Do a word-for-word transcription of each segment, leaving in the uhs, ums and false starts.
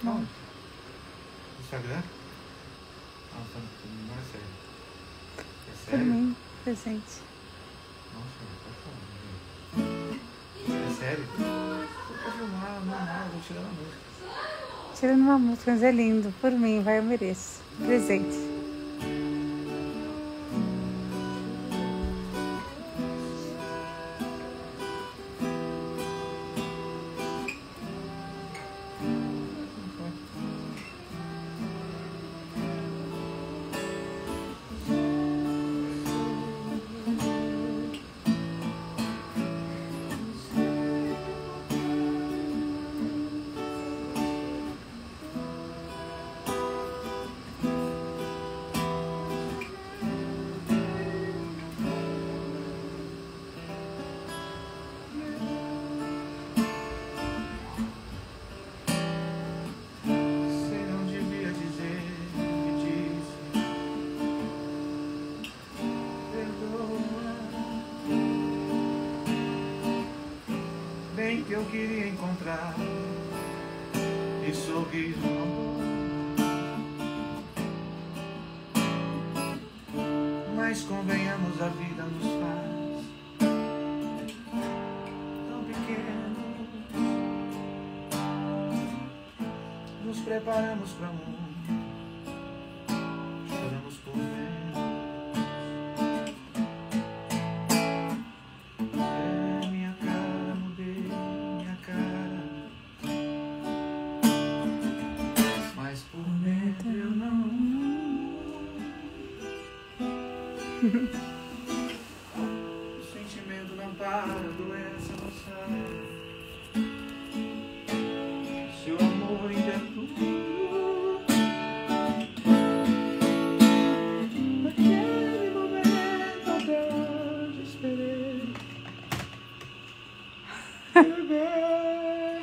Não. Instagram? Não, não é sério. É sério? Por mim, presente. Nossa, pode falar. É sério? Vou filmar, normal, vou tirar a música. Tirando uma música, mas é lindo. Por mim, vai, eu mereço. Presente. Que eu queria encontrar e sorrir no amor, mas convenhamos, a vida nos faz tão pequenos. Nos preparamos para o mundo, choramos por menos. O sentimento não para, a doença não sai. Seu amor ainda é tudo. Naquele momento até hoje esperei. Bebê.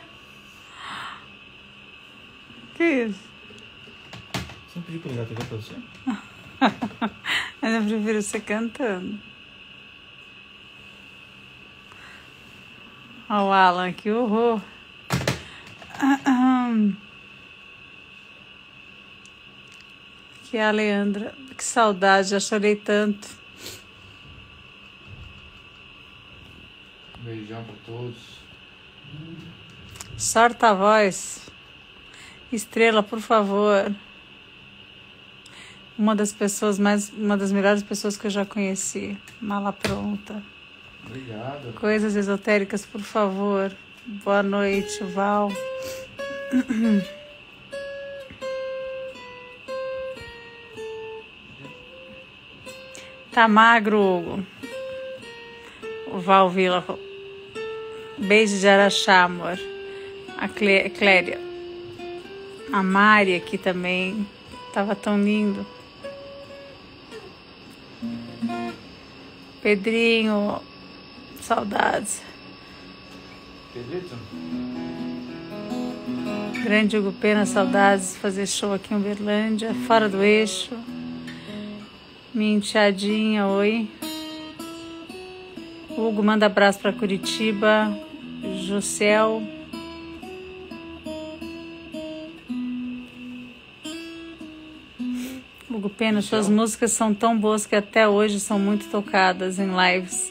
Que isso? Você não pediu pra ligar a T V pra você? Mas eu prefiro você cantando. Olha o Alan, que horror. Que a Leandra, que saudade, já chorei tanto. Um beijão pra todos. Sorta a voz. Estrela, por favor. Uma das pessoas mais, uma das melhores pessoas que eu já conheci. Mala pronta. Obrigado. Coisas esotéricas, por favor. Boa noite, Val. Tá magro, Hugo. O Val Vila. Beijo de Araxá, amor. A Clé- Cléria. A Mari aqui também. Tava tão lindo. Pedrinho, saudades. Pedrito? Grande Hugo Pena, saudades. Fazer show aqui em Uberlândia, fora do eixo. Minha enteadinha, oi. Hugo, manda abraço para Curitiba. Jocel. Hugo Pena, suas músicas são tão boas que até hoje são muito tocadas em lives.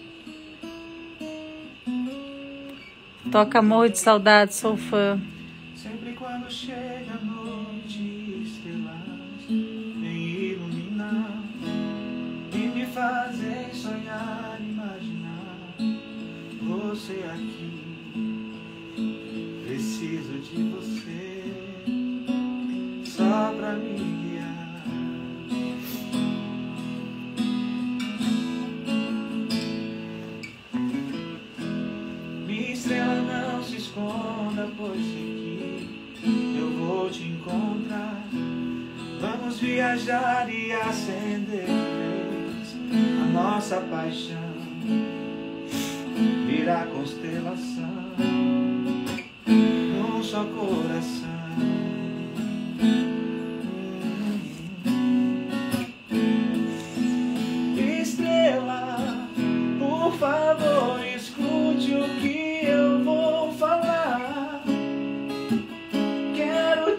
Toca Morro de Saudade, sou fã. Sempre quando chega a noite, estrelas vêm iluminar e me fazem sonhar, imaginar você aqui. Preciso de você só pra me guiar. Minha estrela, não se esconda, pois sei que eu vou te encontrar. Vamos viajar e acender de vez a nossa paixão. Virar constelação num só coração. Estrela, por favor, escute o que eu vou falar. Quero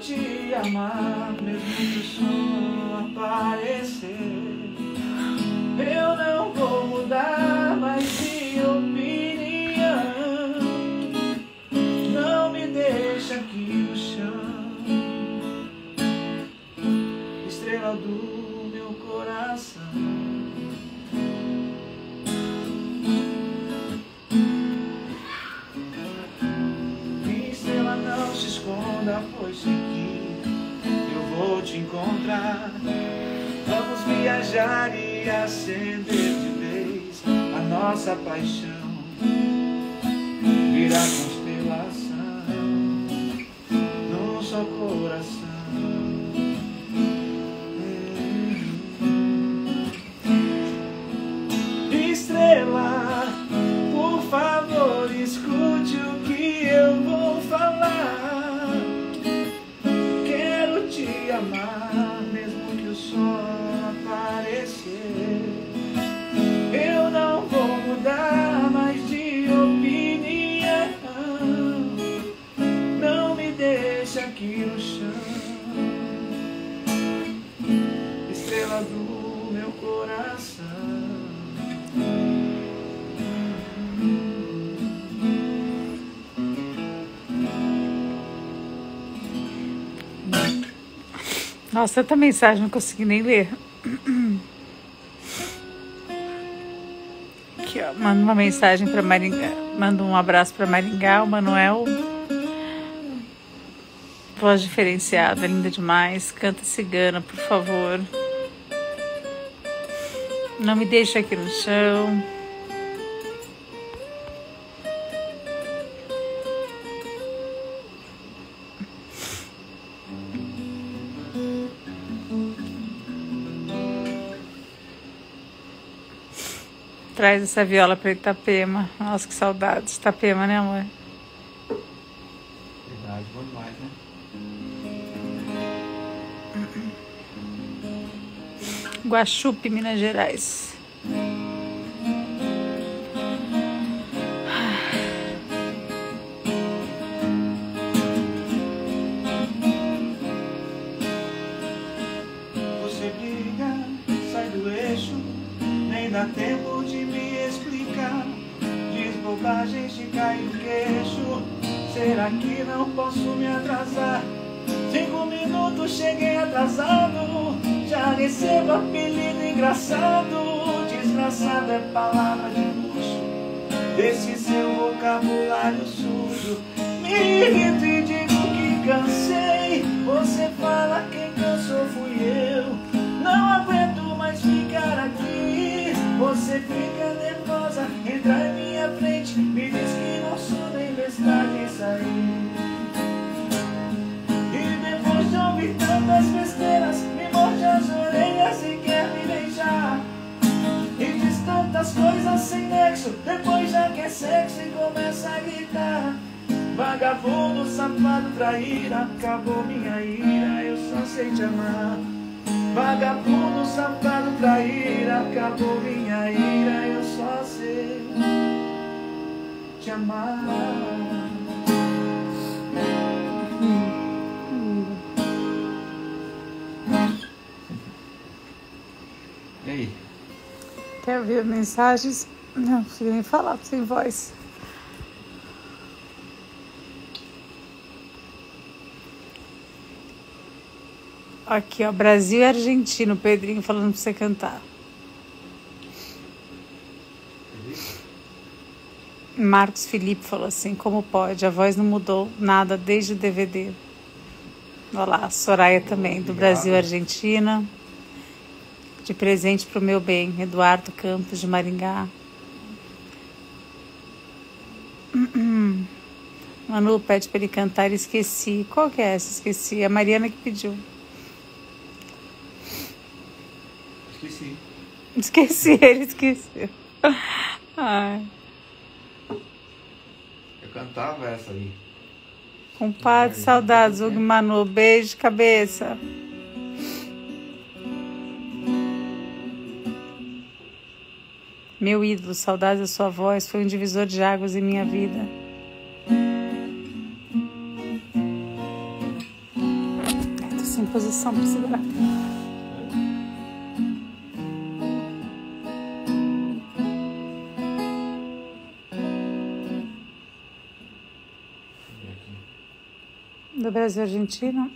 amar, mesmo que o sol aparecer. Eu não vou mudar mais de opinião. Não me deixa aqui no chão, estrela do meu coração. Minha estrela, não se esconda, pois sei que eu vou te encontrar. Vamos viajar e acender de vez a nossa paixão, virar constelação num só coração. Estrela, por favor, escute o que eu vou falar. Quero te amar, mesmo que o sol aparecer. Eu não vou mudar mais de opinião. Não me deixa aqui no chão, estrela do meu coração. Nossa, tanta mensagem, não consegui nem ler. Aqui, ó, manda uma mensagem para Maringá. Manda um abraço para Maringá, o Manuel. Voz diferenciada, linda demais. Canta cigana, por favor. Não me deixa aqui no chão. Traz essa viola para Itapema. Nossa, que saudades. Itapema, né, amor? Verdade, bom demais, né? Guaxupe, Minas Gerais. Você briga, sai do eixo, nem dá tempo de me explicar. Diz bobagens de cair o queixo. Será que não posso me atrasar? Cinco minutos, cheguei atrasado. Já recebo apelido engraçado. Desgraçado é palavra de luxo desse seu vocabulário sujo. Me irrito e digo que cansei. Você fala quem cansou fui eu. Não aguento mais ficar aqui. Você fica nervosa, entra em minha frente. Me diz que não sou nem bestade em sair. E depois de ouvir tantas besteiras, me morde as orelhas e quer me beijar. E diz tantas coisas sem nexo, depois já quer sexo e começa a gritar. Vagabundo, safado, traíra, acabou minha ira, eu só sei te amar. Vagabundo, safado, traíra, acabou minha ira, eu só sei te amar. E aí? Quer ver mensagens? Não consigo nem falar, sem voz. Aqui, ó, Brasil e Argentina, o Pedrinho falando pra você cantar. Marcos Felipe falou assim, como pode? A voz não mudou nada desde o D V D. Olha lá, Soraya também, do Brasil e Argentina. De presente pro meu bem, Eduardo Campos, de Maringá. Manu pede pra ele cantar, esqueci. Qual que é essa? Esqueci. A Mariana que pediu. Esqueci. Esqueci, ele esqueceu. Ai. Eu cantava essa aí. Compadre, saudades, Hugo Manu. Beijo, cabeça. Meu ídolo, saudades da sua voz, foi um divisor de águas em minha vida. em posição para segurar. Do Brasil Argentina.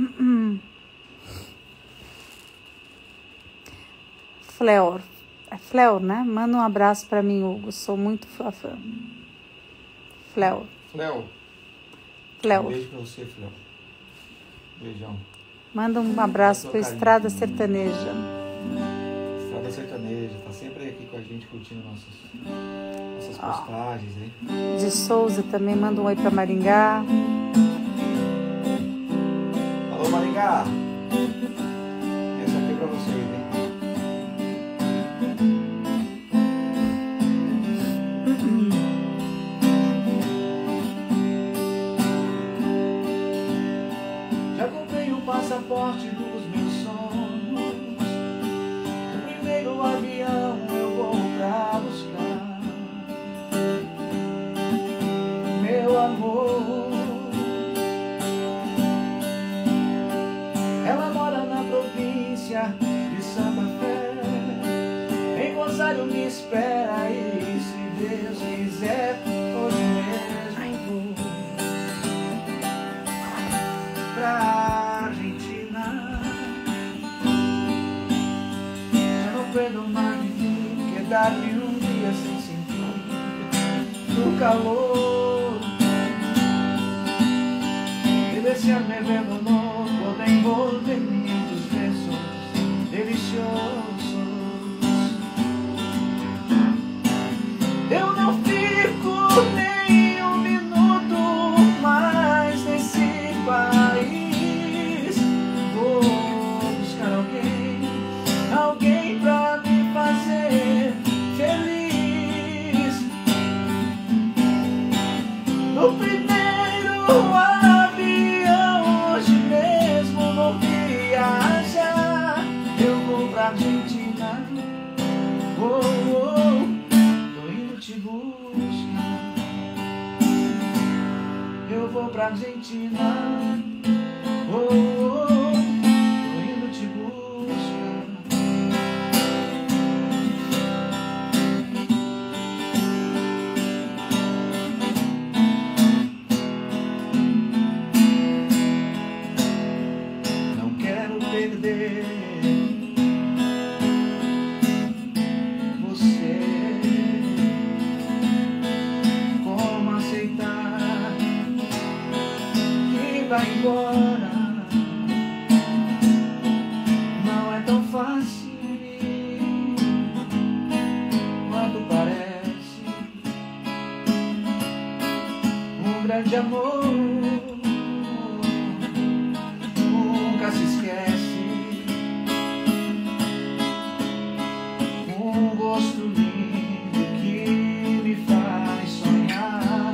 Fleur. É Fleur, né? Manda um abraço para mim, Hugo. Sou muito fã. Fleur. Fleur. Fleur. Um beijo pra você, Fleur. Beijão. Manda um abraço para Estrada Sertaneja. Estrada Sertaneja. Tá sempre aqui com a gente curtindo nossas, nossas postagens aí. De Souza também. Manda um oi para Maringá. Alô, Maringá. Essa aqui é pra vocês, hein? Passaporte dos meus sonhos, no primeiro avião eu vou pra buscar meu amor. Ela mora na província de Santa Fé, em Rosário me espera e se Deus quiser hoje mesmo vou pra perdonar de quedar-me um dia sem sentir no calor e deixar-me ver no amor, poder envolver-me em dos beijos deliciosos. Eu não fico nem um minuto mais nesse país. Vou buscar alguém, alguém pra me fazer feliz. No primeiro avião hoje mesmo vou viajar. Eu vou pra Argentina, oh, oh, tô indo te buscar. Eu vou pra Argentina, oh, oh, tô indo te buscar. Não quero perder você. Como aceitar que vai embora? Não é tão fácil quanto parece. Um grande amor nunca se esquece. Um gosto lindo que me faz sonhar.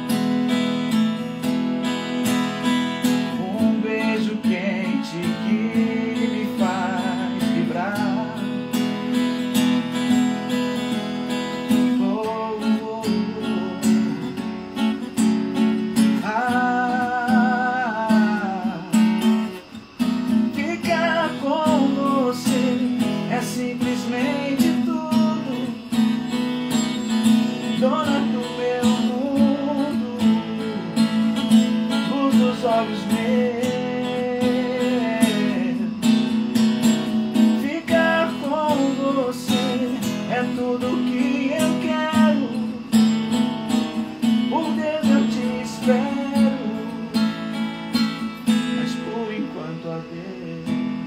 Um beijo quente que me faz vibrar. Oh, oh, oh. Ah, ficar com você é simplesmente tudo. Dona do meu mundo, luz dos olhos meus. Ficar com você é tudo que eu quero. Por Deus eu te espero, mas por enquanto adeus.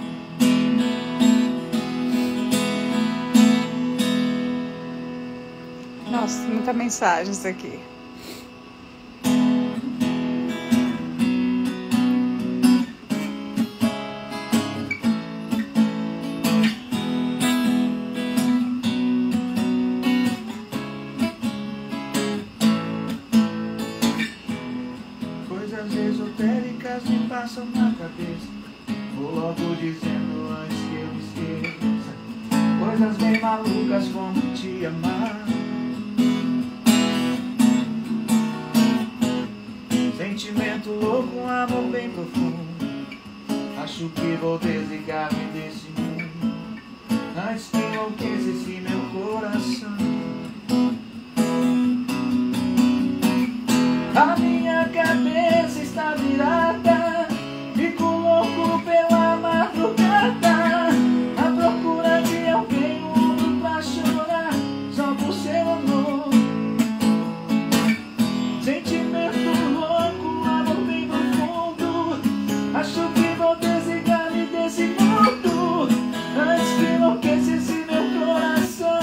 Nossa, muita mensagem isso aqui. Coisas esotéricas me passam na cabeça. Vou logo dizendo antes que eu esqueça. Coisas bem malucas como te amar. Sentimento louco, um amor bem profundo. Acho Acho que vou desligar-me desse mundo antes que enlouqueça esse meu coração. A minha cabeça está virada, fico louco pela madrugada, à procura de alguém mudo pra chorar só por seu amor. Sentimento louco, amor bem profundo. Acho que vou desligar-me desse mundo antes que enlouqueça esse meu coração.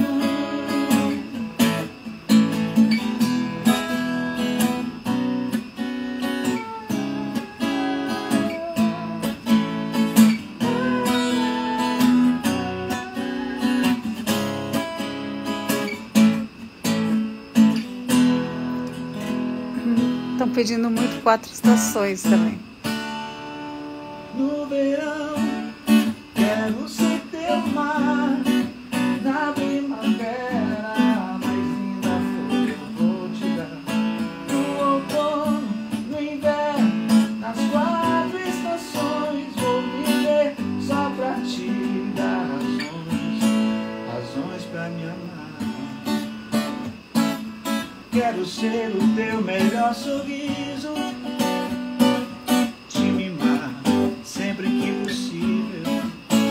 Estão pedindo muito Quatro Estações também. No verão, quero ser teu mar. Na primavera, a mais linda flor eu vou te dar. No outono, no inverno, nas quatro estações, vou viver só pra te dar razões, razões pra me amar. Quero ser o teu melhor sorriso, te mimar sempre que possível.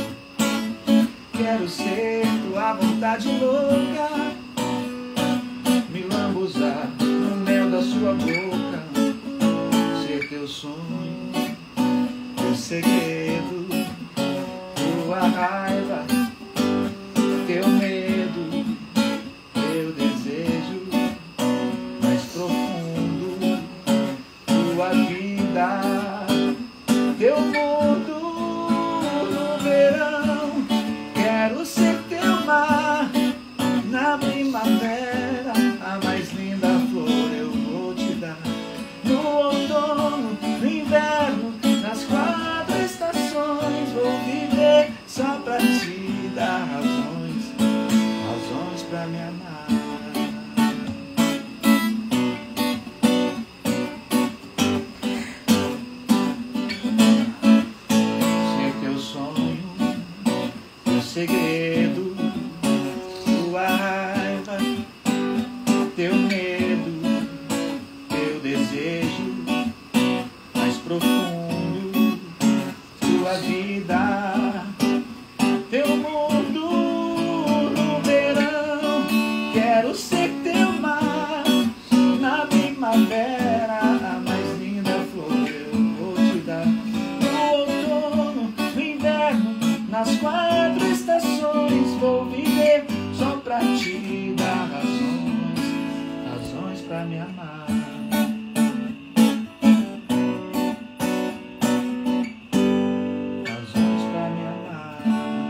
Quero ser tua vontade louca, me lambuzar no mel da sua boca. Ser teu sonho, teu segredo, tua raiva, teu medo, teu desejo mais profundo, tua vida, teu mundo. No verão, quero ser teu mar. Na primavera, a mais linda flor eu vou te dar. No outono, no inverno, nas quatro estações, vou viver só pra te dar razões, razões pra me amar. Segredo, tua raiva, teu medo, teu desejo mais profundo, tua vida, teu mundo. No verão, quero ser teu mar. Na primavera, a mais linda flor eu vou te dar. No outono, no inverno, nas quatro estações, vou viver só pra te dar razões, razões pra me amar. Razões pra me amar.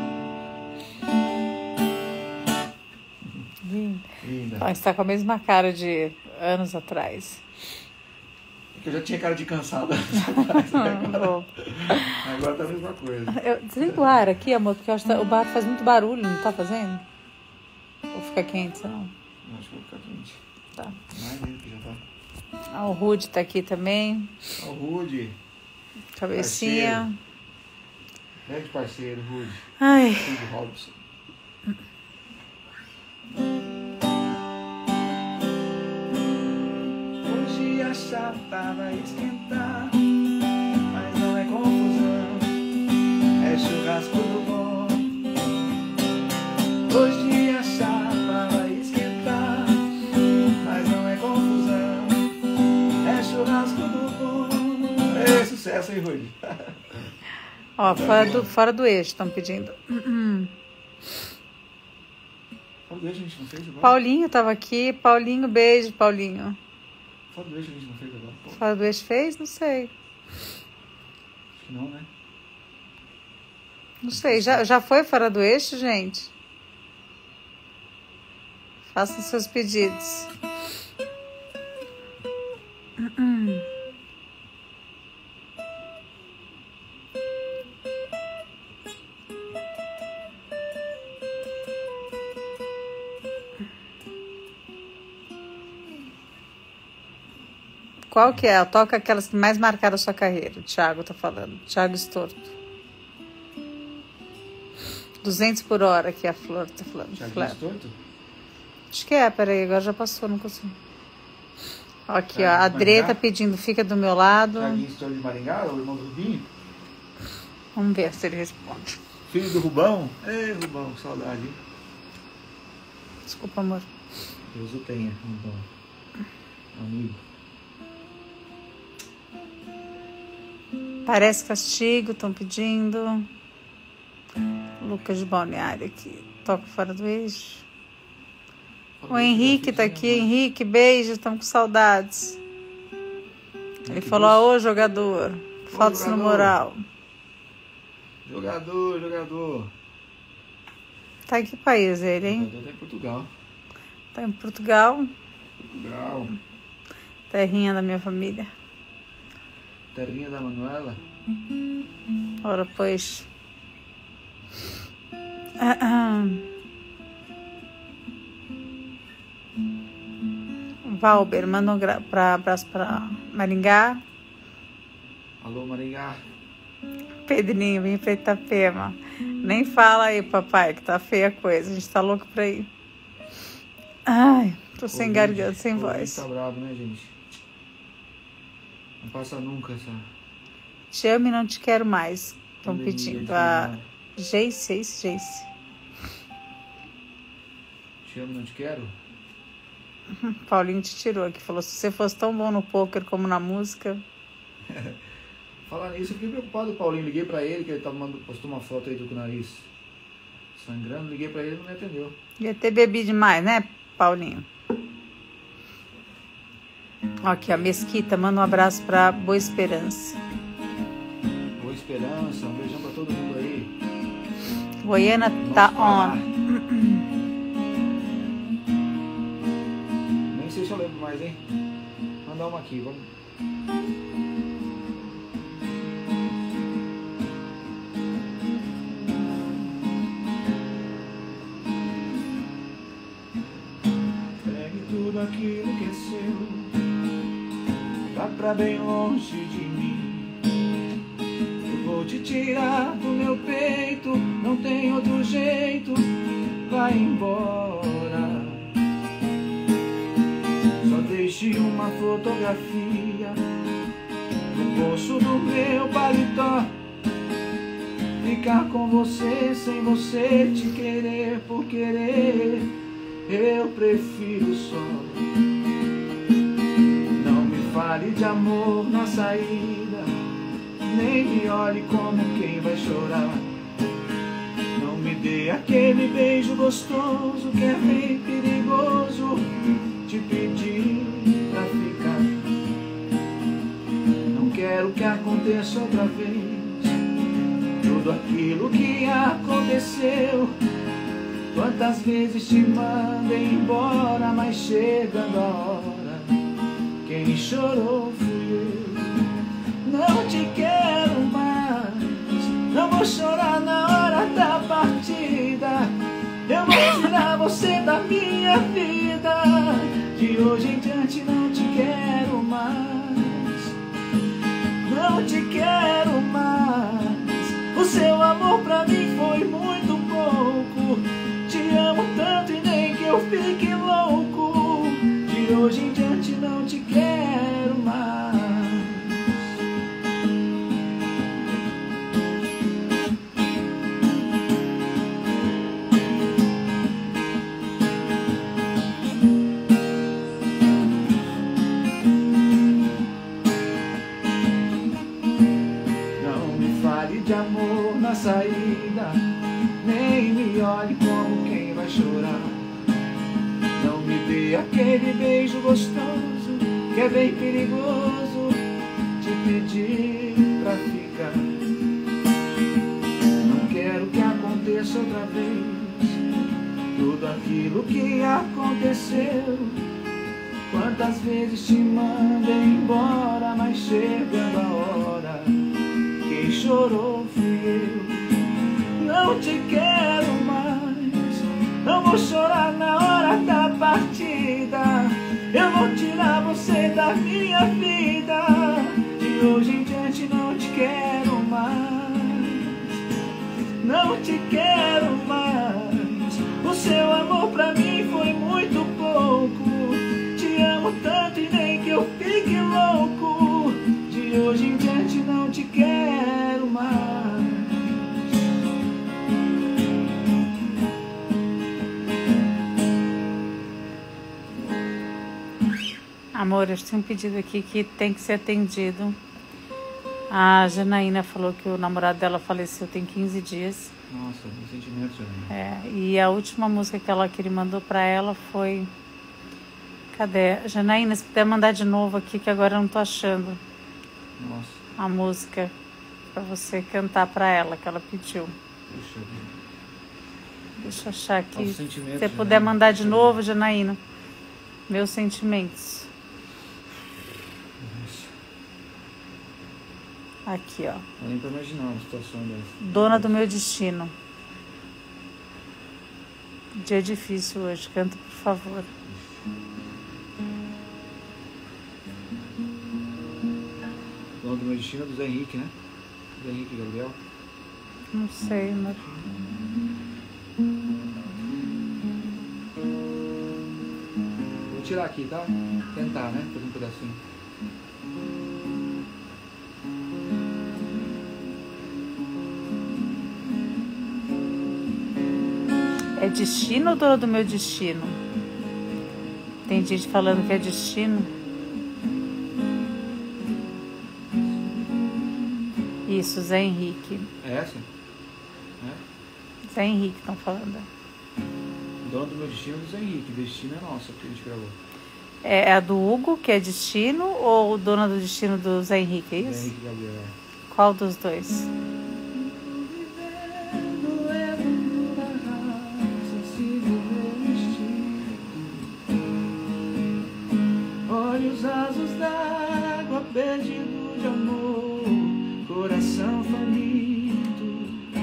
Linda. Linda. Ó, está com a mesma cara de anos atrás. Porque eu já tinha cara de cansada atrás, né? Bom. Agora tá a mesma coisa. Eu desligo o ar aqui, amor, porque eu acho que o bar faz muito barulho, não tá fazendo? Ou fica quente, não? Não, acho que vai ficar quente. Tá. Mais ainda que já tá. Ah, o Rude tá aqui também. Ó, o Rude. Cabecinha. Grande parceiro, Rude. Ai. Rude Robson. Hoje a chapa vai esquentar, mas não é confusão, é churrasco do bom. Hoje a chapa vai esquentar, mas não é confusão, é churrasco do bom. É sucesso, hein, Rude? Ó, fora do, fora do eixo, estão pedindo. Fora do eixo a gente não fez agora? Paulinho tava aqui. Paulinho, beijo, Paulinho. Fora do eixo a gente não fez agora? Pô, Fora do eixo fez? Não sei. acho que não, né? Não sei. Já, já foi fora do eixo, gente? Façam seus pedidos. Qual que é? Toca aquelas que mais marcaram a sua carreira. O Thiago tá falando. Thiago Estorto. duzentos por hora que a Flor tá falando. Thiago Estorto? Acho que é, peraí, agora já passou, não consigo. Aqui, Thiago ó, a de Dre Maringá? tá pedindo, fica do meu lado. Thiago Estorto de Maringá, o irmão do Rubinho? Vamos ver se ele responde. Filho do Rubão? Ei, Rubão, que saudade, hein? Desculpa, amor. Deus o tenha, Rubão. Amigo. Parece castigo, estão pedindo. Lucas de Balneário aqui. Toca fora do eixo. O Henrique tá aqui. Henrique, beijo, estamos com saudades. Ele falou, ô jogador, falta no moral. Jogador, jogador. Tá em que país ele, hein? Jogador tá em Portugal. Tá em Portugal. Portugal. Terrinha da minha família. Terrinha da Manuela. Ora, pois. Ah, ah. Valber, manda um gra- pra, abraço pra Maringá. Alô, Maringá. Pedrinho, vem pra Itapema. Nem fala aí, papai, que tá feia a coisa. A gente tá louco pra ir. Ai, tô sem Covid, garganta, sem Covid voz. Tá bravo, né, gente? Não passa nunca essa Te amo e não te quero mais. Estão pandemia pedindo. de A verdade. Jace, Jace, Jace. Te amo, não te quero? Paulinho te tirou aqui. Falou, se você fosse tão bom no poker como na música. Falar nisso, eu fiquei preocupado, Paulinho. Liguei pra ele, que ele tava mandando, postou uma foto aí do nariz sangrando. Liguei pra ele e não me atendeu. Ia ter bebido demais, né, Paulinho? Aqui, a Mesquita, manda um abraço pra Boa Esperança. Boa Esperança, um beijão pra todo mundo aí. Goiânia Nosso tá Pará. on. Nem sei se eu lembro mais, hein? Mandar uma aqui, vamos. Pegue tudo aquilo que é seu, vá pra bem longe de mim. Eu vou te tirar do meu peito, não tem outro jeito, vai embora. Só deixe uma fotografia no bolso do meu paletó. Ficar com você sem você te querer por querer, eu prefiro só. Não me fale de amor na saída, nem me olhe como quem vai chorar. Não me dê aquele beijo gostoso que é bem perigoso te pedir pra ficar. Não quero que aconteça outra vez tudo aquilo que aconteceu. Quantas vezes te mandei embora, mas chegando a hora, quem chorou fui eu. Não te quero mais, não vou chorar na hora da partida. Eu vou tirar você da minha vida, de hoje em diante não te quero mais. Não te quero mais, o seu amor pra mim foi muito pouco. Te amo tanto e nem que eu fique louco, de hoje em diante não te quero mais. Não me fale de amor na saída, nem me olhe como quem vai chorar. Não me dê aquele beijo gostoso que é bem perigoso te pedir pra ficar. Não quero que aconteça outra vez tudo aquilo que aconteceu. Quantas vezes te mandei embora, mas chegando a hora, quem chorou fui eu. Não te quero mais, não vou chorar na hora da partida. Eu vou tirar você da minha vida. De hoje em diante não te quero mais, não te quero mais. O seu amor pra mim foi muito pouco. Te amo tanto e nem que eu fique louco. De hoje em diante não te quero mais. Amor, eu tenho um pedido aqui que tem que ser atendido. A Janaína falou que o namorado dela faleceu tem quinze dias. Nossa, meus sentimentos, Janaína. É, e a última música que ela que ele mandou pra ela foi... Cadê? Janaína, se puder mandar de novo aqui, que agora eu não tô achando Nossa, a música pra você cantar pra ela, que ela pediu. puxa vida. Deixa eu achar aqui. Nossos Se sentimentos, você puder Janaína. mandar de novo, Janaína. Meus sentimentos. Aqui, ó. Não nem pra imaginar uma situação dessa. Dona do meu destino. Dia difícil hoje. Canta, por favor. Dona do meu destino é do Zé Henrique, né? Zé Henrique Gabriel. Não sei, amor. Vou tirar aqui, tá? Tentar, né? Fazer um pedacinho. É destino ou dona do meu destino? Tem gente falando que é destino. Isso, Zé Henrique. É essa? É? Zé Henrique estão falando. Dona do meu destino é do Zé Henrique. Destino é nossa, que a gente gravou. É a do Hugo, que é destino, ou dona do destino do Zé Henrique, é Zé isso? Henrique Gabriel, é. Qual dos dois? Olhos rasos d'água, perdido de amor, coração faminto.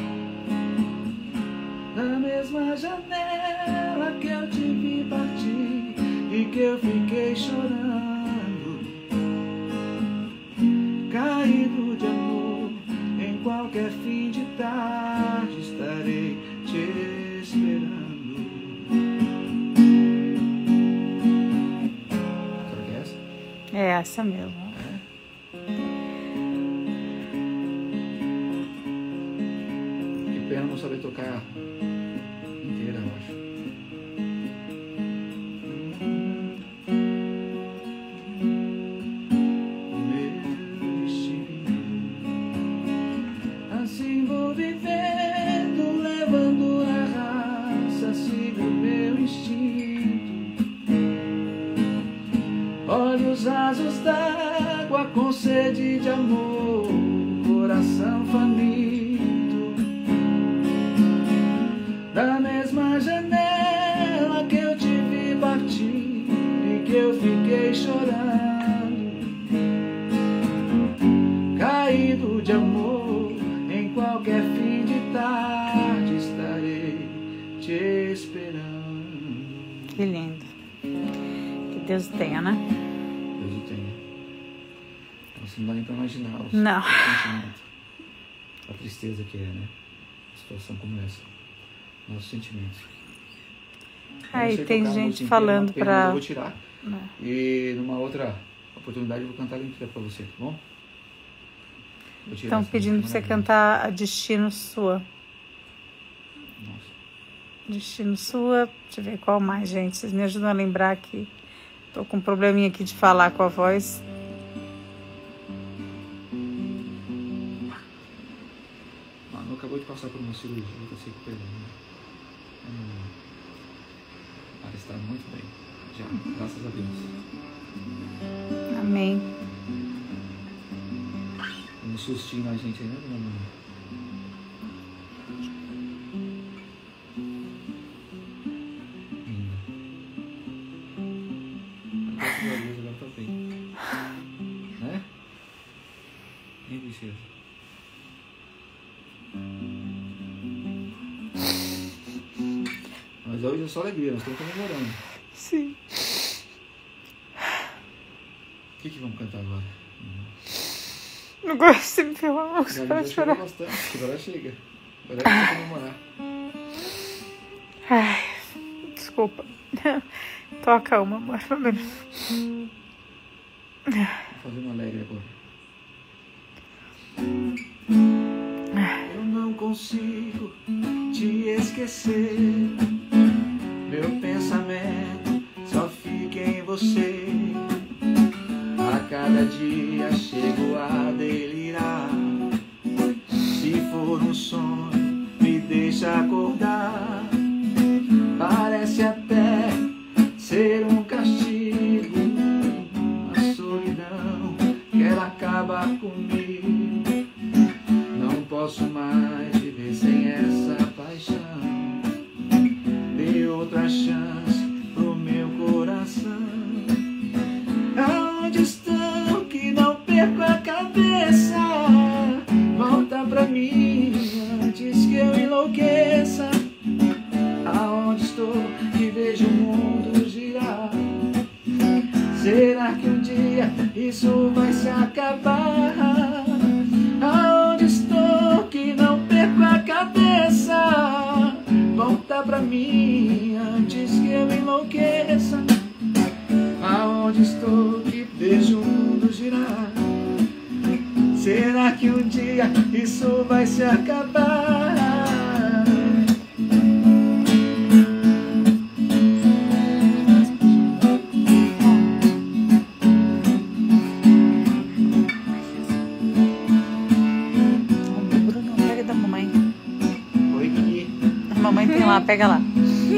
Na mesma janela que eu te vi partir e que eu fiquei chorando, caído de amor, em qualquer fim de tarde estarei te esperando. É essa mesmo. Que pena não saber tocar inteira, eu acho. Meu destino, assim vou vivendo, levando na raça, sigo meu instinto. Olhos rasos d'água com sede de amor, coração faminto. Da mesma janela que eu te vi partir e que eu fiquei chorando, caído de amor, em qualquer fim de tarde estarei te esperando. Que lindo. Que Deus tenha, né? Deus o tenha. Nossa, não dá nem pra imaginar o Não. sentimento. A tristeza que é, né? Uma situação como essa. Nossos sentimentos. Eu não Aí sei tem tocar a gente música inteira, falando uma pena, pra... mas eu vou tirar. Não. E numa outra oportunidade eu vou cantar ela inteira pra você, tá bom? Vou tirar Estão essa pedindo pra música você maravilhosa. cantar a Destino Sua. Nossa. Destino Sua. Deixa eu ver qual mais, gente. Vocês me ajudam a lembrar que tô com um probleminha aqui de falar com a voz. Manu acabou de passar por uma cirurgia, tá se recuperando. Hum. Ela está muito bem. Já, graças a Deus. Amém. Um sustinho na gente aí, né, dona Manu? Linda. Graças a Deus, agora tá bem. Né? Hein, princesa? Mas hoje é só alegria, nós estamos comemorando. Sim. que que vamos cantar agora? Não gosto de me ver uma música para Já chorar. bastante, agora chega. Agora é pra comemorar. Ai, desculpa. Toca uma, amor. Vou fazer uma alegre agora. Eu não consigo te esquecer. Meu pensamento só fica em você. A cada dia chego a delirar. Se for um sonho, me deixa acordar. Parece até ser um castigo. A solidão quer acabar comigo. Não posso mais viver sem essa paixão. Dê outra chance pro meu coração. Aonde estão que não perco a cabeça? Volta pra mim antes que eu enlouqueça. Aonde estou que vejo o mundo girar? Será que um dia isso vai se acabar? Aonde estou que não perco a cabeça? Volta pra mim antes que eu enlouqueça. Aonde estou que vejo o mundo girar? Será que um dia isso vai se acabar? Bruno, pega da mamãe. Oi, Gui. A mamãe tem lá, pega lá.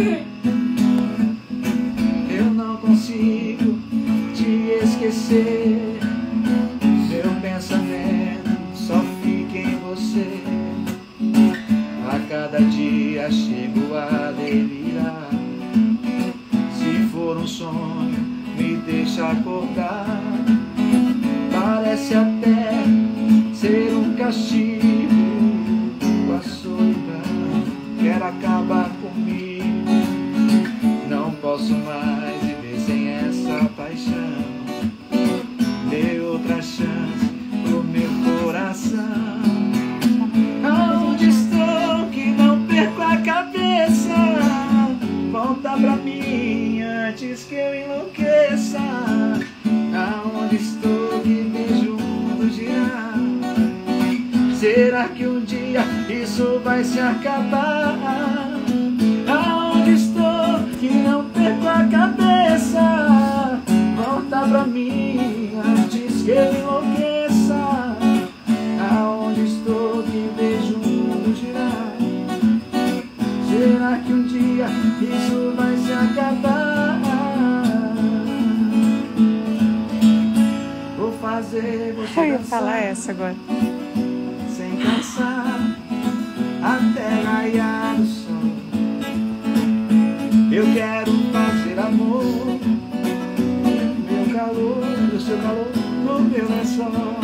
Eu não consigo te esquecer. Meu pensamento só fica em você. A cada dia chego a delirar. Se for um sonho, me deixa acordar. Parece até ser um castigo. A solidão quer acabar comigo. Não posso mais viver sem essa paixão. Dê outra chance pro meu coração. Aonde estou que não perco a cabeça? Volta pra mim antes que eu enlouqueça. Aonde estou que vejo o mundo girar? Será que um dia isso vai se acabar? Aonde estou que não perco a cabeça? Volta pra mim antes que eu enlouqueça. Aonde estou que vejo o mundo girar? Será que um dia isso vai se acabar? Vou fazer você Eu ia dançar falar essa agora. sem cansar até raiar o sol. Eu quero fazer amor, meu calor, o seu calor no meu lençol.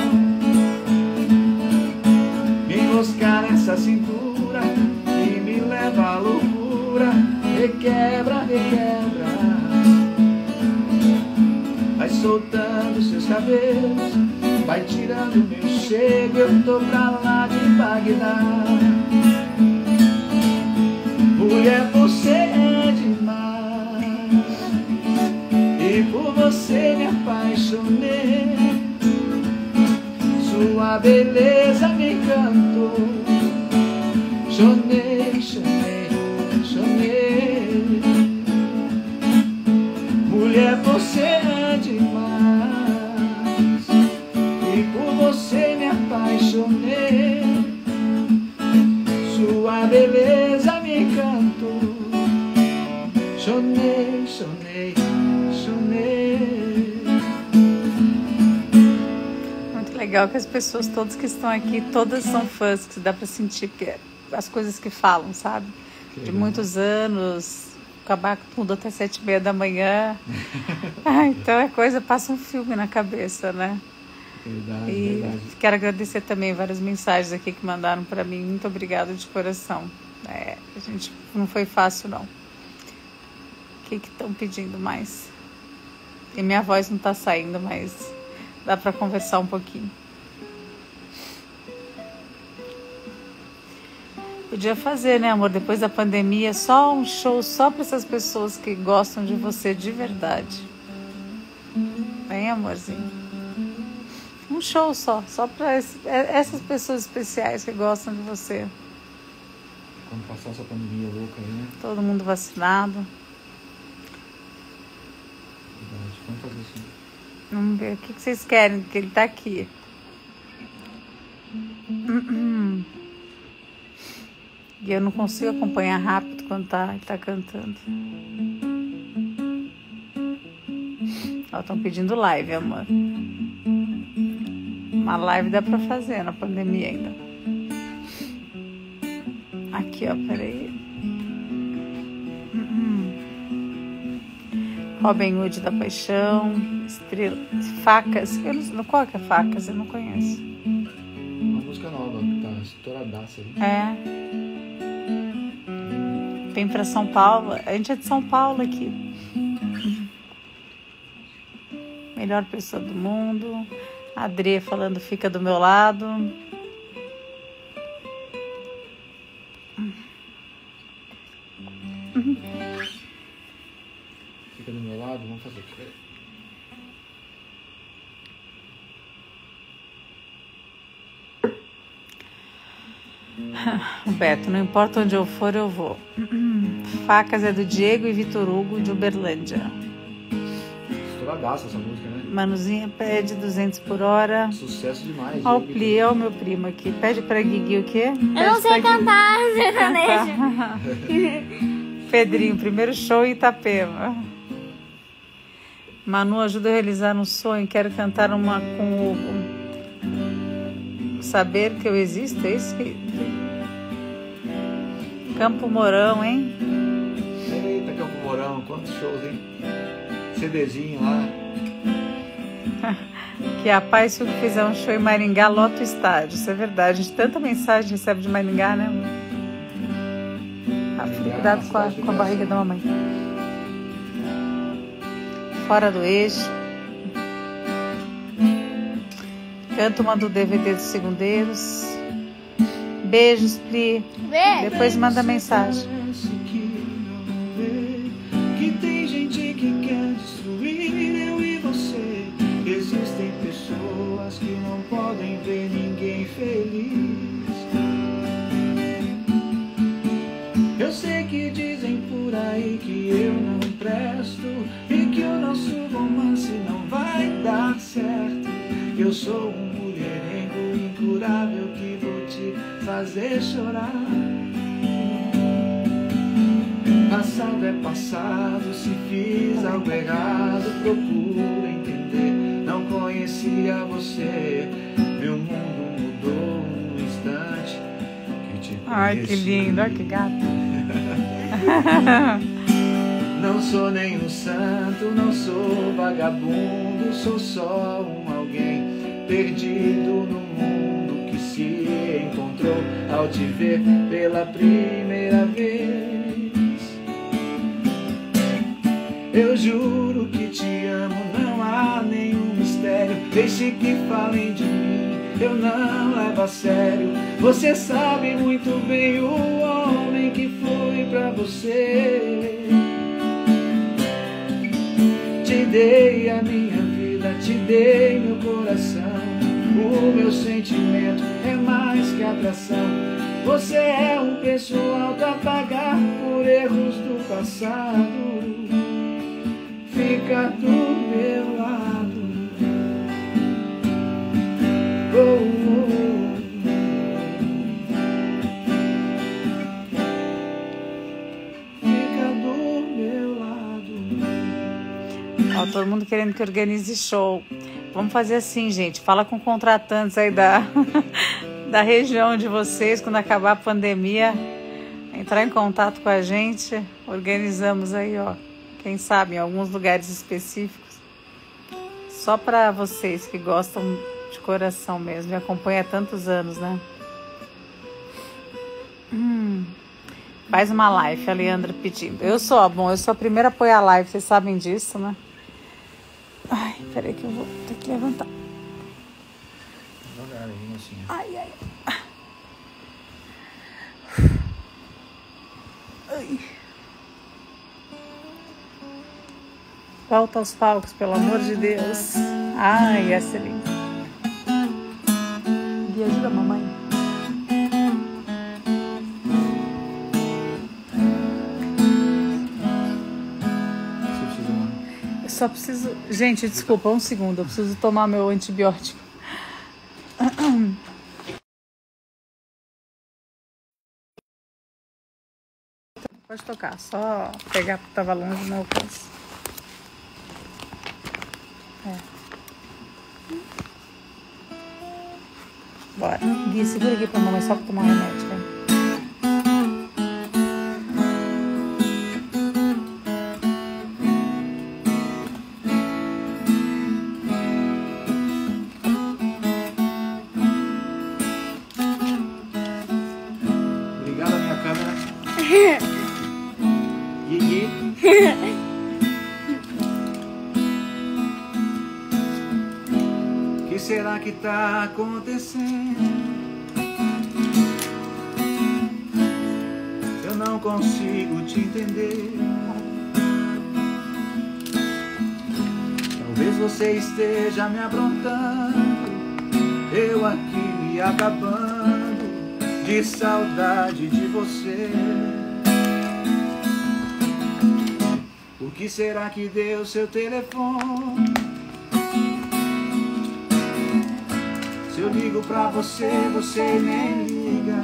Me enroscar nessa cintura e me leva à loucura. Requebra, requebra. Vai soltando seus cabelos, vai tirando meu chego. Eu tô pra lá de Bagdá. Mulher, você é demais, e por você me apaixonei. Sua beleza me encantou. Chonei, chonei, chonei. Mulher, você é demais, e por você me apaixonei. Sua beleza me encantou. Chonei, chonei, chonei. Muito legal que as pessoas todas que estão aqui, todas são fãs, que dá pra sentir que as coisas que falam, sabe? De muitos anos, acabar com tudo até sete e meia da manhã. Ah, então é coisa, passa um filme na cabeça, né? Verdade, E verdade. quero agradecer também várias mensagens aqui que mandaram para mim. Muito obrigada de coração. É, a gente não foi fácil, não. O que que estão pedindo mais? E minha voz não tá saindo, mas dá pra conversar um pouquinho. Podia fazer, né, amor, depois da pandemia, só um show só para essas pessoas que gostam de você de verdade. Bem, amorzinho? Um show só, só para essas pessoas especiais que gostam de você. Quando passar essa pandemia louca aí, né? Todo mundo vacinado. Verdade, vamos fazer assim. Vamos ver, o que vocês querem? Que ele tá aqui. Uhum. E eu não consigo acompanhar rápido quando tá, ele tá cantando. Ó, estão pedindo live, amor. Uma live dá pra fazer na pandemia ainda. Aqui, ó, peraí. Uhum. Robin Hood da Paixão. Estrela. Facas. Eu não, qual que é Facas? Eu não conheço. Uma música nova, que tá estouradaça ali. É. Vem pra São Paulo. A gente é de São Paulo aqui. Melhor pessoa do mundo. A Adri falando fica do meu lado. Fica do meu lado, vamos fazer aqui. Beto, não importa onde eu for, eu vou. Facas é do Diego e Vitor Hugo de Uberlândia. Estouradaça essa música, né? Manuzinha pede duzentos por hora. Sucesso demais. Ó, o Pli, ó, o meu primo aqui. Pede pra Guigui o quê? Pede Eu não sei cantar sertanejo. Pedrinho, primeiro show em Itapema. Manu, ajuda a realizar um sonho. Quero cantar uma com o... Saber que eu existo, é isso que... Campo Mourão, hein? Eita, Campo Mourão, quantos shows, hein? CDzinho lá. Que a paz, se eu fizer um show em Maringá, lota o estádio. Isso é verdade. A gente tanta mensagem recebe de Maringá, né? Ah, filho, cuidado com a, com a barriga da mamãe. Fora do eixo. Canto uma do D V D dos Segundeiros. Beijos, Pri. Beijo. Depois manda mensagem. Que tem gente que quer destruir eu e você. Existem pessoas que não podem ver ninguém feliz. Eu sei que dizem por aí que eu não presto e que o nosso romance não vai dar certo. Eu sou um mulherengo incurável que vou te fazer chorar. Passado é passado, se fiz algo errado, procura entender. Não conhecia você, meu mundo mudou num instante que te conheci. Ai, que lindo, olha que gato. Não sou nenhum santo, não sou vagabundo, sou só um alguém perdido no mundo que se encontrou ao te ver pela primeira vez. Eu juro que te amo, não há nenhum mistério. Deixe que falem de mim, eu não levo a sério. Você sabe muito bem o homem que foi pra você. Te dei a minha vida, te dei meu coração. O meu sentimento é mais que atração. Você é um preço alto a pagar por erros do passado. Fica do meu lado. Oh, oh, oh. Fica do meu lado. Ó, todo mundo querendo que organize show. Vamos fazer assim, gente. Fala com contratantes aí da, da região de vocês. Quando acabar a pandemia, entrar em contato com a gente. Organizamos aí, ó. Quem sabe, em alguns lugares específicos. Só para vocês que gostam de coração mesmo. Me acompanha há tantos anos, né? Hum. Faz uma live, a Leandra pedindo. Eu sou, bom, eu sou a primeira a apoiar a live. Vocês sabem disso, né? Ai, peraí que eu vou ter que levantar. devagar aí, mocinha. Ai, ai. Ai. Volta aos palcos, pelo amor de Deus. Ai, essa é linda. Me ajuda, mamãe. Você precisa, mano. Eu só preciso... Gente, desculpa, um segundo. Eu preciso tomar meu antibiótico. Pode tocar, só pegar porque tava longe, não alcanço. É. Bora. Gui, segura aqui pra mamãe só pra tomar um remédio, vem. Obrigado, a minha câmera. Gui. O que será que tá acontecendo? Eu não consigo te entender. Talvez você esteja me aprontando, eu aqui me acabando de saudade de você. O que será que deu seu telefone? Se eu ligo pra você, você nem liga.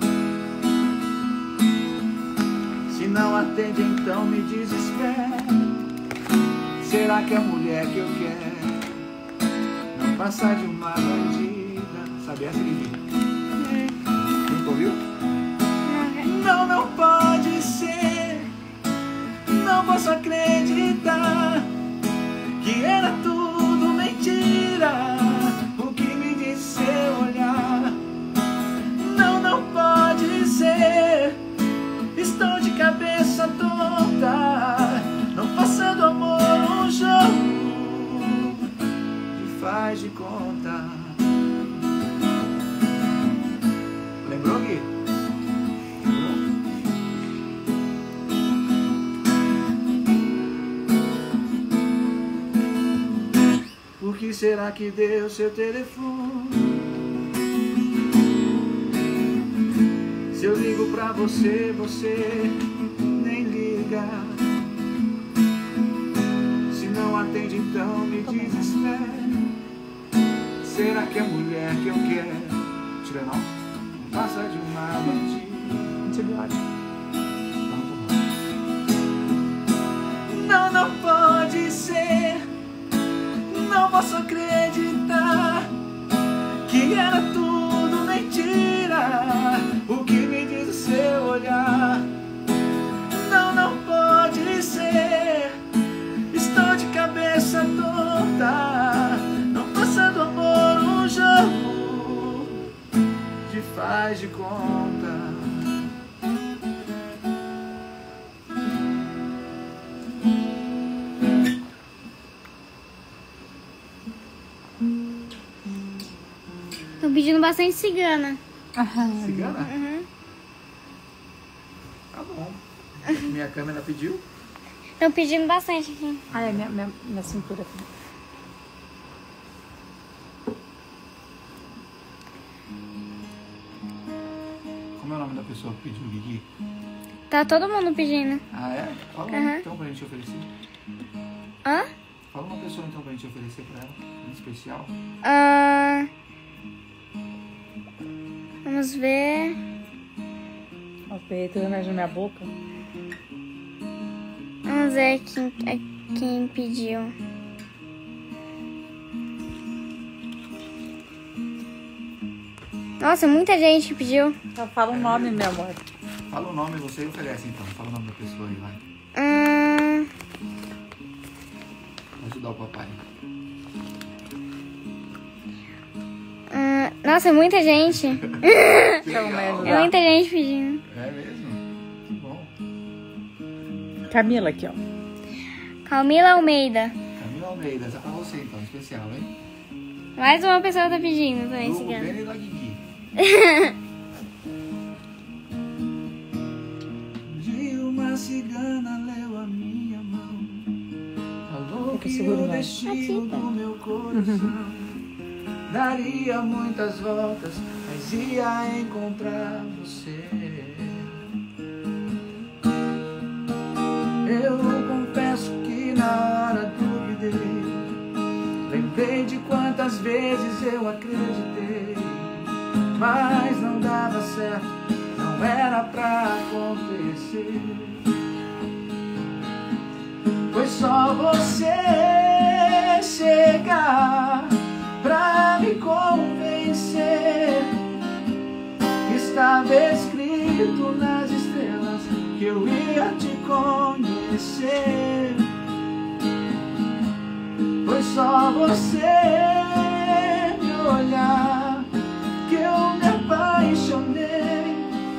Se não atende, então me desespera. Será que é a mulher que eu quero? Não passa de uma bandida. Sabe essa, Lili? Nunca ouviu? Não, não pode ser. Não posso acreditar que era tudo mentira. O que me disse seu olhar? Não, não pode ser. Estou de cabeça tonta. Não faça do amor um jogo que faz de conta. Lembrou, Gui? Por que será que deu seu telefone? Se eu ligo pra você, você nem liga. Se não atende, então me desespera. Será que é a mulher que eu quero? Tira não? Passa de uma bandida. Antibiótico. Não, não pode ser. Não posso acreditar que era tudo mentira. O que me diz o seu olhar? Não, não pode ser. Estou de cabeça tonta. Não passa do amor um jogo que faz de conta. Tô pedindo bastante cigana. Cigana? Uhum. Tá bom. Minha câmera pediu. Tô pedindo bastante aqui. Ai, minha, minha, minha cintura aqui. Como é o nome da pessoa que pediu, Gui? Tá todo mundo pedindo. Ah, é? Fala um Uhum. então pra gente oferecer. Hã? Fala uma pessoa então pra gente oferecer pra ela, em especial. Ah, vamos ver. Ó, peito na minha boca. Vamos ver quem, quem pediu. Nossa, muita gente pediu. Só fala o nome, meu amor. Fala o nome, você oferece então. Fala o nome da pessoa aí, vai. Hum, Vai ajudar o papai. hum, nossa, é muita gente. Então, Legal. É muita gente pedindo. É mesmo? Que bom. Camila aqui, ó. Camila Almeida. Camila Almeida, essa é pra você então, especial, hein? Mais uma pessoa tá pedindo também, Do cigana. Rubene e da Guigui. De uma cigana leu a minha mão, falou que que seguro o vai. destino do meu coração daria muitas voltas, mas ia encontrar você. Eu confesso que na hora duvidei, lembrei de quantas vezes eu acreditei, mas não dava certo, não era pra acontecer. Foi só você chegar pra me convencer que estava escrito nas estrelas que eu ia te conhecer. Foi só você me olhar que eu me apaixonei.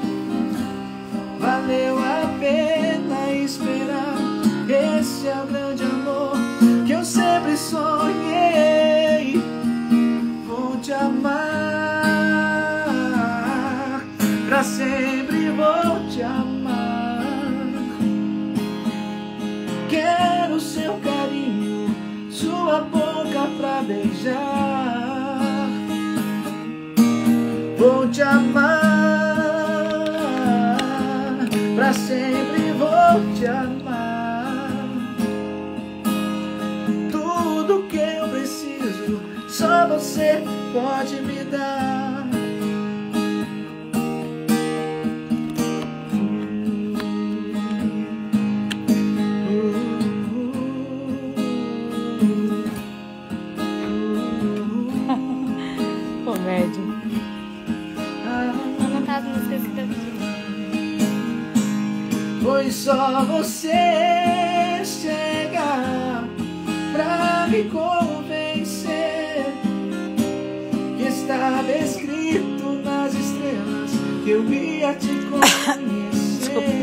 Valeu a pena esperar, esse é o grande amor que eu sempre sonhei. Vou te amar, pra sempre vou te amar. Quero seu carinho, sua boca pra beijar. Vou te amar, pra sempre vou te amar. Tudo que eu preciso, só você pode me dar. Comédia. Vou anotar as músicas que tá pedindo. Foi só você chegar pra me convencer que estava escrito nas estrelas que eu ia te conhecer.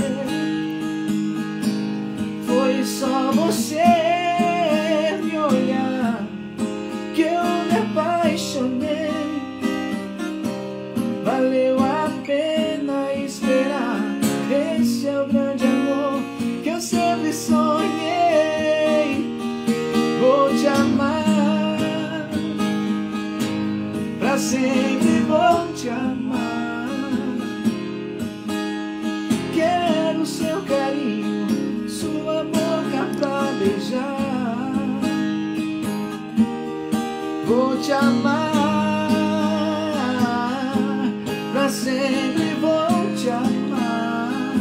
Foi só você me olhar que eu me apaixonei. Valeu a pena esperar, esse é o grande amor que eu sempre sonhei. Vou te amar, pra sempre vou te amar. Quero seu carinho, sua boca pra beijar. Vou te amar, pra sempre vou te amar.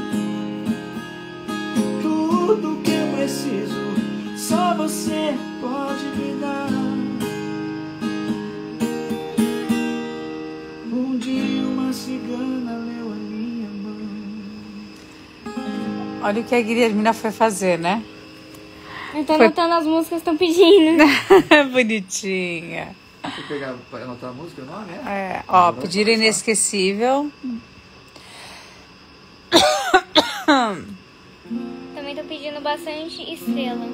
Tudo que eu preciso, só você pode me dar. Um dia uma cigana leu a minha mão. Olha o que a Guilhermina foi fazer, né? Eu tô Foi- anotando as músicas que estão pedindo. Bonitinha. Você pegar pra anotar a música, o nome, é? É, ó, Vamos pediram começar. Inesquecível. Também tô pedindo bastante estrela.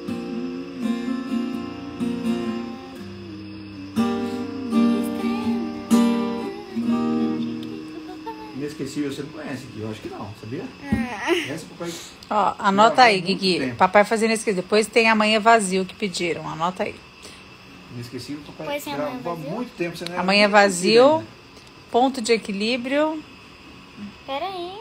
Inesquecível, você não conhece aqui, eu acho que não, sabia? Essa papai. Ó, anota aí, Muito Guigui. tempo. Papai fazendo Inesquecível. Depois tem Amanhã Vazio que pediram. Anota aí. Inesquecível, papai. Pois é, Amanhã gravou há Vazio? muito tempo, você não era Amanhã nem nascida Vazio. ainda. Ponto de Equilíbrio. Pera aí.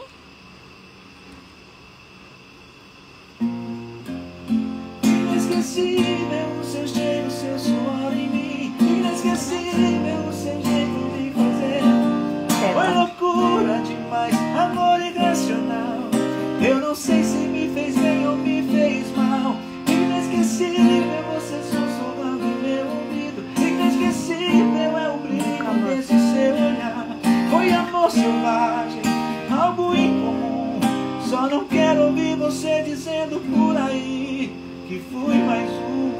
Inesquecível o seu cheiro, o seu suor em mim. Inesquecível o seu jeito de fazer. Foi É, loucura demais, amor irracional. Eu não sei se me fez bem ou me fez mal. Inesquecível você sussurrando no meu ouvido. Inesquecível é o brilho desse seu olhar. Foi amor selvagem, algo incomum. Só não quero ouvir você dizendo por aí que fui mais um.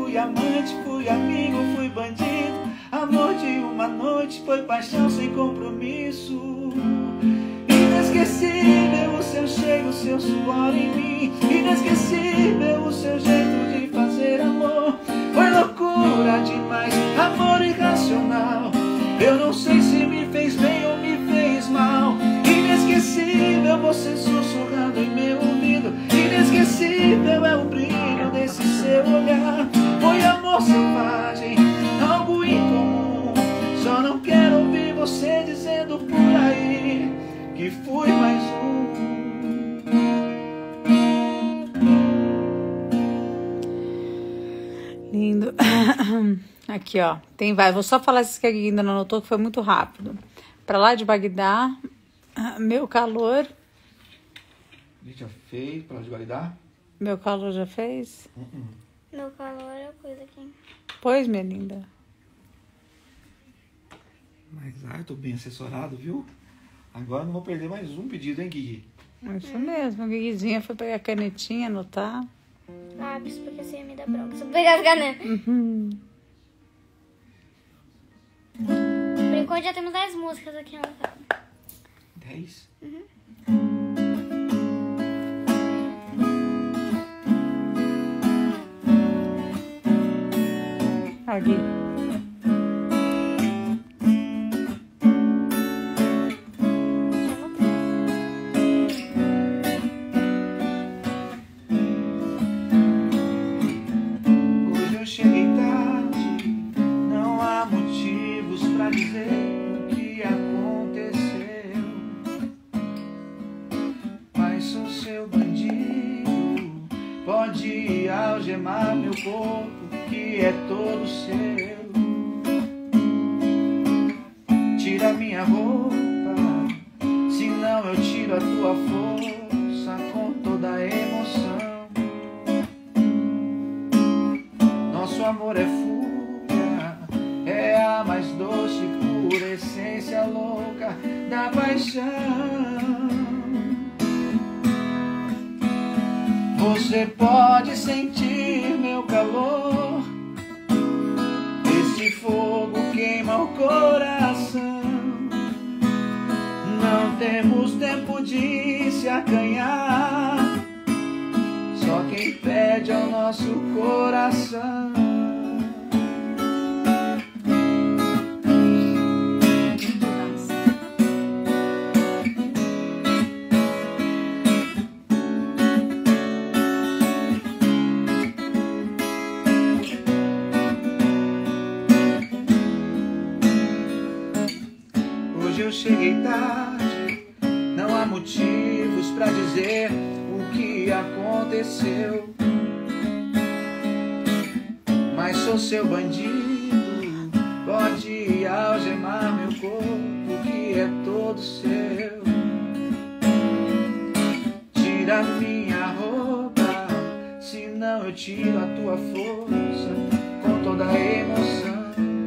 fui amante, fui amigo, fui bandido. Amor de uma noite, foi paixão sem compromisso. Inesquecível o seu cheiro, o seu suor em mim. Inesquecível o seu jeito de fazer amor. Foi loucura demais, amor irracional. Eu não sei se me fez bem ou me fez mal. Inesquecível você sussurrando em meu ouvido. Inesquecível é o brilho desse seu olhar. Foi amor selvagem, algo incomum. Só não quero ouvir você dizendo por aí que fui mais um. Lindo. Aqui, ó. Tem vai. Vou só falar isso que a Gui ainda não anotou, que foi muito rápido. Pra lá de Bagdá, meu calor. A gente já fez pra lá de Bagdá? Meu calor já fez? Uh-uh. Meu calor é coisa aqui. Pois, minha linda. Mas, ah, eu tô bem assessorado, viu? Agora não vou perder mais um pedido, hein, Gui? Isso mesmo. A Guiguizinha foi pegar a canetinha, anotar. Lápis, porque você ia me dar bronca. Se eu pegar as canetas. Uhum. Por enquanto já temos dez músicas aqui anotadas. Dez? Aqui. Hoje eu cheguei tarde, não há motivos pra dizer o que aconteceu. Mas sou seu bandido, pode algemar meu corpo, que é todo seu. Tira minha roupa, senão eu tiro a tua força com toda a emoção. Nosso amor é fúria, é a mais doce, pura essência louca da paixão. Você pode sentir meu calor, esse fogo queima o coração. Não temos tempo de se acanhar, só quem pede é o nosso coração. Hoje eu cheguei tarde, não há motivos pra dizer o que aconteceu. Mas sou seu bandido, pode algemar meu corpo, que é todo seu. Tira minha roupa, senão eu tiro a tua força com toda a emoção.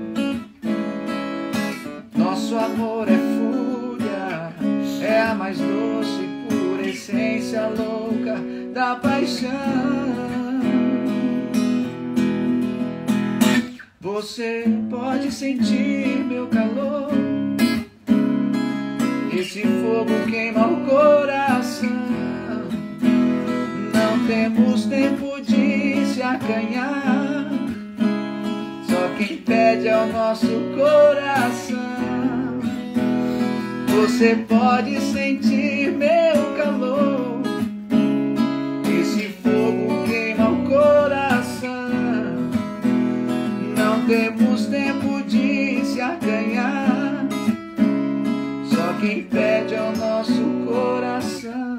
Nosso amor é fúria, é a mais doce, pura essência louca da paixão. Você pode sentir meu calor, esse fogo queima o coração. Não temos tempo de se acanhar, só quem pede é o nosso coração. Você pode sentir meu calor, esse fogo queima o coração. Não temos tempo de se acanhar, só quem pede é o nosso coração.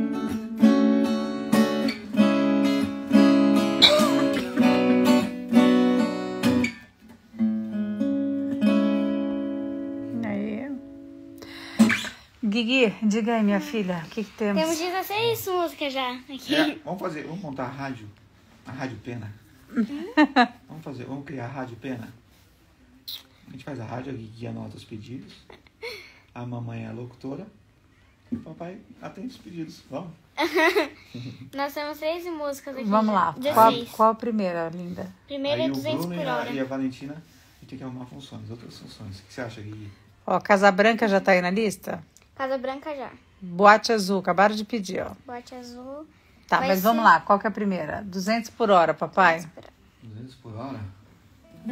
Guigui, diga aí, minha filha, o que, que temos? Temos dezesseis músicas já aqui. É, vamos fazer, vamos montar a rádio, a Rádio Pena. Vamos fazer, vamos criar a Rádio Pena. A gente faz a rádio, a Guigui anota os pedidos, a mamãe é a locutora e o papai atende os pedidos. Vamos? Nós temos três músicas aqui. Vamos lá. Qual, dezesseis. qual a primeira, linda? Primeiro Aí é o duzentos Bruno por e a, hora. e a Valentina, a gente tem que arrumar funções, outras funções. O que você acha, Gui? Ó, Casa Branca já tá aí na lista? Casa Branca já. Boate Azul, acabaram de pedir, ó. Boate Azul. Tá, Vai mas vamos ser- lá. Qual que é a primeira? duzentos por hora, papai. duzentos por hora? duzentos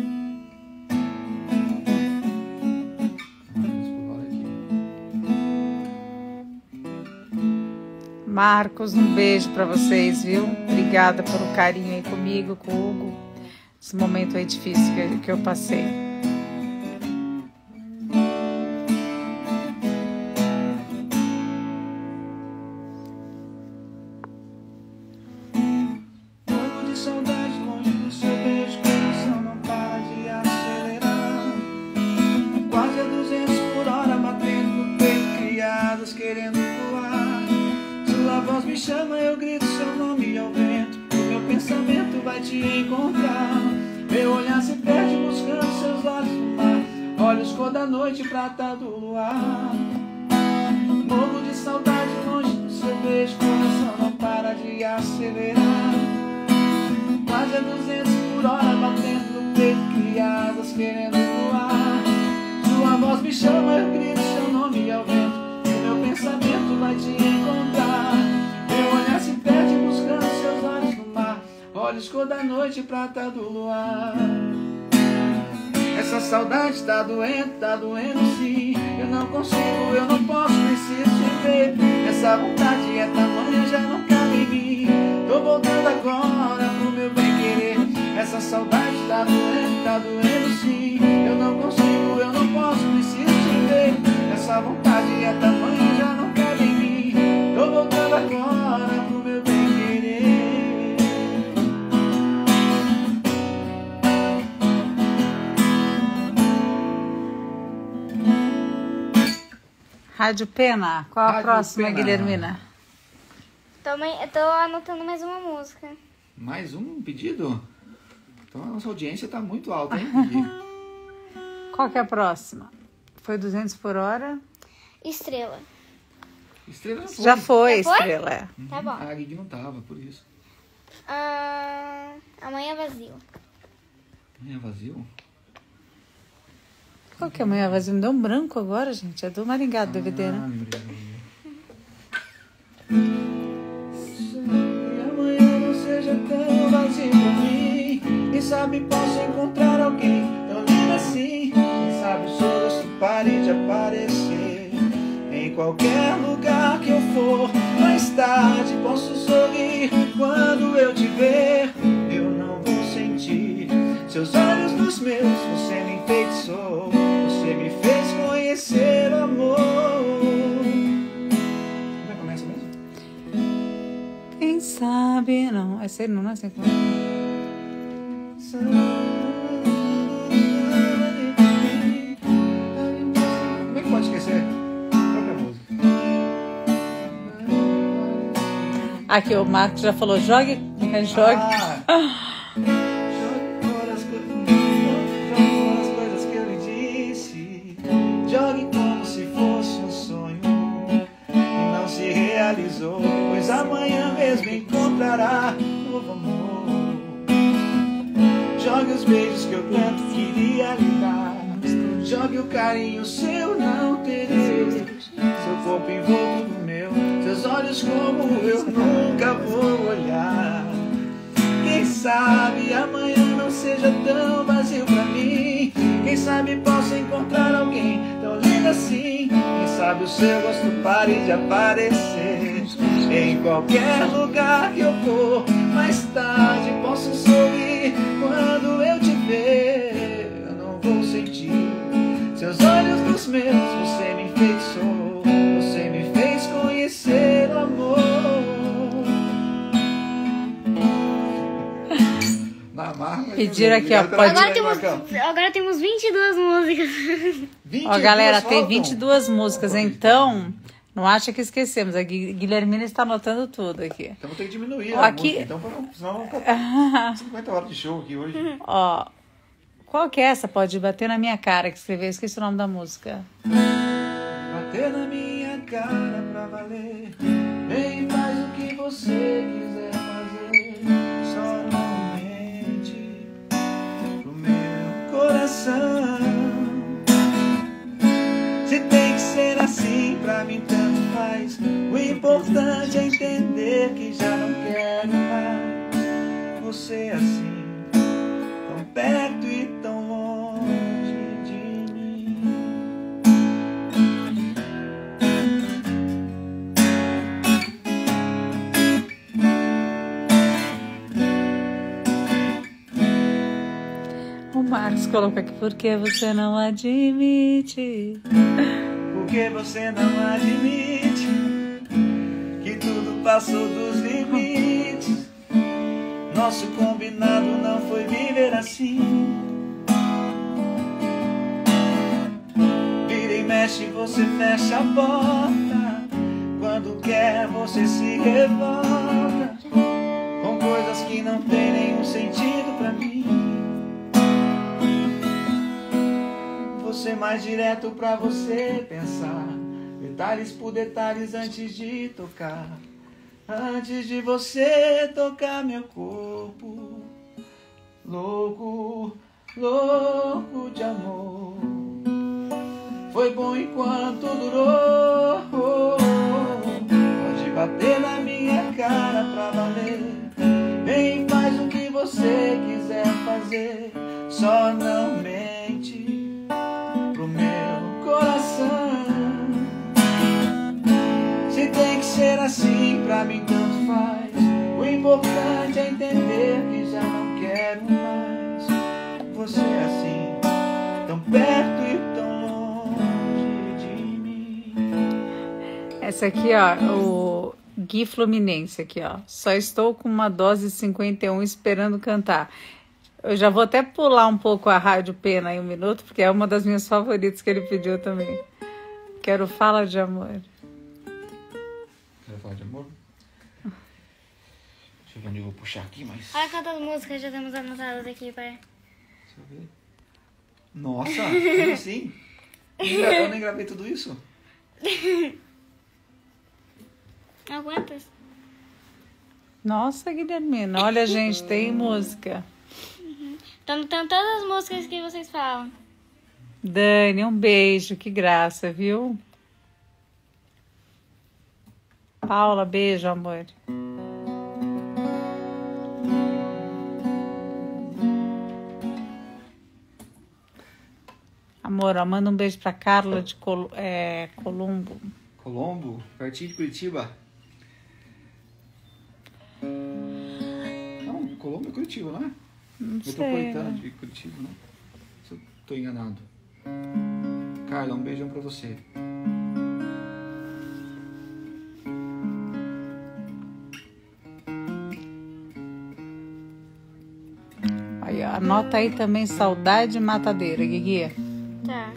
por hora aqui. Marcos, um beijo pra vocês, viu? Obrigada pelo carinho aí comigo, com o Hugo. Esse momento aí difícil que, que eu passei. Morro de saudade longe do seu beijo, coração não para de acelerar. Quase a duzentos por hora, batendo no peito, criadas querendo voar. Sua voz me chama, eu grito seu nome ao vento. O meu pensamento vai te encontrar. Meu olhar se perde buscando seus olhos no mar. Olhos cor da noite, prata do luar. Morro de saudade longe do seu beijo, coração não para de acelerar. Quase a duzentos por hora, batendo no peito, criadas querendo voar. Sua voz me chama, eu grito seu nome ao vento. E meu pensamento vai te encontrar. Meu olhar se perde buscando seus olhos no mar. Olhos cor da noite, prata do luar. Essa saudade tá doendo, tá doendo sim. Eu não consigo, eu não posso, preciso te ver. Essa vontade é tamanha, já não cabe em mim. Tô voltando agora pro meu bem querer. Essa saudade tá doendo, tá doendo sim. Eu não consigo, eu não posso, preciso te ver. Essa vontade é tamanha, já não cabe em mim. Tô voltando agora pro meu bem querer. Rádio Pena, qual a Rádio próxima, Pena. Guilhermina? Também, eu tô anotando mais uma música. Mais um pedido? Então a nossa audiência tá muito alta, hein, Gui? Qual que é a próxima? Foi duzentos por hora? Estrela. Estrela já foi. Já foi, Já foi? Estrela. É. Tá bom. A Gui não tava, por isso. Ah, Amanhã Vazio. É vazio? Qual que é amanhã vazio? Me deu um branco agora, gente. É do Maringá, do D V D, Ah, né? lembrei, lembrei. Que amanhã não seja tão vazio pra mim. Quem sabe posso encontrar alguém tão lindo assim. Quem sabe o seu rosto pare de aparecer. Em qualquer lugar que eu for, mais tarde posso sorrir. Quando eu te ver, eu não vou sentir seus olhos nos meus. Você me enfeitiçou, você me fez conhecer o amor. Como é que começa mesmo? Quem sabe... Não, essa aí não é assim. como é? Como é que pode esquecer? Própria música. Aqui, o Marcos já falou, jogue, jogue. Ah, jogue fora as coisas, jogue fora as coisas que eu lhe disse. Jogue como se fosse um sonho e não se realizou. Pois amanhã mesmo encontrará novo amor. Jogue os beijos que eu tanto queria lhe dar. Jogue o carinho seu, não terei. Seu corpo envolto no meu, seus olhos como eu nunca vou olhar. Quem sabe amanhã não seja tão vazio pra mim. Quem sabe possa encontrar alguém tão lindo assim. Quem sabe o seu rosto pare de aparecer. Em qualquer lugar que eu for, mais tarde posso sorrir. Quando eu te ver, eu não vou sentir seus olhos nos meus. Você me enfeitiçou, você me fez conhecer o amor. Na marca. Pediram aqui, ó, Obrigado pode- pela Agora dica aí, temos, Marcão. agora temos vinte e duas músicas. vinte Ó, e galera, duas tem faltam. vinte e duas músicas, então não acha que esquecemos. A Gui- Guilhermina está anotando tudo aqui. Então vou ter que diminuir Ó, a aqui- música. Então, pra não- senão vamos ficar cinquenta horas de show aqui hoje. Ó, qual que é essa? Pode bater na minha cara que escreveu. Esqueci o nome da música. Bater na minha cara pra valer. Vem e faz o que você quiser fazer, só não mente pro meu coração. Se tem que ser assim, pra mim tanto faz. O importante é entender que já não quero mais você assim, tão perto e tão longe de mim. O Marcos colocou aqui, por que você não admite? Porque você não admite que tudo passou dos limites. Nosso combinado não foi viver assim. Vira e mexe, você fecha a porta. Quando quer, você se revolta com coisas que não tem nenhum sentido pra mim. Você mais direto pra você pensar, detalhes por detalhes antes de tocar. Antes de você tocar meu corpo, louco, louco de amor. Foi bom enquanto durou. Pode bater na minha cara pra valer. Vem, faz o que você quiser fazer, só não mente pro meu coração. Se tem que ser assim, pra mim tanto faz. O importante é entender que já não quero mais você assim, tão perto e tão longe de mim. Essa aqui, ó, o Gui Fluminense aqui, ó. Só estou com uma dose de cinquenta e um esperando cantar. Eu já vou até pular um pouco a Rádio Pena aí um minuto, porque é uma das minhas favoritas que ele pediu também. Quero Fala de Amor. Quer falar de amor? Deixa eu ver onde eu vou puxar aqui, mas... Olha quantas músicas já temos anotadas aqui, pai. Deixa eu ver. Nossa, como assim? Eu nem gravei tudo isso? Ah, quantas? Nossa, Guilhermina, olha, gente, tem música. Tô anotando todas as músicas que vocês falam. Dani, um beijo, que graça, viu? Paula, beijo, amor. Amor, ó, manda um beijo pra Carla de Col é, Colombo. Colombo, pertinho de Curitiba. Não, Colombo é Curitiba, não é? Não Metropolitana sei. de Curitiba, né? Se eu tô enganado. Carla, um beijão pra você. Aí, ó, anota aí também Saudade Matadeira, Guigui. Tá.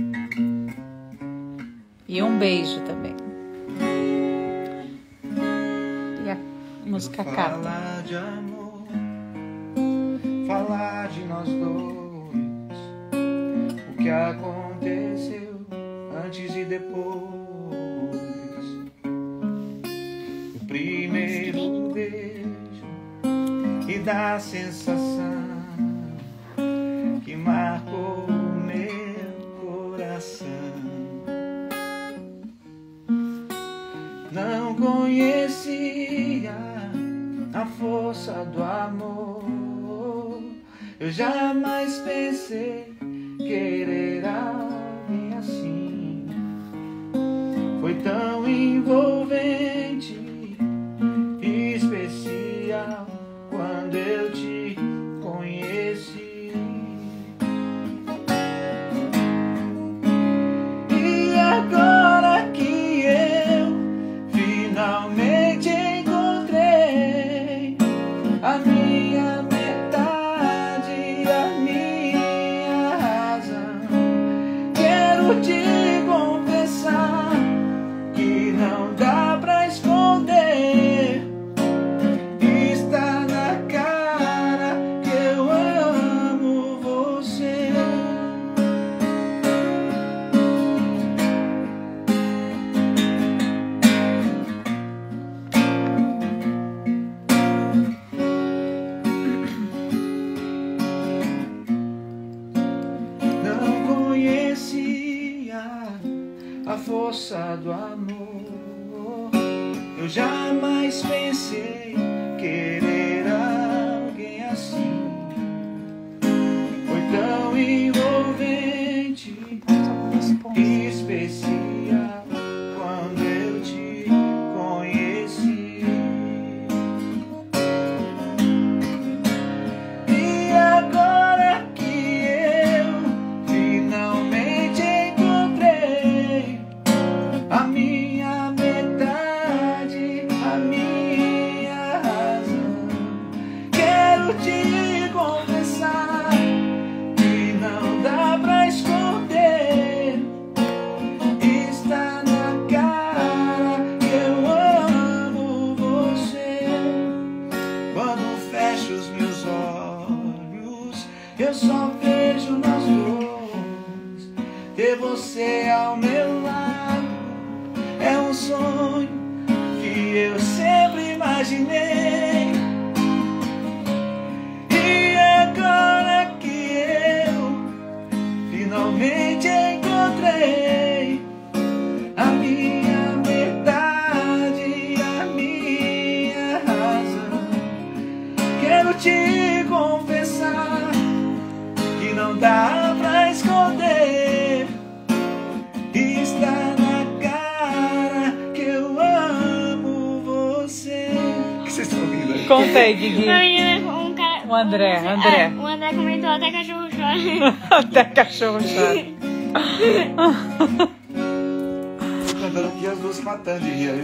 E um beijo também. E a música Cata. Falar de amor, falar de nós dois, o que aconteceu antes e depois. O primeiro beijo e da sensação que marcou o meu coração. Não conhecia a força do amor. Eu jamais pensei querer alguém assim. Foi tão envolvente e especial quando eu te conheci. E agora que eu finalmente encontrei a minha metade, a minha razão, quero te confessar que força do amor. Eu jamais pensei querer alguém assim. Foi tão envolvente e especial quando eu te conheci. E agora que eu finalmente encontrei a minha metade, a minha razão, quero te confessar que não dá pra esconder. Está na cara que eu amo você. Quando fecho os meus olhos, eu só vejo nós dois. Ter você ao meu lado é um sonho que eu sempre imaginei. E agora que eu finalmente encontrei a minha verdade, a minha razão, quero te confessar que não dá pra esconder. Está na cara que eu amo você. O que vocês estão ouvindo aí? Conta aí, Guigui. Uma menina, um cara. O André, um- André. é, o André comentou até cachorro chora. Até cachorro chora. Tô cantando aqui as duas se matando de rir.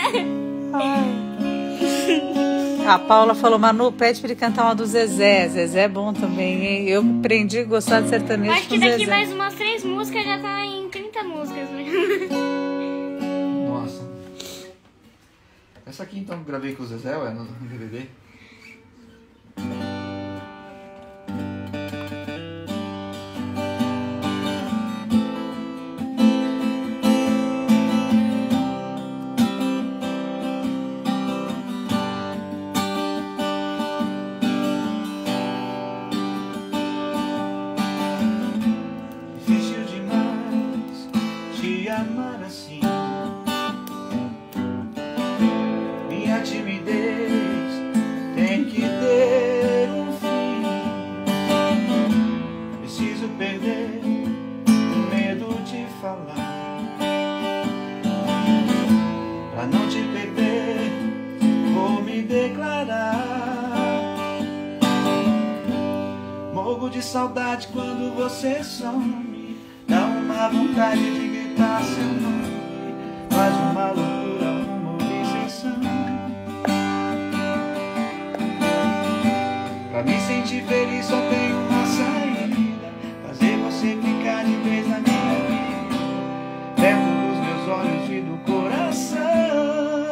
A Paula falou, Manu, pede pra ele cantar uma do Zezé. Zezé é bom também, hein? Eu aprendi a gostar de sertanejo Acho com que daqui Zezé. mais umas três músicas já tá em trinta músicas. Né? Nossa. Essa aqui então eu gravei com o Zezé, ué, no no D V D. Difícil demais te amar assim. Minha timidez tem que ter um fim. Preciso perder o medo de falar. Pra não te perder, vou me declarar. Morro de saudade quando você some. Dá uma vontade de gritar seu nome. Faz uma loucura, uma obsessão. Pra me sentir feliz só tem uma saída: fazer você ficar de vez na minha vida, perto dos meus olhos e do coração.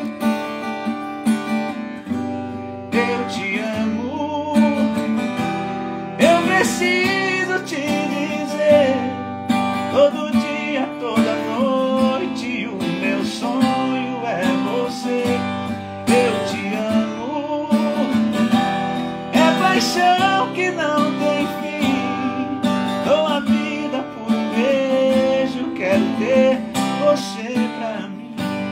Eu te amo, eu preciso te dizer, todo dia, toda noite, o meu sonho é você. Eu te amo, é paixão que não tem fim. Dou a vida por um beijo, quero ter você pra mim.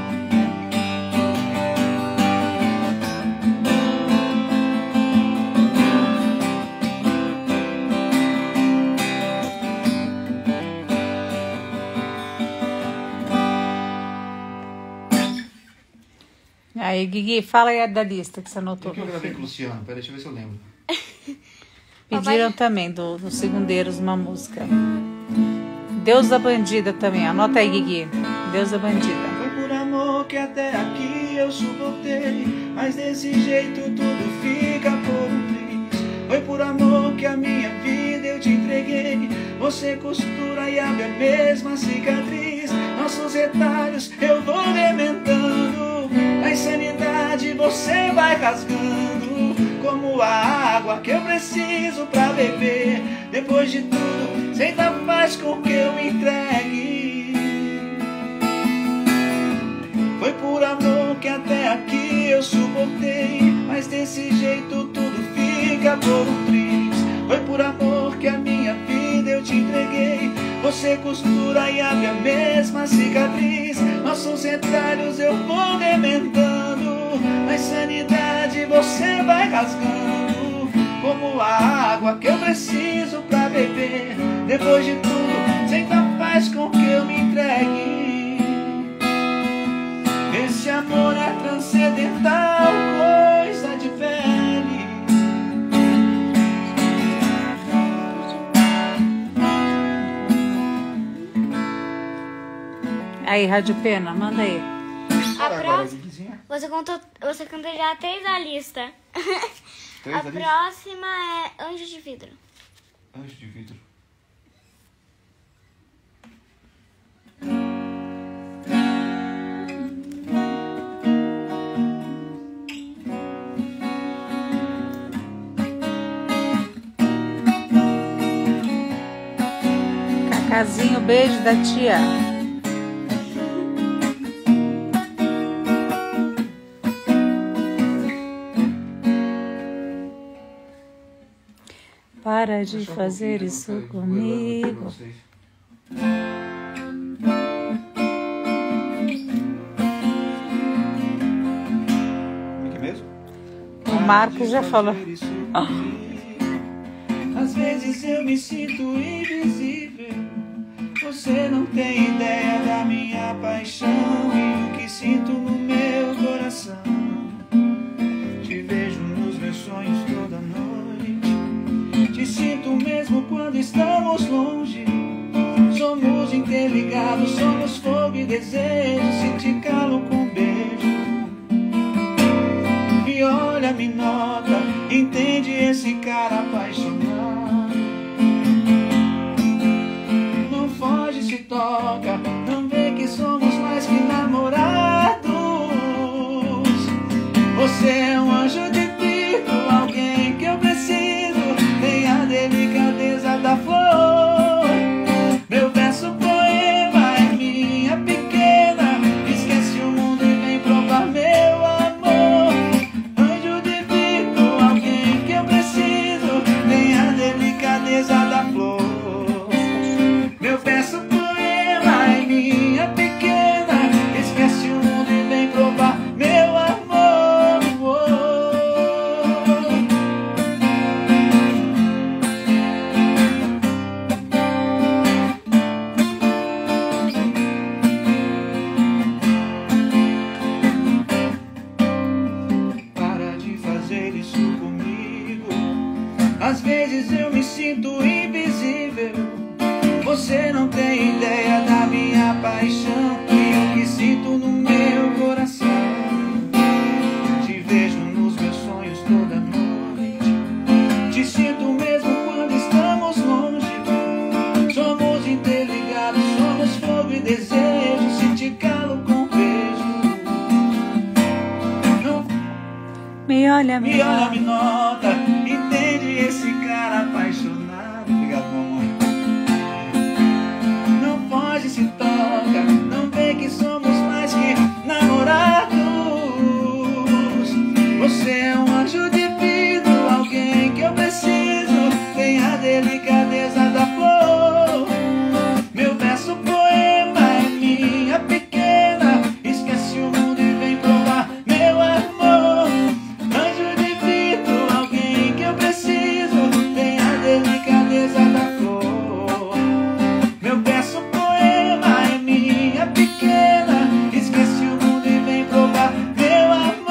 Aí, Guigui, fala aí da lista que você anotou. O que eu gravei com o Luciano? Pera, deixa eu ver se eu lembro. Pediram também do, do Segundeiros uma música. Deus da Bandida também. Anota aí, Guigui. Deus da Bandida. Foi por amor que até aqui eu suportei, mas desse jeito tudo fica por um triz. Foi por amor que a minha vida eu te entreguei. Você costura e abre a mesma cicatriz. Nossos retalhos eu vou remendando. Na insanidade você vai rasgando, como a água que eu preciso pra beber. Depois de tudo, sem dar paz com que eu me entregue. Foi por amor que até aqui eu suportei, mas desse jeito tudo fica por um triz. Foi por amor que a minha vida eu te entreguei. Você costura e abre a mesma cicatriz. Nossos retalhos eu vou remendando. Na insanidade você vai rasgando, como a água que eu preciso pra beber. Depois de tudo, sem dar paz com que eu me entregue. Esse amor é transcendental, coisa de pele. Aí, Rádio Pena, manda aí. A próxima, você contou, você cantou já três da lista. Três A da lista? próxima é Anjo de Vidro. Anjo de vidro. Cacazinho, beijo da tia. Para de Deixa eu fazer ouvir, isso não, peraí, vou comigo. pra vocês. Como é que é mesmo? O Marcos já falou. Às vezes eu me sinto invisível. Você não tem ideia da minha paixão e o que sinto no meu coração. Te vejo nos meus sonhos toda noite. Te sinto mesmo quando estamos longe. Somos interligados, somos fogo e desejo. Se te calo com um beijo, me olha, me nota, entende esse cara apaixonado. Não foge, se toca, não vê que somos mais que namorados. Você é um anjo de vidro, alguém que eu preciso. Tem a delicadeza da flor. Meu verso poema é minha pequena. Esquece o mundo e vem provar meu amor. Anjo de vidro, alguém que eu preciso. Tem a delicadeza da flor. Meu verso poema é minha pequena. Esquece o mundo e vem provar meu amor. Para de fazer isso comigo. Às vezes eu me sinto invisível. Você não tem ideia da minha paixão e o que sinto no meu coração. Te vejo nos meus sonhos toda noite. Te sinto mesmo quando estamos longe. Somos interligados, somos fogo e desejo. Se te calo com um beijo, não Me olha, me me olha, me olha. nota, entende esse cara apaixonado. Obrigado, meu amor. Não foge, se toca, não vê que somos mais que namorados. Você é um anjo de vidro, alguém que eu preciso. Tem a delicadeza da flor. Meu verso poema é minha pequena. Esquece o mundo e vem provar meu amor. Anjo de vidro, alguém que eu preciso. Tem a delicadeza da flor. Meu verso poema é minha pequena. Esquece o mundo e vem provar meu amor.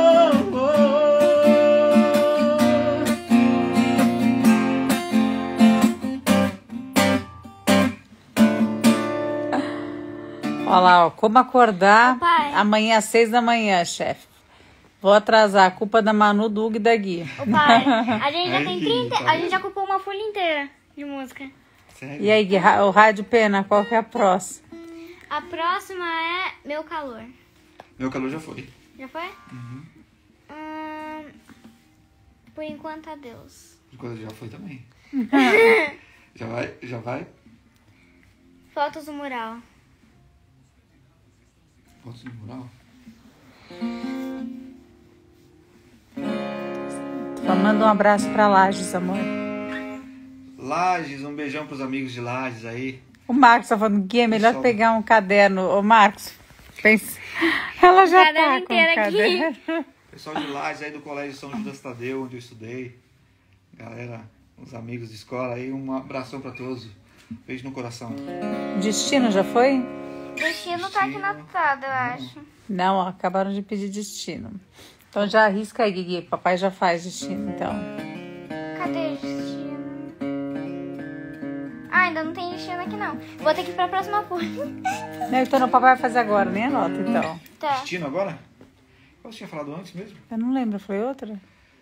Olha lá, ó, como acordar Papai. amanhã às seis da manhã, chefe. Vou atrasar, a culpa da Manu, do Hugo e da Gui. Ô pai, a gente já tem Aí, trinta. tá A gente já ocupou uma folha inteira de música. Sério? E aí, Gui, ra- o Rádio Pena, qual que é a próxima? A próxima é Meu Calor. Meu calor já foi. Já foi? Hum, por enquanto, adeus. Coisa já foi também. Já vai? Já vai? Fotos do mural. Fotos no mural? Só manda um abraço pra Lages, amor. Lages, um beijão pros amigos de Lages aí. O Marcos tá falando, Gui, é melhor Pessoal. pegar um caderno. Ô, Marcos, pensa. Ela já Caderno tá com inteiro um aqui. caderno. Pessoal de Lages aí do Colégio São Judas Tadeu, onde eu estudei. Galera, os amigos de escola aí, um abração pra todos. Beijo no coração. Destino já foi? Destino tá aqui anotado, eu acho. Não, ó, acabaram de pedir destino. Então já arrisca aí, Gui. Papai já faz destino, então. Cadê destino? Ah, ainda não tem destino aqui não. Vou ter que ir pra próxima folha. Não, então o papai vai fazer agora, nem anota, então. Tá. Destino agora? Qual você tinha falado antes mesmo? Eu não lembro, foi outra?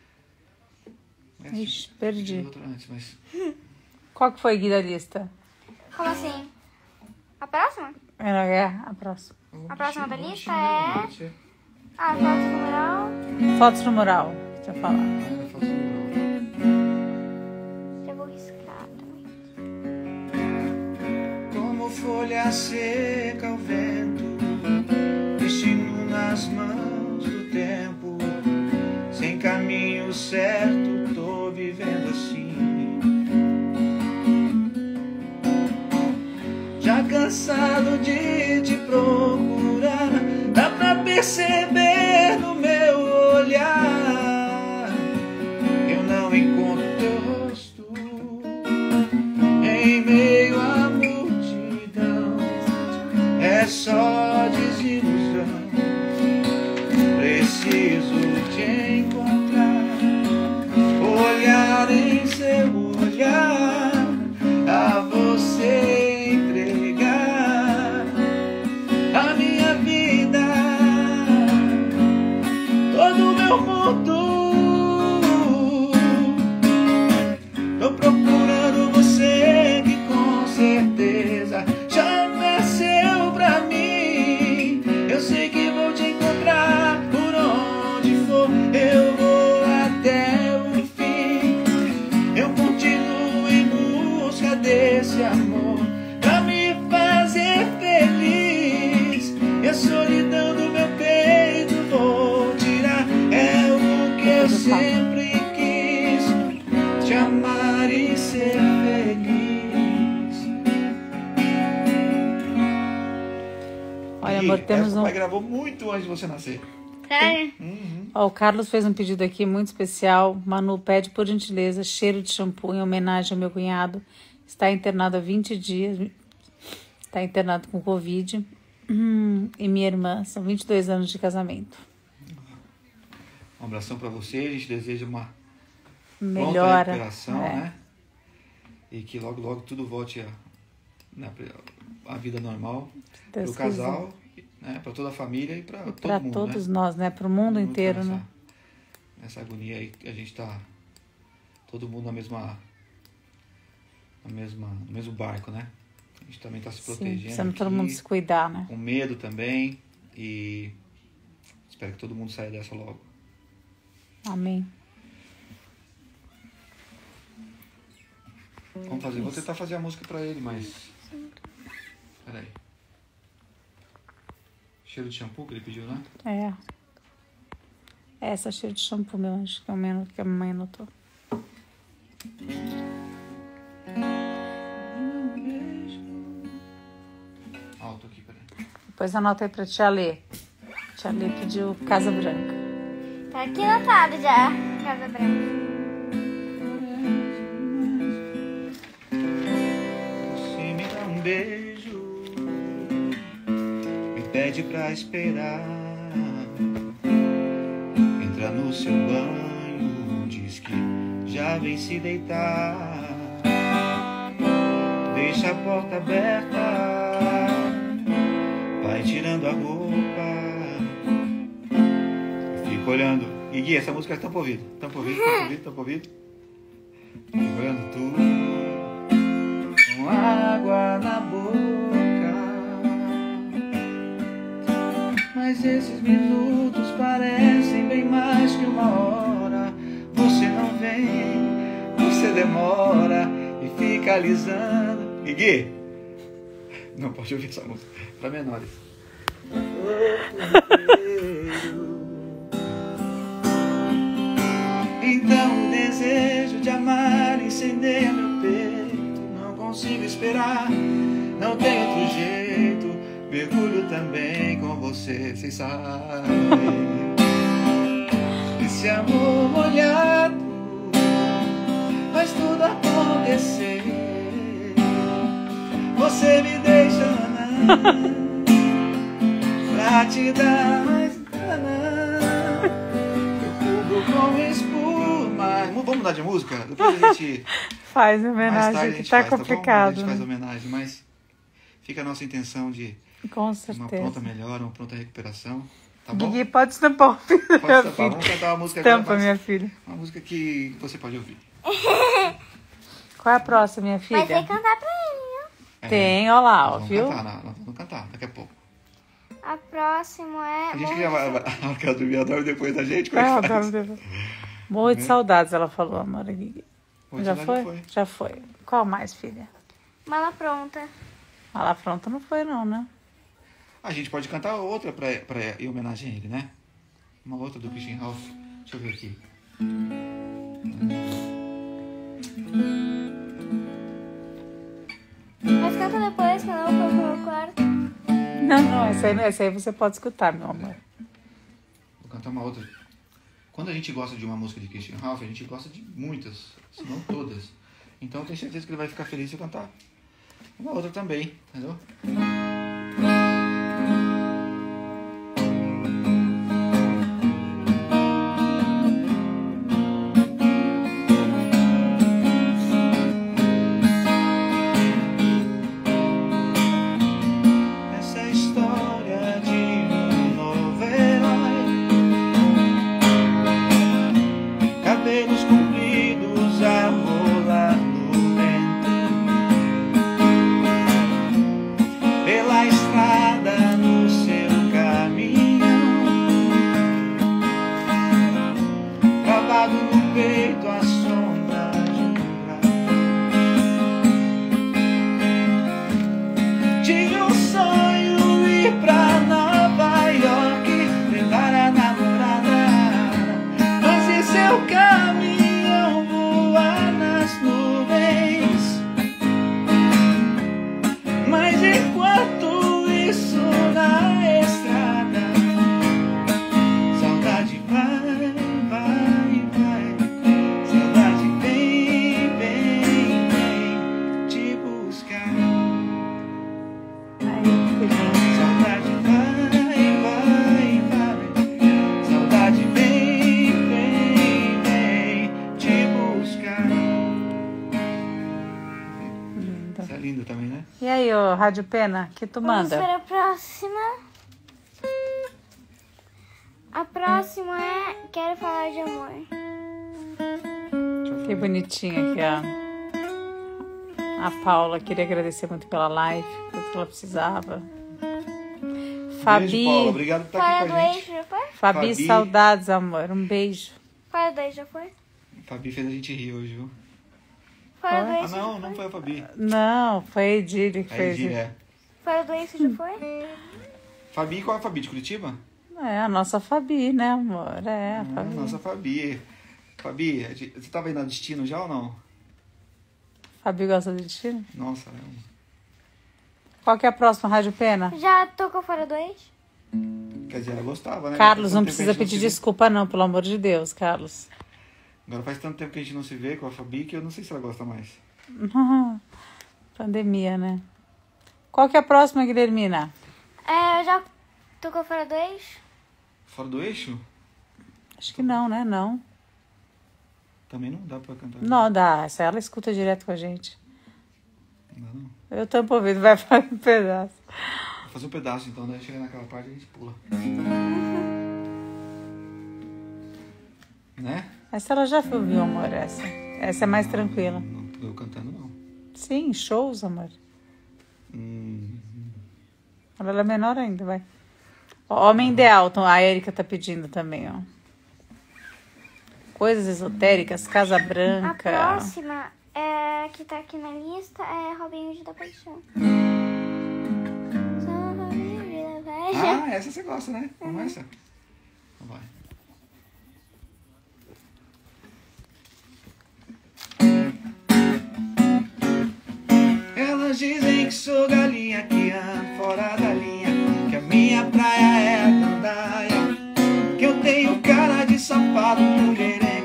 É, Ixi, tinha perdi. outra antes, mas... Qual que foi, Gui, da lista? Como assim? A próxima? É, não, é a próxima. A próxima da Destino, lista destino, é- pode ser. Ah, foto numeral. Fotos no mural, deixa eu falar. Ah, ainda faço um. Eu vou riscar também. Como folha seca ao vento, destino nas mãos do tempo. Sem caminho certo, tô vivendo assim. Já cansado de te procurar, dá pra perceber no meu olhar. Eu não encontro teu rosto em meio à multidão. É só desilusão. Preciso te encontrar, olhar em seu olhar, a você entregar a minha vida, todo o meu mundo. Tô procurando você que com certeza já nasceu pra mim. Eu sei que vou te encontrar por onde for, eu vou até o fim. Eu continuo em busca desse amor pra me fazer feliz. E a solidão do meu peito vou tirar. É o que eu sempre quis, te amar e ser feliz. Olha, E amor, temos essa um... papai gravou muito antes de você nascer. Sério? Uhum. Ó, o Carlos fez um pedido aqui muito especial. Manu pede, por gentileza, cheiro de shampoo em homenagem ao meu cunhado. Está internado há vinte dias. Está internado com Covid. Hum, e minha irmã. São vinte e dois anos de casamento. Um abração pra você. A gente deseja uma pronta Melhora. recuperação, É. né? E que logo, logo tudo volte a, né, a vida normal. Deus Pro casal, né, para toda a família e para todo Para mundo, todos né? nós, né? Para o mundo Todo inteiro, nessa, né? Nessa agonia aí, a gente tá todo mundo na mesma, na mesma, no mesmo barco, né? A gente também tá se Sim, protegendo precisamos todo aqui, mundo se cuidar, né? com medo também, e espero que todo mundo saia dessa logo. Amém. Vamos fazer, vou tentar fazer a música para ele, mas peraí. Cheiro de shampoo que ele pediu, né? É. Essa cheiro de shampoo, meu anjo, que é o menos que a mamãe anotou. Alto aqui, peraí. Depois anota aí pra tia Lê. Tia Lê pediu Casa Branca. Tá aqui anotado já, Casa Branca. Você me dá um beijo, me pede pra esperar, entra no seu banho, diz que já vem se deitar, deixa a porta aberta, vai tirando a roupa, fica olhando. E Gui, essa música é tampa ouvido, tampa ouvido, tampa ouvido, tampa ouvido, fica olhando tudo com água na boca. Mas esses minutos parecem bem mais que uma hora. Você não vem, você demora e fica alisando. E Gui, não pode ouvir essa música, para menores. Então o desejo de amar incendeia meu peito. Não consigo esperar, não tem outro jeito. Mergulho também com você, vocês sabem. Esse amor molhado faz tudo acontecer. Você me deixa pra te dar mais eu cubro com espuma. Vamos mudar de música? Depois a gente faz homenagem, que tá faz, complicado. Tá, a gente faz né? homenagem, mas fica a nossa intenção de Com certeza. uma pronta melhora, uma pronta recuperação. Tá bom? Guigui, pode estampar o filho da Pode minha estampar. filha. Vamos cantar uma música Estampa, agora, mas minha filha. uma música que você pode ouvir. Qual é a próxima, minha filha? Vai ter que cantar pra ele, viu? É, Tem, ó lá, ó, nós vamos viu? Cantar, nós vamos cantar daqui a pouco. A próxima é... A gente Morro que já vai. de vai- Ela quer dormir, ela dorme depois da gente. Como Ah, é eu que faz? adoro, adoro. Morro de saudades, ela falou, amor. Guigui. Hoje Já ela foi? Já foi. Qual mais, filha? Mala pronta. A lá pronta não foi, não, né? A gente pode cantar outra pra, pra, em homenagem a ele, né? Uma outra do Christian Ralph. Deixa eu ver aqui. Mas canta depois, que eu não vou pro meu quarto. Não, não, essa aí, essa aí você pode escutar, meu amor. Vou cantar uma outra. Quando a gente gosta de uma música de Christian Ralph, a gente gosta de muitas, se não todas. Então eu tenho certeza que ele vai ficar feliz se eu cantar uma outra também, entendeu? Essa é a história de um novo herói. Cabelos compridos a rolar no vento, pela estrada no seu caminhão, gravado no peito a sombra de um dragão. Tinha um sonho ir pra Nova York, levar a namorada, fazer seu caminhão voar nas nuvens. Mas enquanto isso na estrada, saudade vai, vai, vai. Saudade vem, vem, vem te buscar. Aí, filhinha. Saudade vai, vai, vai. Saudade vem, vem, vem te buscar. Linda. Isso é lindo também, né? E aí, ô Rádio Pena, que tu Vamos manda? para a próxima. A próxima é Quero Falar de Amor. Que bonitinha aqui, ó. A Paula queria agradecer muito pela live, tudo que ela precisava. Fabi, Beijo, Paula. Obrigado por estar Fora aqui do com a gente. eixo já foi? Fabi, Fabi. saudades, amor. Um beijo. Fora do eixo já foi? Fabi fez a gente rir hoje, viu? Fora do Ah, eixo já não, foi? não foi a Fabi. Não, foi a Edília que A fez. Edir, é. Fora do eixo já foi? Fabi, qual é a Fabi? De Curitiba? É, a nossa Fabi, né, amor? É, a Ah, Fabi. nossa Fabi. Fabi, a gente- você tava aí na Destino já ou não? Fabi gosta de destino? Nossa, é um- Qual que é a próxima, Rádio Pena? Já tocou Fora do eixo? quer dizer, ela gostava, né? Carlos, Faz não tanto tempo que precisa a gente pedir se vê. desculpa não, pelo amor de Deus, Carlos. Agora faz tanto tempo que a gente não se vê com a Fabi que eu não sei se ela gosta mais. Pandemia, né? Qual que é a próxima, Guilhermina? É, já tocou Fora do eixo? Fora do eixo? Acho que não, né? Não. Também não dá pra cantar. Não, dá. Essa ela escuta direto com a gente. Não dá, não. Eu tampo o ouvido, vai fazer um pedaço. Vou fazer um pedaço então, daí chega naquela parte a gente pula. Né? Essa ela já ouviu, amor, essa. Essa é mais tranquila. Não, não, eu cantando não. Sim, shows, amor. Hum, Ela é menor ainda, vai. Ó, Homem Ideal, então, a Erika tá pedindo também, ó. Coisas esotéricas, Casa A Branca. próxima é, que tá aqui na lista é Robin Hood da Paixão. Sou Robin Hood da Paixão. Ah, essa você gosta, né? Vamos essa? Então vai. Elas dizem que sou galinha.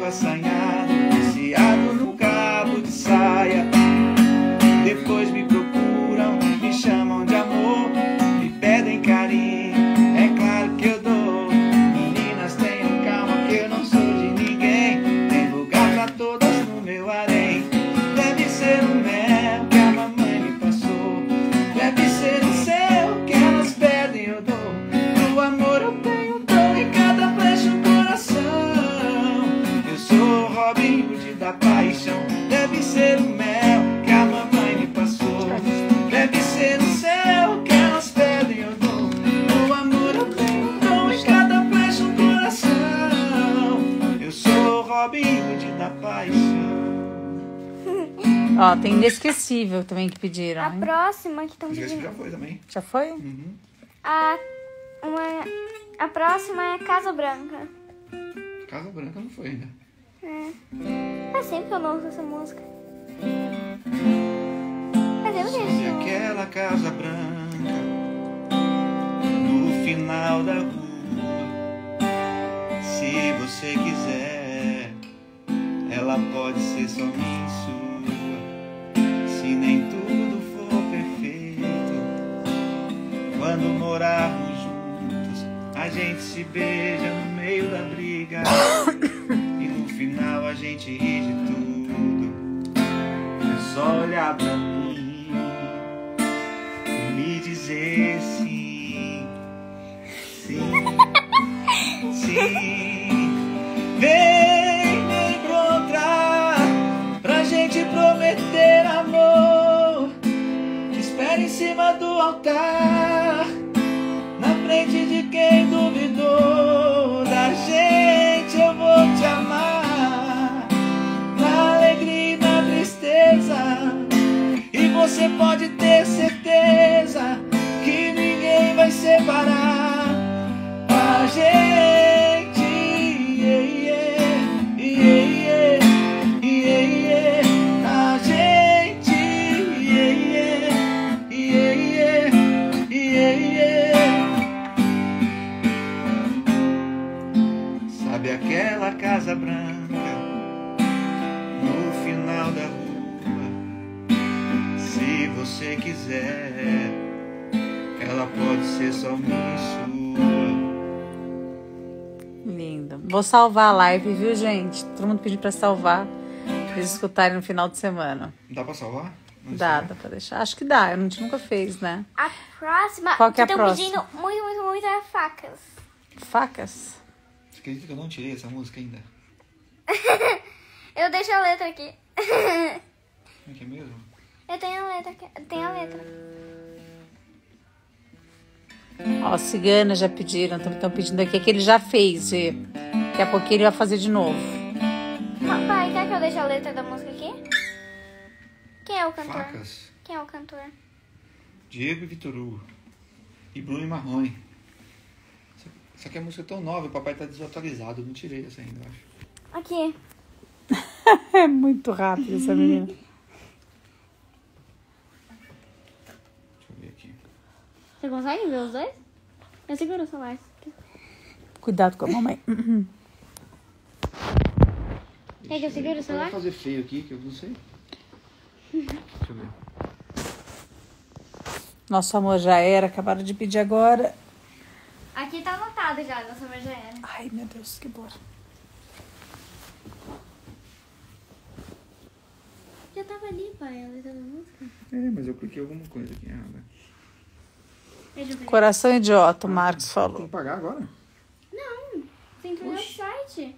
assanhado, viciado no cabo de saia. Depois me procuram, me chamam de amor, me pedem carinho, é claro que eu dou. Meninas, tenham calma que eu não sou de ninguém, tem lugar pra todas no meu harém. Deve ser o mel que a mamãe me passou, deve ser o céu que elas pedem, eu dou. Do amor eu tenho dom, em cada flecha um coração. Eu sou Robin Hood da paixão, deve ser o mel que a mamãe me passou, deve ser o céu que elas pedem, eu dou. Do amor eu tenho dom, em cada flecha um coração. Eu sou Robin Hood da paixão. Ó, tem Inesquecível também que pediram. A hein? próxima que estão Esse pedindo. já foi também. Já foi? Uhum. A, uma, a próxima é Casa Branca. Casa Branca não foi ainda. É. Faz sempre que eu não ouço essa música. Faz tempo que a gente Sobe não ouve. aquela casa branca no final da rua. Se você quiser, ela pode ser só minha e sua. Se nem tudo for perfeito, quando morarmos juntos, a gente se beija no meio da briga. E no final a gente ri de tudo. É só olhar pra mim e me dizer sim, sim, sim. Vem me encontrar pra gente prometer amor. Te espero em cima do altar, na frente de quem duvidou da gente. Eu vou te amar na alegria e na tristeza, e você pode ter certeza que ninguém vai separar a gente. Yeah, yeah, yeah, yeah, yeah. A gente. Yeah, yeah, yeah, yeah, yeah. Sabe aquela casa branca no final da rua? Se você quiser, ela pode ser só minha e sua. Lindo. Vou salvar a live, viu, gente? Todo mundo pediu pra salvar, pra eles escutarem no final de semana. Dá pra salvar? Não Dá, sei. dá pra deixar. Acho que dá, a gente nunca fez, né? A próxima Qual que é a estão próxima? pedindo muito, muito, muito é Facas. Facas? Você acredita que eu não tirei essa música ainda? Eu deixo a letra aqui. Como é que é mesmo? Eu tenho a letra aqui. Tem a letra. Ó, Cigana já pediram, também estão pedindo aqui, que ele já fez, Gê. Daqui a pouquinho ele vai fazer de novo. Pai, quer que eu deixe a letra da música aqui? Quem é o cantor? Facas. Quem é o cantor? Diego e Vitor Hugo. E Bruno e Marrone. Isso- Isso aqui é música tão nova, o papai tá desatualizado. Eu não tirei essa ainda, eu acho. Aqui. É muito rápido essa menina. Deixa eu ver aqui. Você consegue ver os dois? Eu seguro o celular. Cuidado com a mamãe. Quer que eu segure o Eu celular? vou fazer feio aqui, que eu não sei. Deixa eu ver. Nosso amor já era, acabaram de pedir agora. Aqui tá anotado já, nossa amor já era. Ai, meu Deus, que dor. Já tava ali, pai, a letra da música. É, mas eu cliquei alguma coisa aqui errada. Deixa eu ver. Coração idiota, o Marcos Tem falou. que pagar agora? Não, você entrou em outro site.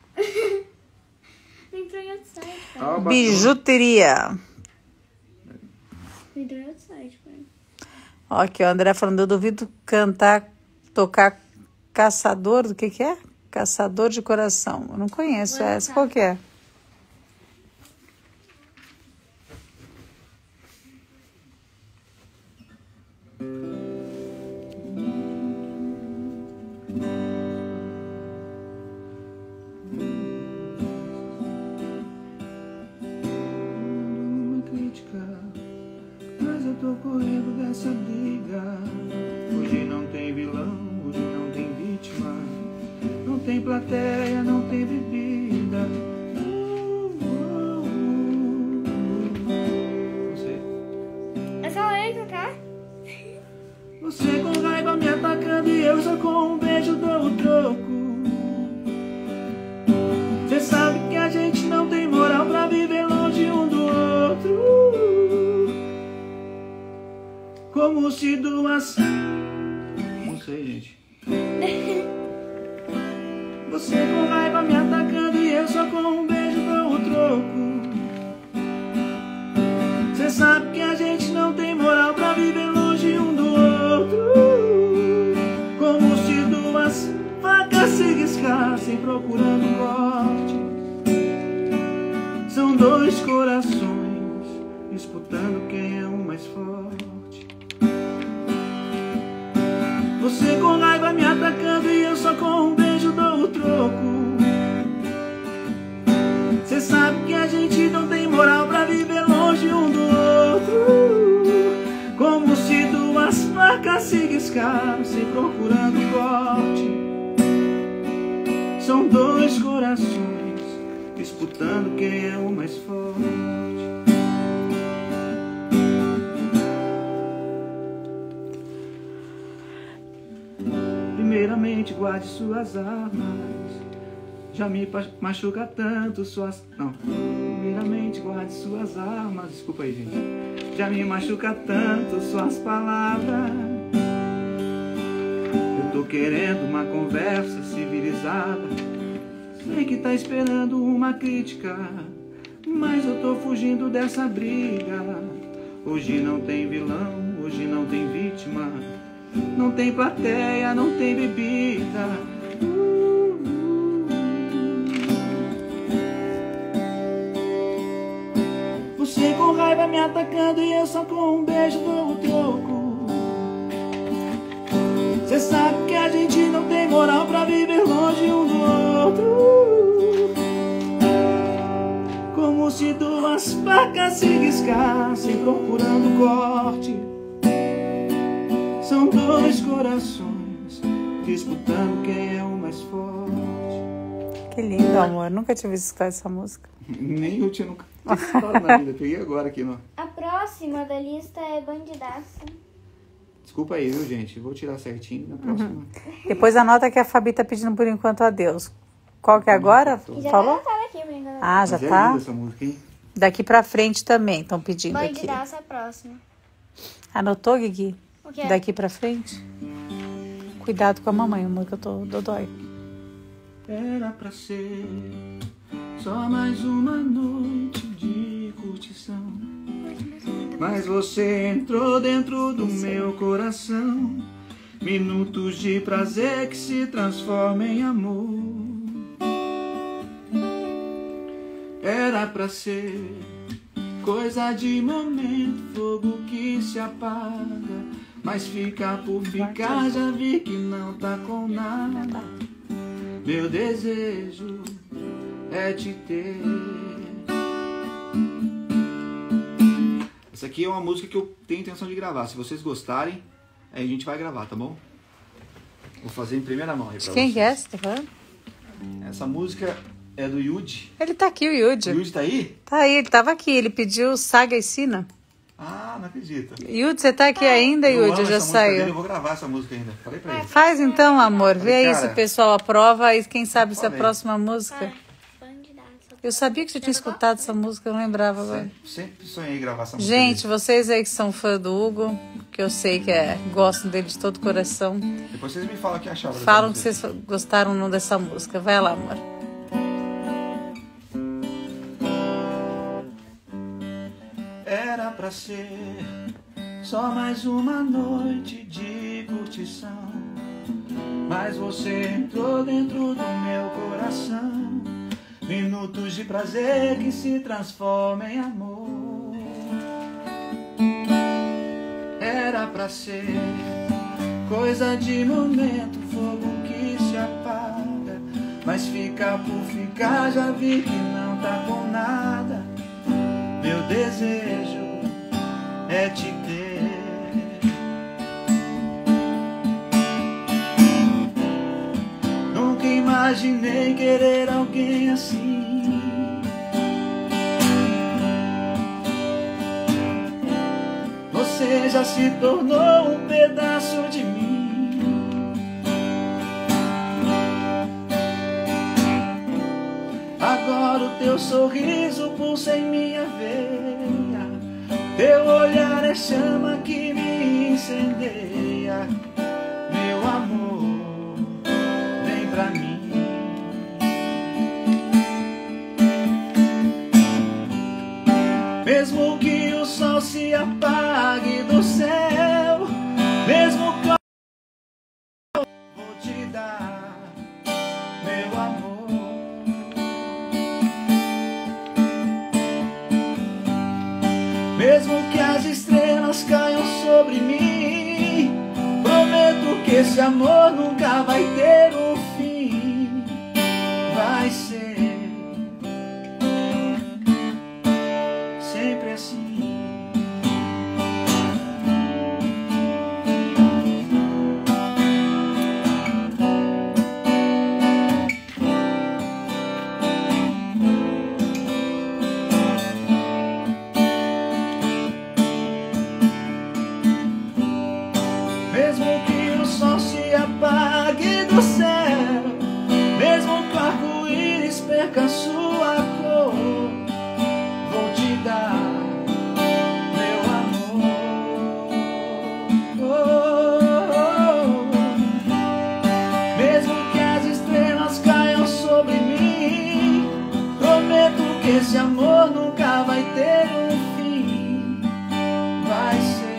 Você entrou em outro site, pai. Ah, Bijuteria. Você entrou em outro site, pai. Ó, aqui, o André falando, eu duvido cantar, tocar Caçador, do que que é? Caçador de Coração. Eu não conheço Vou essa, anotar. qual que é? Uma crítica, mas eu tô correndo dessa briga. Hoje não tem vilão, hoje não tem vítima. Não tem plateia, não tem bebida. como se duas... Não sei, gente. Você com raiva me atacando e eu só com um beijo dou o troco. Cê sabe que a gente não tem moral pra viver longe um do outro. Como se duas facas se riscassem procurando corte. São dois corações disputando quem é o mais forte. Você com raiva me atacando e eu só com um beijo dou o troco. Cê sabe que a gente não tem moral pra viver longe um do outro. Como se duas facas se riscassem procurando corte. São dois corações disputando quem é o mais forte. Primeiramente guarde suas armas. Já me machuca tanto suas... Não. Primeiramente guarde suas armas. Desculpa aí, gente. Já me machuca tanto suas palavras. Eu tô querendo uma conversa civilizada. Sei que tá esperando uma crítica, mas eu tô fugindo dessa briga. Hoje não tem vilão, hoje não tem vítima. Não tem plateia, não tem bebida. uh, uh. Você com raiva me atacando e eu só com um beijo dou o troco. Cê sabe que a gente não tem moral pra viver longe um do outro. Como se duas facas se riscassem procurando corte. São dois corações disputando quem é o mais forte. Que lindo, amor. Nunca tinha visto escutar essa música. Nem eu tinha nunca escutado na vida. Peguei agora aqui, não. A próxima da lista é Bandidaça. Desculpa aí, viu, gente? Vou tirar certinho na próxima. Uhum. Depois anota que a Fabi tá pedindo por enquanto a Deus. Qual que é agora? Já Falou? tá anotado aqui, por enquanto. Ah, já Mas é tá? linda essa música, hein? Daqui pra frente também estão pedindo aqui. Bandidaça é a próxima. Anotou, Guigui? O quê? Daqui pra frente? Cuidado com a mamãe, amor, que eu tô dodói. Era pra ser só mais uma noite de curtição, mas você entrou dentro do meu coração. Minutos de prazer que se transformam em amor. Era pra ser coisa de momento, fogo que se apaga, mas fica por ficar, já vi que não tá com nada. Meu desejo é te ter. Essa aqui é uma música que eu tenho intenção de gravar. Se vocês gostarem, aí a gente vai gravar, tá bom? Vou fazer em primeira mão aí pra Quem vocês. que é essa? Tá falando? Essa música é do Yudi. Ele tá aqui, o Yudi. O Yudi tá aí? Tá aí, ele tava aqui. Ele pediu Saga e Sina. Ah, não acredito. Yudi, você tá aqui ainda, Eu Yudi? amo Já essa música dele, eu saiu. vou gravar essa música ainda. Falei pra ele. Faz então, amor. Vê aí Cara, se o pessoal aprova e quem sabe se é a falei. próxima música. Bandidaça. Eu sabia que você tinha escutado essa música, eu não lembrava agora. Sempre, sempre sonhei em gravar essa música. Gente, vocês aí que são fã do Hugo, que eu sei que é, gostam dele de todo o coração, dele. Depois vocês me falam o que acharam. dessa falam que música. vocês gostaram ou não dessa música. Vai lá, amor. Era pra ser só mais uma noite de curtição, mas você entrou dentro do meu coração. Minutos de prazer que se transformam em amor. Era pra ser coisa de momento, fogo que se apaga, mas fica por ficar, já vi que não tá com nada. Meu desejo é te ter. Nunca imaginei querer alguém assim. Você já se tornou um pedaço de mim. Agora o teu sorriso pulsa em minha veia. Teu olhar é chama que me incendeia. Meu amor, vem pra mim. Mesmo que o sol se apague do céu, mesmo que eu vou te dar, meu amor. Mesmo que as estrelas caiam sobre mim, prometo que esse amor nunca vai ter um fim. Vai ser sempre assim. Mesmo que o sol se apague do céu, mesmo que o arco-íris perca sua cor, vou te dar, meu amor. Oh, oh, oh. Mesmo que as estrelas caiam sobre mim, prometo que esse amor nunca vai ter um fim. Vai ser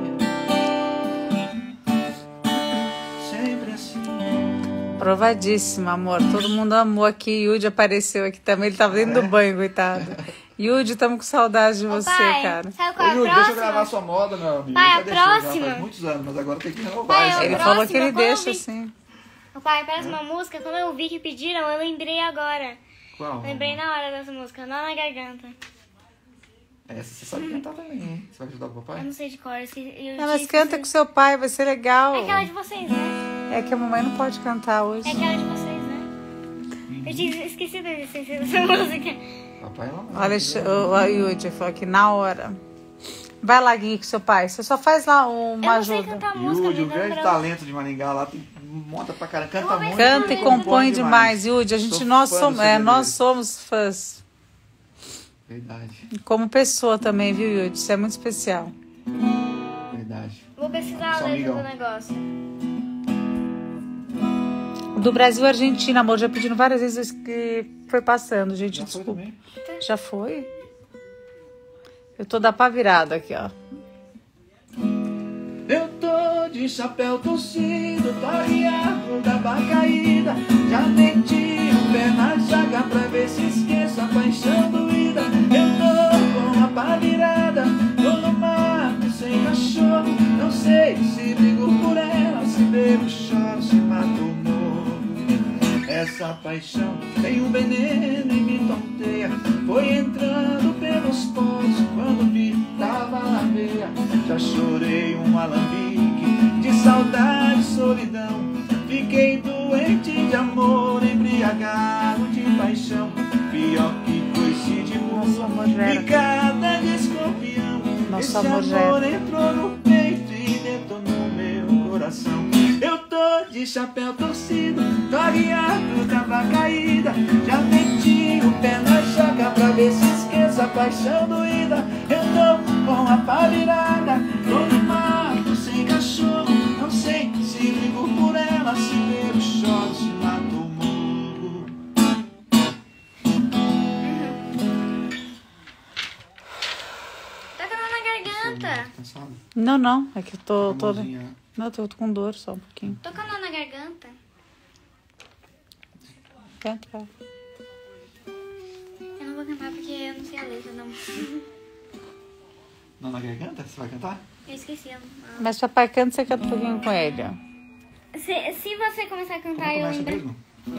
sempre assim. Provadíssimo, amor. Todo mundo amou aqui. Yudi apareceu aqui também. Ele tava dentro do banho, coitado. Yudi, estamos com saudade de Ô, você, pai, cara. sabe qual é a Ô, Yuri, próxima? deixa eu gravar sua moda, meu amigo. Pai, Já a deixei, já próxima. faz muitos anos, mas agora tem que renovar Pai, isso. eu Ele próxima, falou que ele quando deixa eu vi- assim. Ô, pai, parece uma música. Quando eu vi que pediram, eu lembrei agora. Qual? Lembrei na hora dessa música. Nó na garganta. Essa você sabe cantar também, hein? Você vai ajudar o Eu papai? não sei de cor. Eu esqueci, eu Não, mas tinha canta esquecido. com seu pai, vai ser legal. É aquela de vocês, né? É que a mamãe não pode cantar hoje. É aquela de vocês, né? Eu tinha esquecido a existência dessa música. Papai lá. Olha, o, o Yudi falou aqui na hora. Vai lá, Gui, com seu pai. Você só faz lá Eu uma não sei ajuda. cantar música. Yudi, o me grande lembra- talento de Maringá lá, tem, monta pra caramba, canta vou ver muito. se Canta e Compõe compõe demais, Yudi. A gente, Sou nós, fã do somos, C D é, nós dele. somos fãs. Verdade, Como pessoa também, viu, Yudi? Isso é muito especial. verdade. Vou pesquisar a Sou letra do amigão. negócio. Do Brasil e Argentina, amor. Já pedindo várias vezes que foi passando, gente. Já foi Desculpa. também? Já foi? Eu tô da pá virada aqui, ó. Eu tô de chapéu torcido, tô arriado da bacaída. Já meti o pé na jaga pra ver se esqueço a paixão doída. Eu tô com a pá virada, tô no mato sem cachorro. Não sei se brigo por ela, se bebo, choro, se mato ou morro. Essa paixão tem um veneno e me tonteia. Foi entrando pelos poros, quando vi tava na veia. Já chorei um alambique de saudade e solidão. Fiquei doente de amor, embriagado de paixão. Pior que coice de Nosso amor moço, já era. picada de escorpião. Nosso Esse amor já amor era. entrou no peito e detonou meu coração. Eu tô de chapéu torcido, tô arriado, tava caída. Já meti o pé na jaca pra ver se esqueça a paixão doída. Eu tô com a pá virada, tô no mato sem cachorro. Não sei se ligo por ela, se bebo, choro, se mato ou morro. Tá calando na garganta. Cansado? Não, não. É que eu tô. A tô... mãozinha. Não, eu tô, tô com dor só um pouquinho. Tô calando na garganta. Canta, vai. Eu não vou cantar porque eu não sei a letra, não. Não na garganta? Você vai cantar? Eu esqueci. a- Mas papai canta, você canta um pouquinho com ele, ó. Se, se você começar a Como cantar, eu começa lembro. mesmo?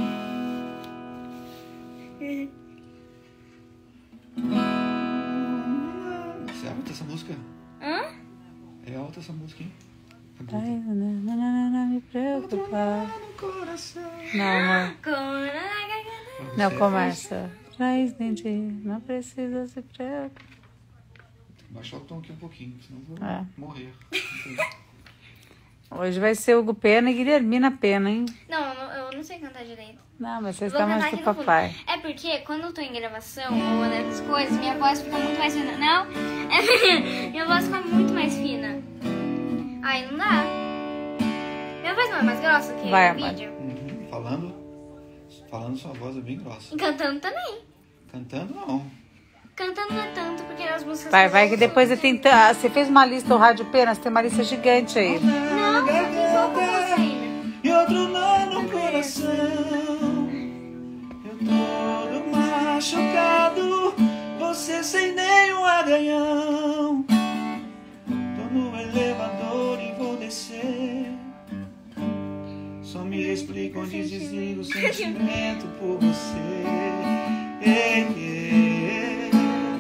Você é alta essa música? Hã? É alta essa música, hein? É Ai, bonita. não, não, não, não me preocupar. No coração. Não, amor. Com na garganta. Não Você- começa. Já entendi. Não precisa se preocupar. Baixar o tom aqui um pouquinho, senão eu vou É. morrer. Hoje vai ser Hugo Pena e Guilhermina Pena, hein? Não, eu não, eu não sei cantar direito. Não, mas você Eu vou está mais cantar pro aqui no fundo. papai. É porque quando eu tô em gravação ou nessas coisas, minha voz fica muito mais fina. Não, minha voz fica muito mais fina. Aí não dá. Minha voz não é mais grossa que Vai, o amor. vídeo? Uhum. Falando, falando sua voz é bem grossa. E cantando também. Cantando não. Cantando não é tanto, porque as músicas... Vai, vai, que depois você tem... ah, você fez uma lista, o Rádio Pena, você tem uma lista gigante aí. Não, só tem pouco música ainda. E outro nó no coração. Eu todo machucado, você sem nenhum arranhão. Tô no elevador e vou descer. Só me explica onde desligo o sentimento por você. Ei, ei,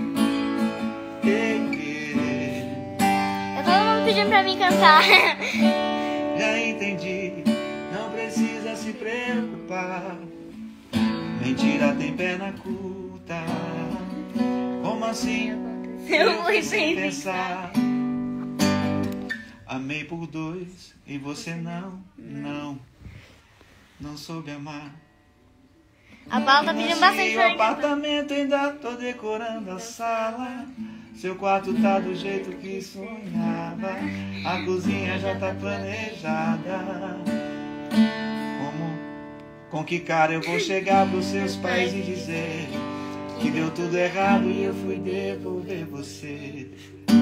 ei, ei. Eu todo mundo pedindo pra mim cantar. Já entendi, não precisa se preocupar. Mentira tem perna curta. Como assim? Eu fui fiz sem pensar. Amei por dois e você não, não, não soube amar. A Paula tá pedindo bastante o pra mim cantar. apartamento, ainda tô decorando a sala. Seu quarto tá do jeito que sonhava. A cozinha já tá planejada. Como, com que cara eu vou chegar pros seus pais e dizer que deu tudo errado e eu fui devolver você?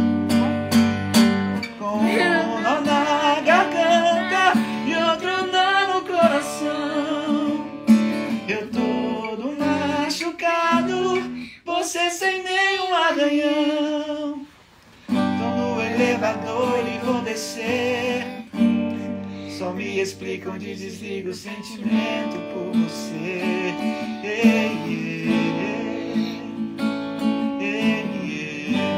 Com um nó na garganta e outro nó no coração. Eu todo machucado, você sem nenhum arranhão. Tô no elevador e vou descer. Só me explica onde desliga o sentimento por você. Ei, ei, ei, ei.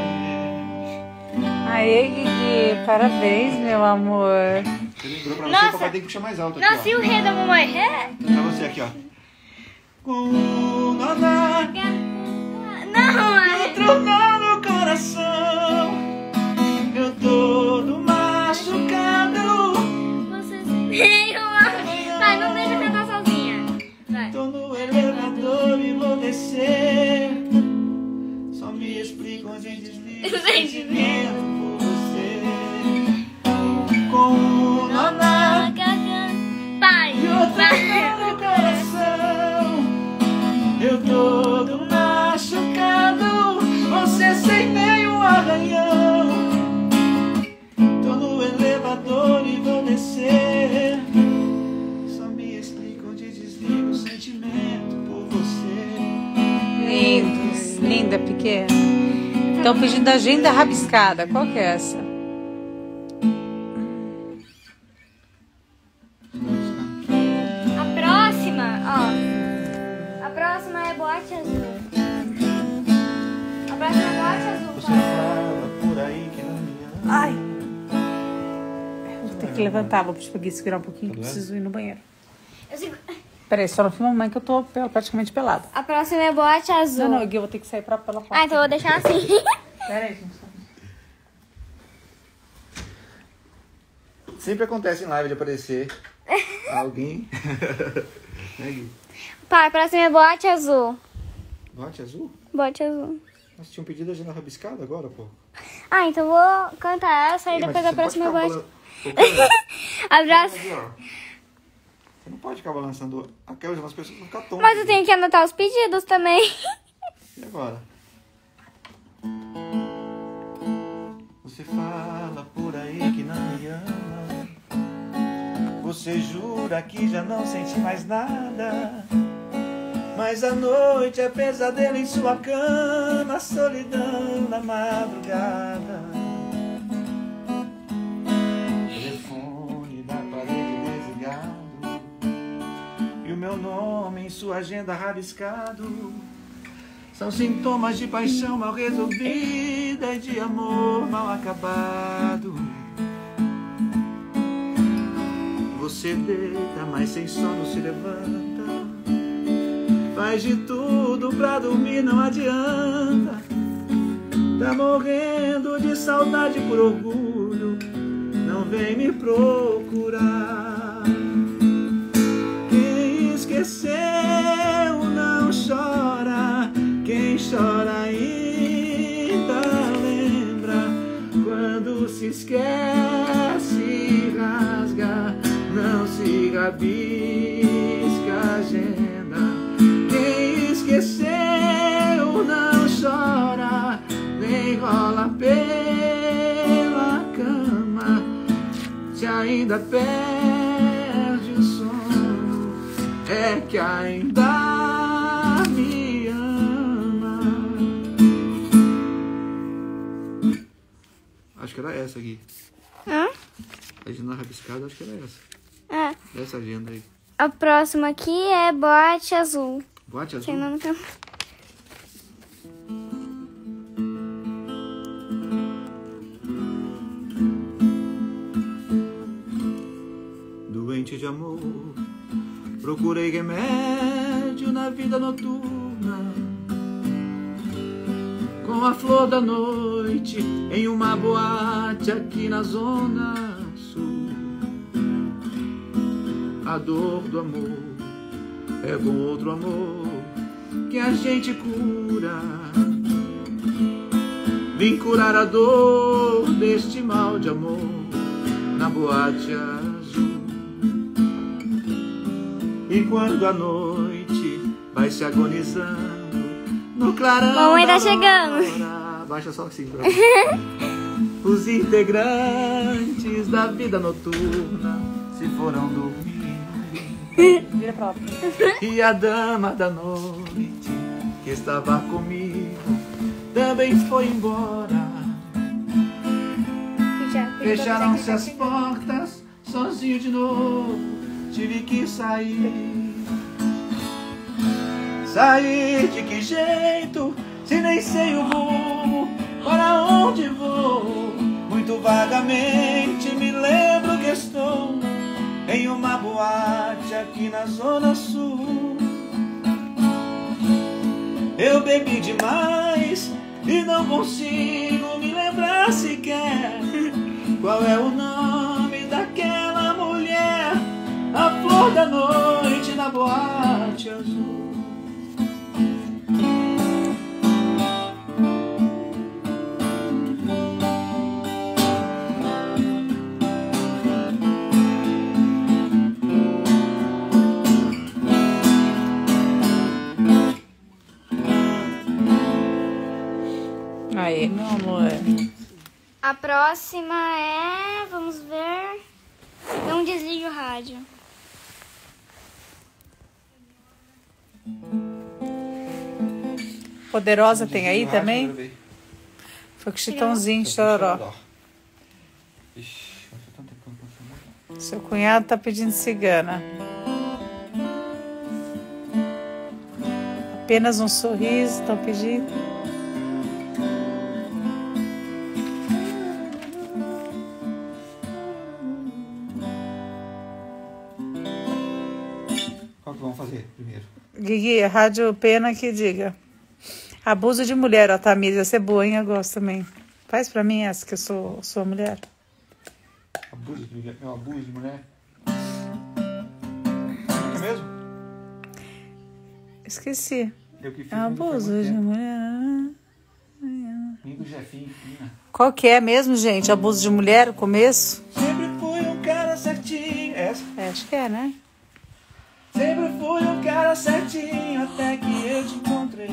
Aê, Guigui, parabéns, meu amor. Você lembrou pra você, Nossa. o papai tem que puxar mais alto aqui, Nossa, e o rei da mamãe? Ré? ó. Pra você aqui, ó. Com um nó na Não, é... outro nó no coração. Eu todo machucado. Você sem uma... Vai, não deixa eu cantar sozinha. Vai. Tô no elevador e vou descer. Só me explica onde desliga o sentimento por você. Com um nó na Pai, e outro vai. nó no coração. Eu todo machucado, você sem nenhum arranhão. Tô no elevador e vou descer. Só me explica onde desliga o sentimento por você. Lindos, linda, pequena. Estão pedindo agenda rabiscada. Qual que é essa? A próxima, ó. A próxima é boate azul. A próxima é boate azul. Você Paulo. fala por aí que não me ama. Ai. Vou ter que levantar, vou pedir pra Gui segurar um pouquinho, que eu Tá doendo? preciso ir no banheiro. Eu sigo- Peraí, só não filma a mãe que eu tô praticamente pelada. A próxima é boate azul. Não, não, Gui, eu vou ter que sair pra, pela porta. Ah, então eu vou deixar assim. Peraí, gente. Sempre acontece em live de aparecer alguém. Né, Gui? Pai, a próxima é boate azul. Bote azul? Boate azul. Nossa, tinha um pedido de agenda rabiscada agora, pô. Ah, então eu vou cantar essa e Ih, mas depois você a próxima é pode boate. ficar balan- A próxima... Aqui, ó. Você não pode ficar balançando aquelas umas pessoas vão ficar tontas. Mas eu tenho que anotar os pedidos também. E agora? Você fala por aí que não me ama. Você jura que já não sente mais nada. Mas a noite é pesadelo em sua cama, solidão na madrugada. Telefone da parede desligado e o meu nome em sua agenda rabiscado. São sintomas de paixão mal resolvida e de amor mal acabado. Você deita, mas sem sono se levanta. Faz de tudo pra dormir, não adianta. Tá morrendo de saudade por orgulho. não vem me procurar. Quem esqueceu não chora, quem chora ainda lembra. Quando se esquece e rasga, não se rabisca a agenda. Quem esqueceu não chora, nem rola pela cama. Se ainda perde o sono, é que ainda me ama. Acho que era essa aqui. Hã? A agenda rabiscada, acho que era essa. Ah, Essa agenda aí. a próxima aqui é Boate Azul. Boate azul? Tem nome que eu- Doente de amor, procurei remédio na vida noturna, com a flor da noite em uma boate aqui na zona sul. A dor do amor é com outro amor que a gente cura. Vim curar a dor deste mal de amor na boate azul. E quando a noite vai se agonizando no clarão Mamãe tá da chegando. aurora, baixa só assim pra os integrantes da vida noturna se foram dormir. Vira pra lá. E a dama da noite que estava comigo também foi embora. Já- Fecharam-se as portas, sozinho de novo, tive que sair. Sair de que jeito, se nem sei o rumo, para onde vou? Muito vagamente me lembro que estou em uma boate aqui na zona sul. Eu bebi demais e não consigo me lembrar sequer qual é o nome daquela mulher, a flor da noite na boate azul. Aí, meu amor. A próxima é... Vamos ver... Não desligue o rádio. Poderosa tem aí também? Foi com Chitãozinho, Chororó. Ixi, faz tanto tempo que eu não consumo. Seu cunhado tá pedindo cigana. Apenas um sorriso, estão pedindo. Qual que vamos fazer primeiro? Guigui, Rádio Pena que diga. Abuso de mulher, ó, Tamires, essa é boa, hein? Eu gosto também. Faz pra mim essa, que eu sou, sou mulher. Abuso de mulher? Meu abuso de mulher? É mesmo? Esqueci. Eu que fiz. É mas abuso faz de muito mulher. tempo. Amigo Jefinho, Fina. Qual que é mesmo, gente? Abuso de mulher, o começo? Sempre fui um cara certinho. Essa. É, acho que é, né? Sempre fui um cara certinho até que eu te encontrei.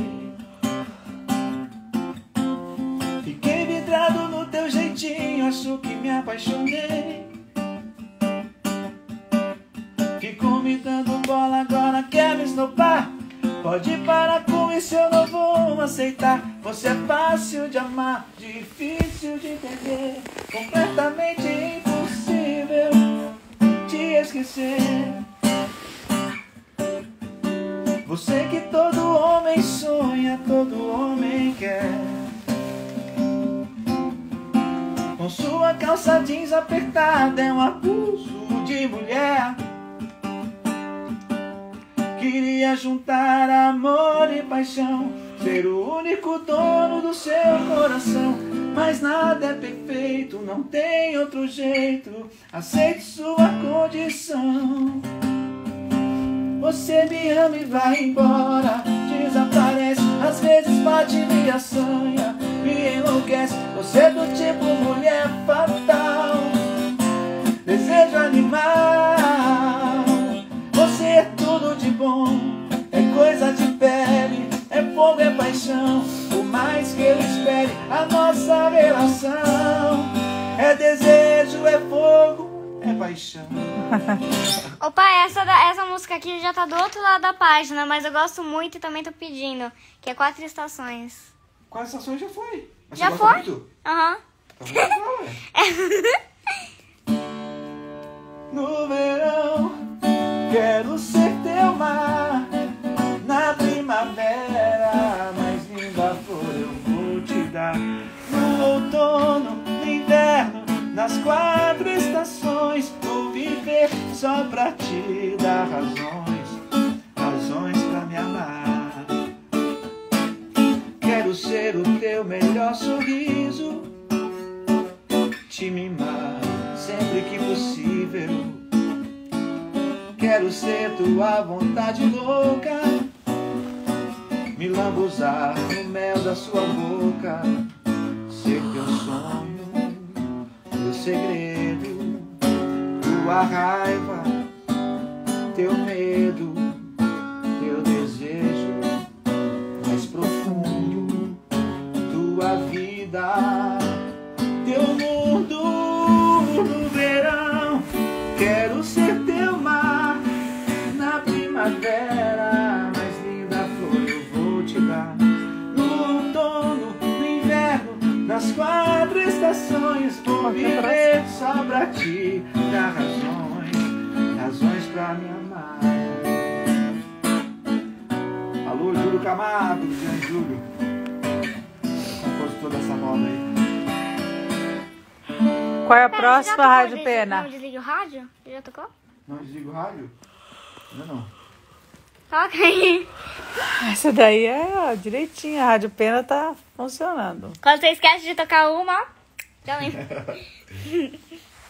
Fiquei vidrado no teu jeitinho, acho que me apaixonei. Ficou me dando bola, agora quer me esnopar. Pode parar com isso, eu não vou aceitar. Você é fácil de amar, difícil de entender, completamente impossível te esquecer. Você que todo homem sonha, todo homem quer. Com sua calça jeans apertada é um abuso de mulher. Queria juntar amor e paixão, ser o único dono do seu coração. Mas nada é perfeito, não tem outro jeito. Aceite sua condição. Você me ama e vai embora, desaparece, às vezes bate me assanha, me enlouquece. Você é do tipo mulher fatal, desejo animal. Você é tudo de bom, é coisa de pele, é fogo, é paixão. Por mais que eu espere a nossa relação, é desejo, é fogo, é paixão. Ô pai, essa, da- essa música aqui já tá do outro lado da página, mas eu gosto muito e também tô pedindo, que é Quatro Estações. Quais estações já foi? Mas Já você gosta foi? muito? Aham. Então vamos lá, ué. No verão, quero ser teu mar. Na primavera, mais linda flor eu vou te dar. No outono, no inverno, nas quatro estações, vou viver só pra te dar razões, razões pra me amar. Quero ser o teu melhor sorriso, te mimar sempre que possível. Quero ser tua vontade louca, me lambuzar no mel da sua boca. Ser teu sonho, teu segredo, tua raiva, teu medo, teu desejo mais profundo, tua vida, teu mundo. No verão, quero ser teu mar. Na primavera, mais linda flor eu vou te dar. No outono, no inverno, nas quatro estações, vou viver só pra ti dar razões, razões pra me amar. Alô, Júlio Camargo, Jean Júlio, compositor dessa moda aí. Qual é a Pera, próxima, já tocou Rádio Des- Pena? Não, desligue o rádio? Já tocou? Não desliga o rádio? Ainda não. Toca aí. Essa daí é ó, direitinho, a Rádio Pena tá funcionando. Quando você esquece de tocar uma, ó, já lembra. Se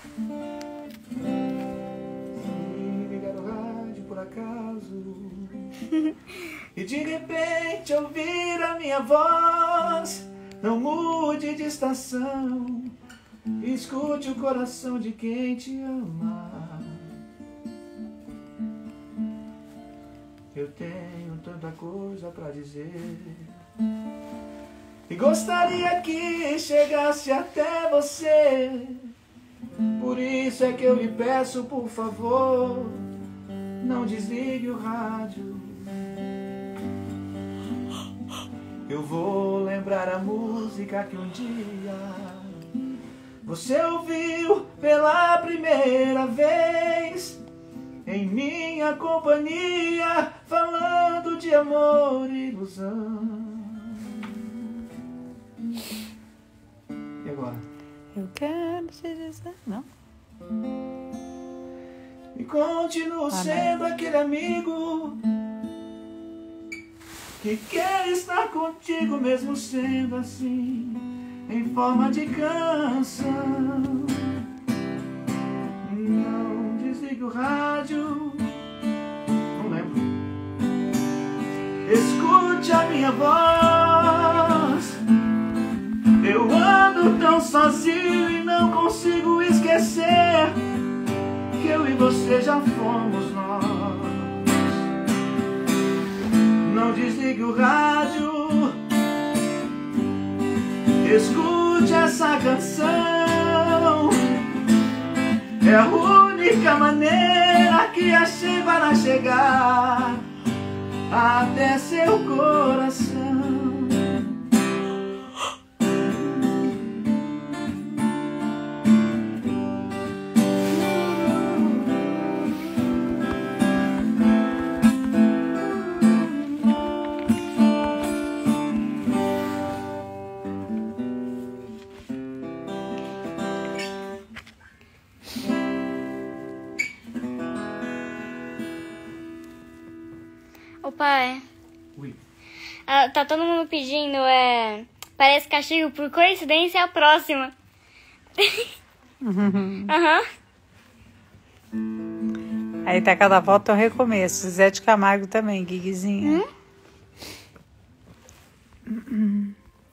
ligar o rádio por acaso e de repente ouvir a minha voz, não mude de estação, escute o coração de quem te ama. Eu tenho tanta coisa pra dizer e gostaria que chegasse até você. Por isso é que eu lhe peço, por favor, não desligue o rádio. Eu vou lembrar a música que um dia você ouviu pela primeira vez em minha companhia, falando de amor e ilusão. E agora? Eu quero te dizer... Não? E continuo sendo aquele amigo que quer estar contigo, mesmo sendo assim, em forma de canção. Não desligue o rádio, não lembro. Escute a minha voz. Eu ando tão sozinho e não consigo esquecer que eu e você já fomos nós. Não desligue o rádio, escute essa canção. É a única maneira que achei para chegar até seu coração. Ô pai, Ui. ah, tá todo mundo pedindo, é... Parece castigo, por coincidência, é a próxima. Aham. Uhum. Aí tá cada volta é um recomeço. Zé de Camargo também, Guiguizinha. Hum?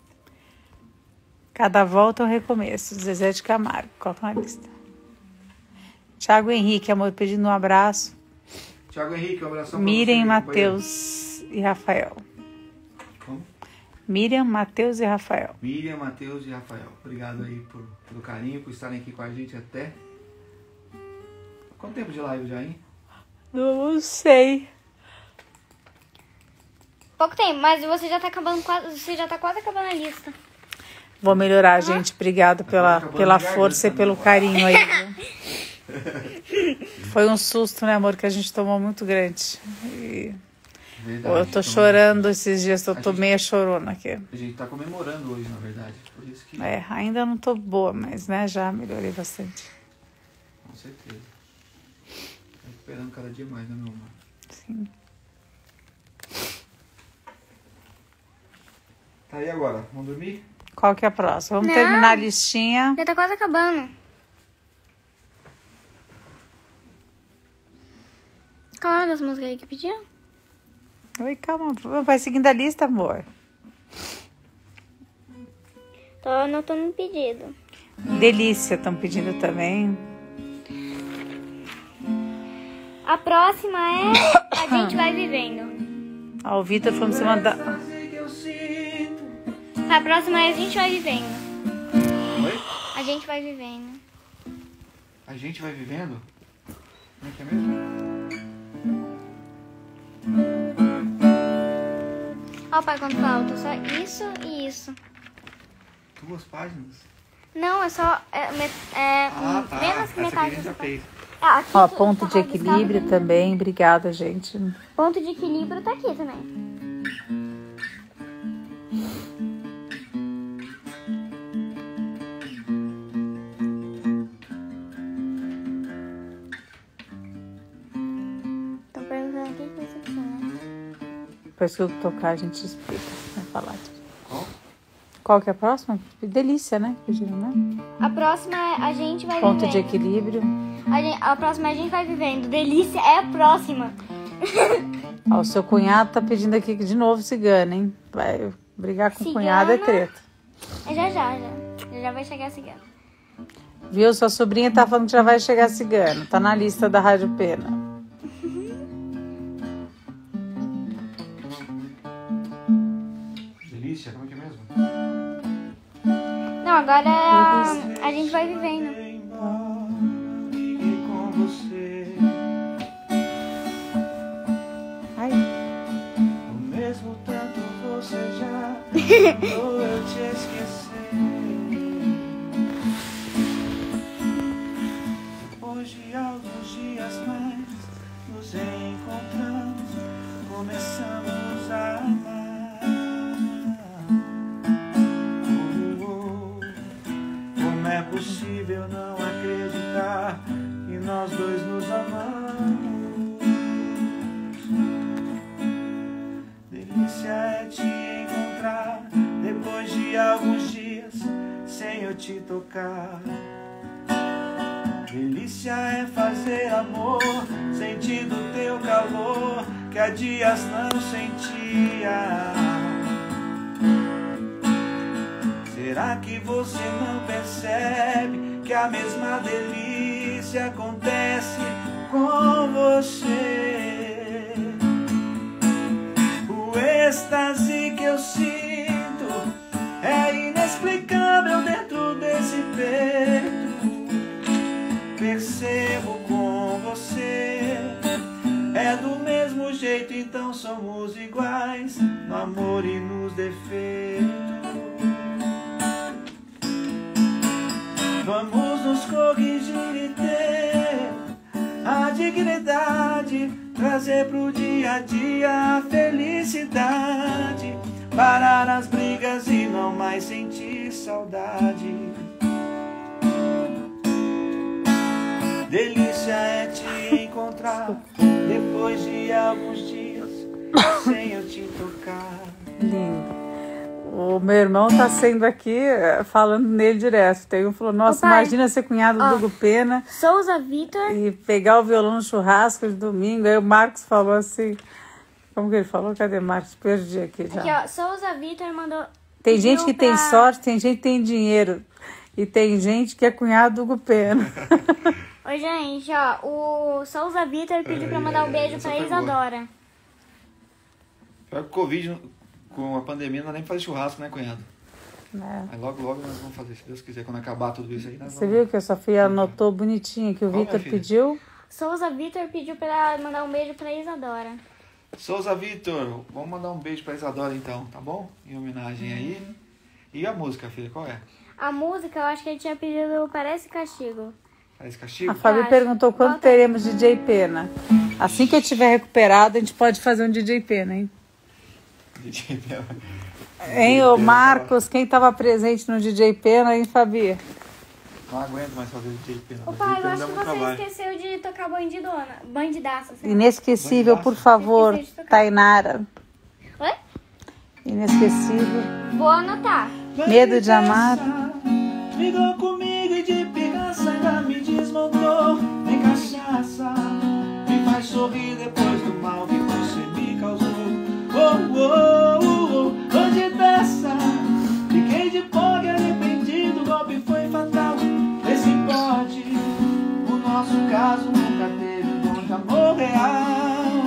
Cada volta é um recomeço. Zezé de Camargo, coloca na lista. Tiago Henrique, amor, pedindo um abraço. Tiago Henrique, um abração. Miriam, Matheus e Rafael. Como? Miriam, Matheus e Rafael. Miriam, Matheus e Rafael. Obrigado aí por, pelo carinho, por estarem aqui com a gente até... Quanto tempo de live já, hein? Não sei. Pouco tempo, mas você já tá acabando quase, você já tá quase acabando a lista. Vou melhorar, gente. Obrigado pela, pela força e pelo carinho aí. Foi um susto, né, amor, que a gente tomou muito grande. E... Verdade, eu tô chorando esses dias, eu tô gente, meio chorona aqui. A gente tá comemorando hoje, na verdade. Por isso que... É, ainda não tô boa, mas né, já melhorei bastante. Com certeza. Tô recuperando cada dia mais, né, meu amor? Sim. Tá aí agora, vamos dormir? Qual que é a próxima? Vamos Não. terminar a listinha. Já tá quase acabando. Qual é das músicas aí que pediu? Oi, calma. Vai seguindo a lista, amor. Tô anotando um pedido. Delícia, estão pedindo também. A próxima é A Gente Vai Vivendo. Ó, o Vitor falou pra você mandar. A próxima é A Gente Vai Vivendo. Oi? A Gente Vai Vivendo. A gente vai vivendo? Como é que é mesmo? Ó, pai, quanto falta? Só isso e isso. Duas páginas? Não, é só... É, met- é, Ah, tá. menos que Essa metade. aqui a gente já dessa fez. Ah, aqui Ó, tu- ponto tu de rabiscado equilíbrio também. também. Obrigada, gente. Ponto de equilíbrio tá aqui também. Tô perguntando o que que vai ser aqui, né? Depois que eu tocar, a gente explica. Vai falar. Qual? Qual que é a próxima? Delícia, né? Pediram, né? A próxima é A Gente Vai Ponto de Vivendo. equilíbrio. A, gente- a próxima é A Gente Vai Vivendo. Delícia é a próxima. Ó, o seu cunhado tá pedindo aqui de novo cigana, hein? Vai brigar com o Cigana. cunhado é treta. É já já, já. Já, já vai chegar a cigana. Viu? Sua sobrinha tá falando que já vai chegar cigano. Tá na lista da Rádio Pena. Delícia, como é que é mesmo? Não, agora é a, a Gente Vai Vivendo. Fiquei com você. Ai, O mesmo tanto você já tentou eu te esquecer. Depois de alguns dias mais nos encontramos, começamos a amar. Oh, oh, como é possível não acreditar que nós dois nos amamos? Delícia é te encontrar depois de alguns dias sem eu te tocar. Delícia é fazer amor, sentindo teu calor que há dias não sentia. Será que você não percebe que a mesma delícia acontece com você? O êxtase que eu sinto é inexplicável dentro desse peito. Percebo com você, é do mesmo jeito, então somos iguais no amor e nos defeitos. Vamos nos corrigir e ter a dignidade, trazer pro dia a dia a felicidade, parar as brigas e não mais sentir saudade. Delícia é te encontrar depois de alguns dias sem eu te tocar. lindo. O meu irmão tá sendo aqui, falando nele direto. Tem um que falou, nossa, Ô, pai, imagina ser cunhado ó, do Hugo Pena Souza Vitor. e pegar o violão no churrasco de domingo. Aí o Marcos falou assim, como que ele falou? Cadê Marcos? Perdi aqui já. Aqui, ó, Souza Vitor mandou... Tem gente que pediu tem pra- sorte, tem gente que tem dinheiro. E tem gente que é cunhado do Hugo Pena. Oi, gente, ó, o Souza Vitor pediu pra mandar um beijo essa pra foi boa. Isadora. Pior que o Covid, com a pandemia, não dá nem pra fazer churrasco, né, cunhado? É. Mas logo, logo nós vamos fazer, se Deus quiser, quando acabar tudo isso aí, nós Você vamos... viu que a Sofia anotou bonitinho que o Qual, minha Vitor filha? pediu? Souza Vitor pediu pra mandar um beijo pra Isadora. Souza Vitor, vamos mandar um beijo pra Isadora então, tá bom? Em homenagem aí. E a música, filha, qual é? A música, eu acho que ele tinha pedido Parece Castigo. Parece Castigo? A Fabi acho. perguntou quando Volta. teremos D J Pena. Assim que eu tiver recuperado, a gente pode fazer um D J Pena, hein? D J Pena. Hein, ô Marcos, quem estava presente no D J Pena, hein, Fabi? Não aguento mais fazer D J Pena. Ô D J pai, eu Pena acho dá que muito você trabalho. esqueceu de tocar bandidona. Bandidaça, sei lá. Inesquecível, por favor, Esqueci de tocar. Tainara. Oi? Inesquecível. Vou anotar. Medo de amar. Brigou comigo e de pirraça ainda me desmontou. Nem cachaça me faz sorrir depois do mal que você me causou. Oh, oh, oh, oh, hoje dessa fiquei de pobre arrependido, o golpe foi fatal. Esse pode, o nosso caso nunca teve um dom de amor real.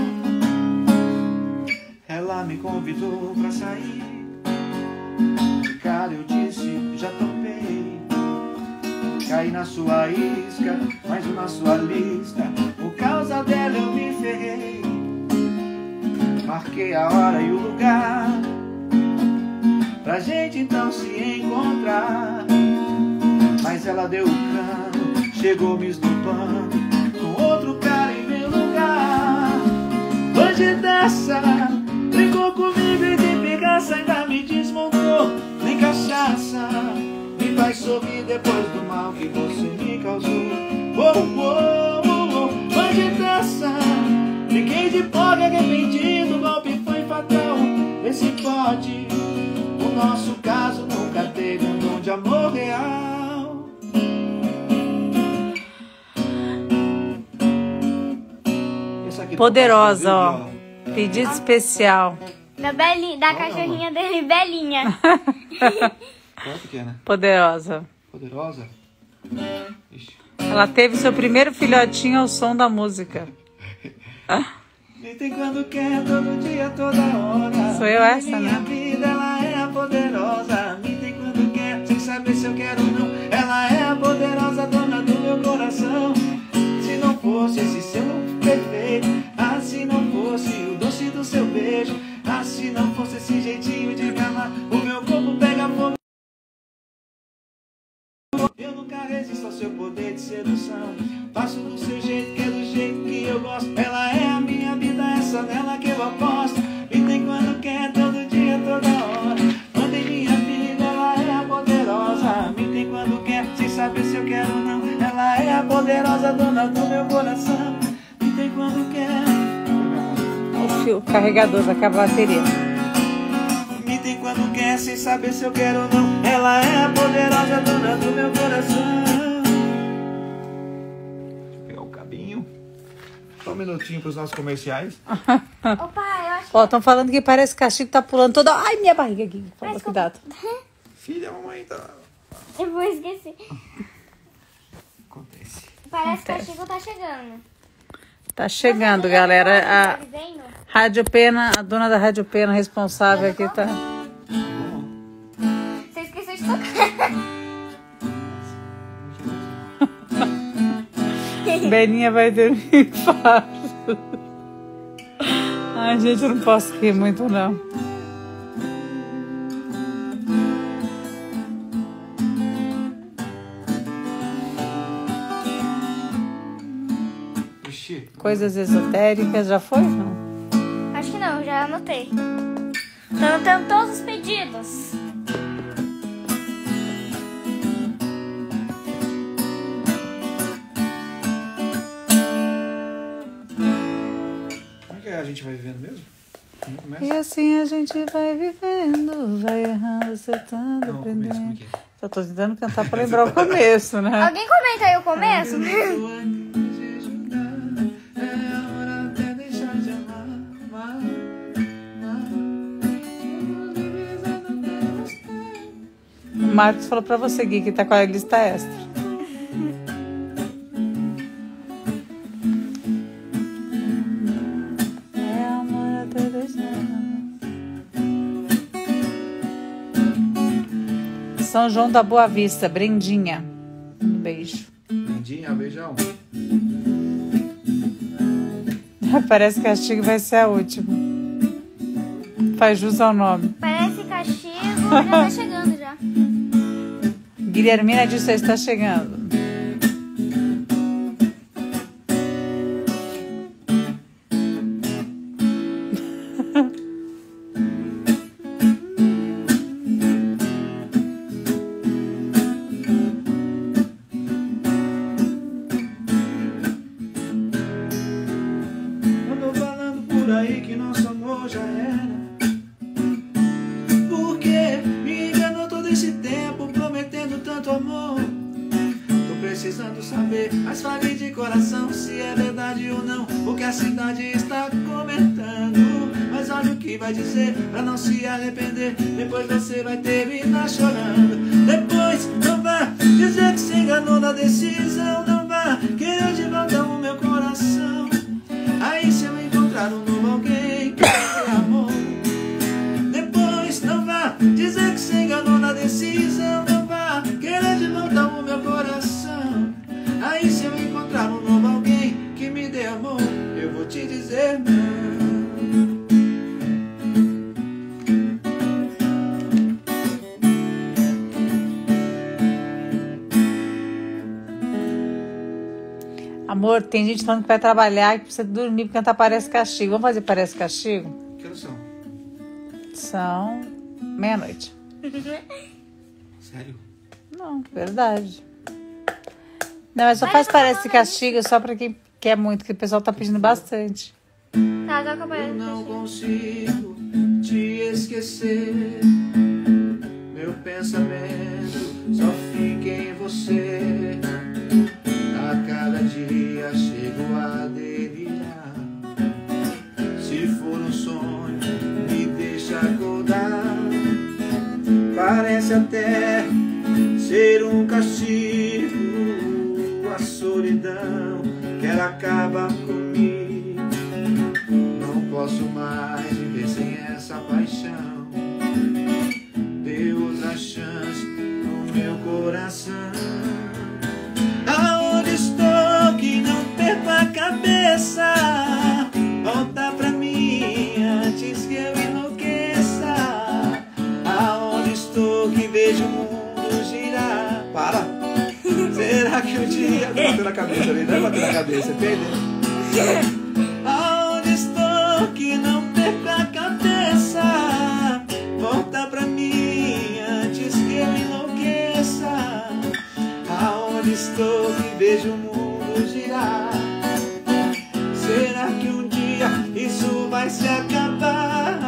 Ela me convidou pra sair. Cara, eu disse, já topei. Caí na sua isca, mais uma na sua lista. Por causa dela eu me ferrei. Marquei a hora e o lugar pra gente então se encontrar. Mas ela deu o cano, chegou me esnobando com outro cara em meu lugar. Hoje dessa, brincou comigo e de pirraça ainda me desmontou. Nem cachaça me faz sorrir depois do mal que você me causou. Oh, oh, oh, oh. Hoje dessa, fiquei de pobre arrependido, o golpe foi fatal. Esse pode, o nosso caso nunca teve um dom de amor real. Essa aqui Poderosa, ó. tá ó. Pedido especial. Da, Belinha, da Olha, cachorrinha dele, Belinha. Qual é pequena? Poderosa. Poderosa? Ixi. Ela teve seu primeiro filhotinho ao som da música. Me tem quando quer, todo dia, toda hora. Sou eu essa, Minha né? vida, ela é a poderosa. Me tem quando quer, sem saber se eu quero ou não. Ela é a poderosa, dona do meu coração. Se não fosse esse seu perfeito, ah, se não fosse o doce do seu beijo, ah, se não fosse esse jeitinho de me amar, o meu corpo pega fogo. Eu nunca resisto ao seu poder de sedução. Faço do seu jeito, que é do jeito que eu gosto. Ela é a minha vida, essa nela que eu aposto. Me tem quando quer, todo dia, toda hora. Quando em minha vida, ela é a poderosa. Me tem quando quer, sem saber se eu quero ou não. Ela é a poderosa, dona do meu coração. Me tem quando quer. O fio carregador da bateria. Me tem quando quer, sem saber se eu quero ou não. Ela é a poderosa, dona do meu coração. Vou pegar o cabinho. Só um minutinho para os nossos comerciais. Ô pai, eu acho Ó, estão falando que parece que o castigo tá pulando toda. Ai, minha barriga aqui. Toma Mas cuidado. Filha, a mamãe tá... que... Eu vou esquecer. Acontece. Parece que o Acontece. castigo tá chegando. Tá chegando, galera. Tá A dizendo? Rádio Pena, a dona da Rádio Pena responsável aqui tá. Você esqueceu de tocar. Beninha vai dormir fácil. Ai, gente, eu não posso rir muito, não. Ixi. Coisas esotéricas, já foi? Não. Acho que não, já anotei. Tô anotando todos os pedidos. Como é que a gente vai vivendo mesmo? Começa? E assim a gente vai vivendo, vai errando, acertando, Não, o começo, como é aprendendo. que é? Eu tô tentando cantar pra lembrar o começo, né? Alguém comenta aí o começo? É hora até deixar de amar, amar, amar. O Marcos falou pra você, Gui, que tá com a lista extra. É amor até deixar de amar. São João da Boa Vista, Brendinha. Um beijo. Lindinha, beijão. Parece que castigo vai ser a última. Faz jus ao nome. Parece castigo, já tá chegando já. Guilhermina disse: está chegando. Andou falando por aí que nosso amor já era. Por que me enganou todo esse tempo, prometendo tanto amor? Tô precisando saber, mas fale de coração se é verdade ou não o que a cidade está comentando. Mas olha o que vai dizer pra não se arrepender. Depois você vai terminar chorando. Depois não vá dizer que se enganou na decisão. Não vá querer de volta o meu coração. Aí se eu encontrar um novo alguém que me dê amor. Depois não vá dizer que se enganou na decisão. Não vá querer de volta o meu coração. Aí se eu encontrar um novo alguém que me dê amor, eu vou te dizer não. Amor, tem gente falando que vai trabalhar e precisa dormir porque cantar Parece Castigo. Vamos fazer Parece Castigo? Que horas são? São meia-noite. Sério? Não, verdade. Não, mas só faz Parece Castigo só pra quem quer muito, que o pessoal tá pedindo bastante. Tá, toca Eu Parece não Castigo. consigo te esquecer. Meu pensamento só fica em você. A cada dia chego a delirar. Se for um sonho, me deixa acordar. Parece até ser um castigo. A solidão quer acabar comigo. Não posso mais viver sem essa paixão. Dê outra chance no meu coração. Aonde estou que não perco a cabeça? Volta pra mim antes que eu enlouqueça. Aonde estou que vejo o mundo girar? Para! Será que um dia... Bateu na cabeça ali, não é bater na cabeça, perdeu. Aonde estou que não perco a cabeça? Volta pra mim antes que eu enlouqueça. Aonde estou que vejo o mundo girar? Será que um dia isso vai se acabar?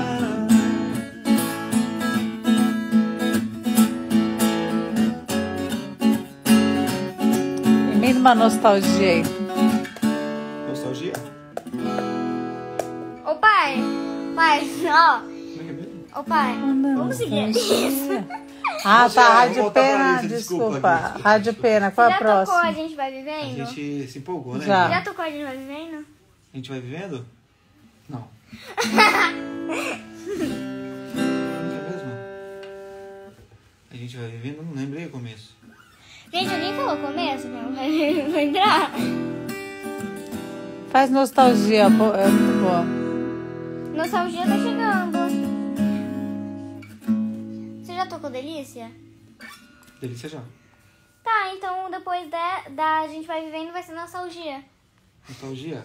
Emenda uma nostalgia aí. Nostalgia? Ô pai, pai, ó. Como é que é mesmo? Ô pai, vamos seguir isso. Ah, tá, Vamos Rádio voltar pra Pena, isso, desculpa, desculpa. Gui, desculpa, Rádio desculpa. Pena, qual é a Já tocou A próxima? Gente Vai A Vivendo? gente se empolgou, né? Já. Já tocou A Gente Vai Vivendo? A gente vai vivendo? Não. Não é mesmo? A gente vai vivendo? Não lembrei o começo. Gente, alguém falou o começo? Não vai lembrar? Faz nostalgia, pô, é muito boa. Nostalgia tá chegando. Você já tocou Delícia? Delícia já. Tá, então depois da, da A Gente Vai Vivendo vai ser Nostalgia. Nostalgia?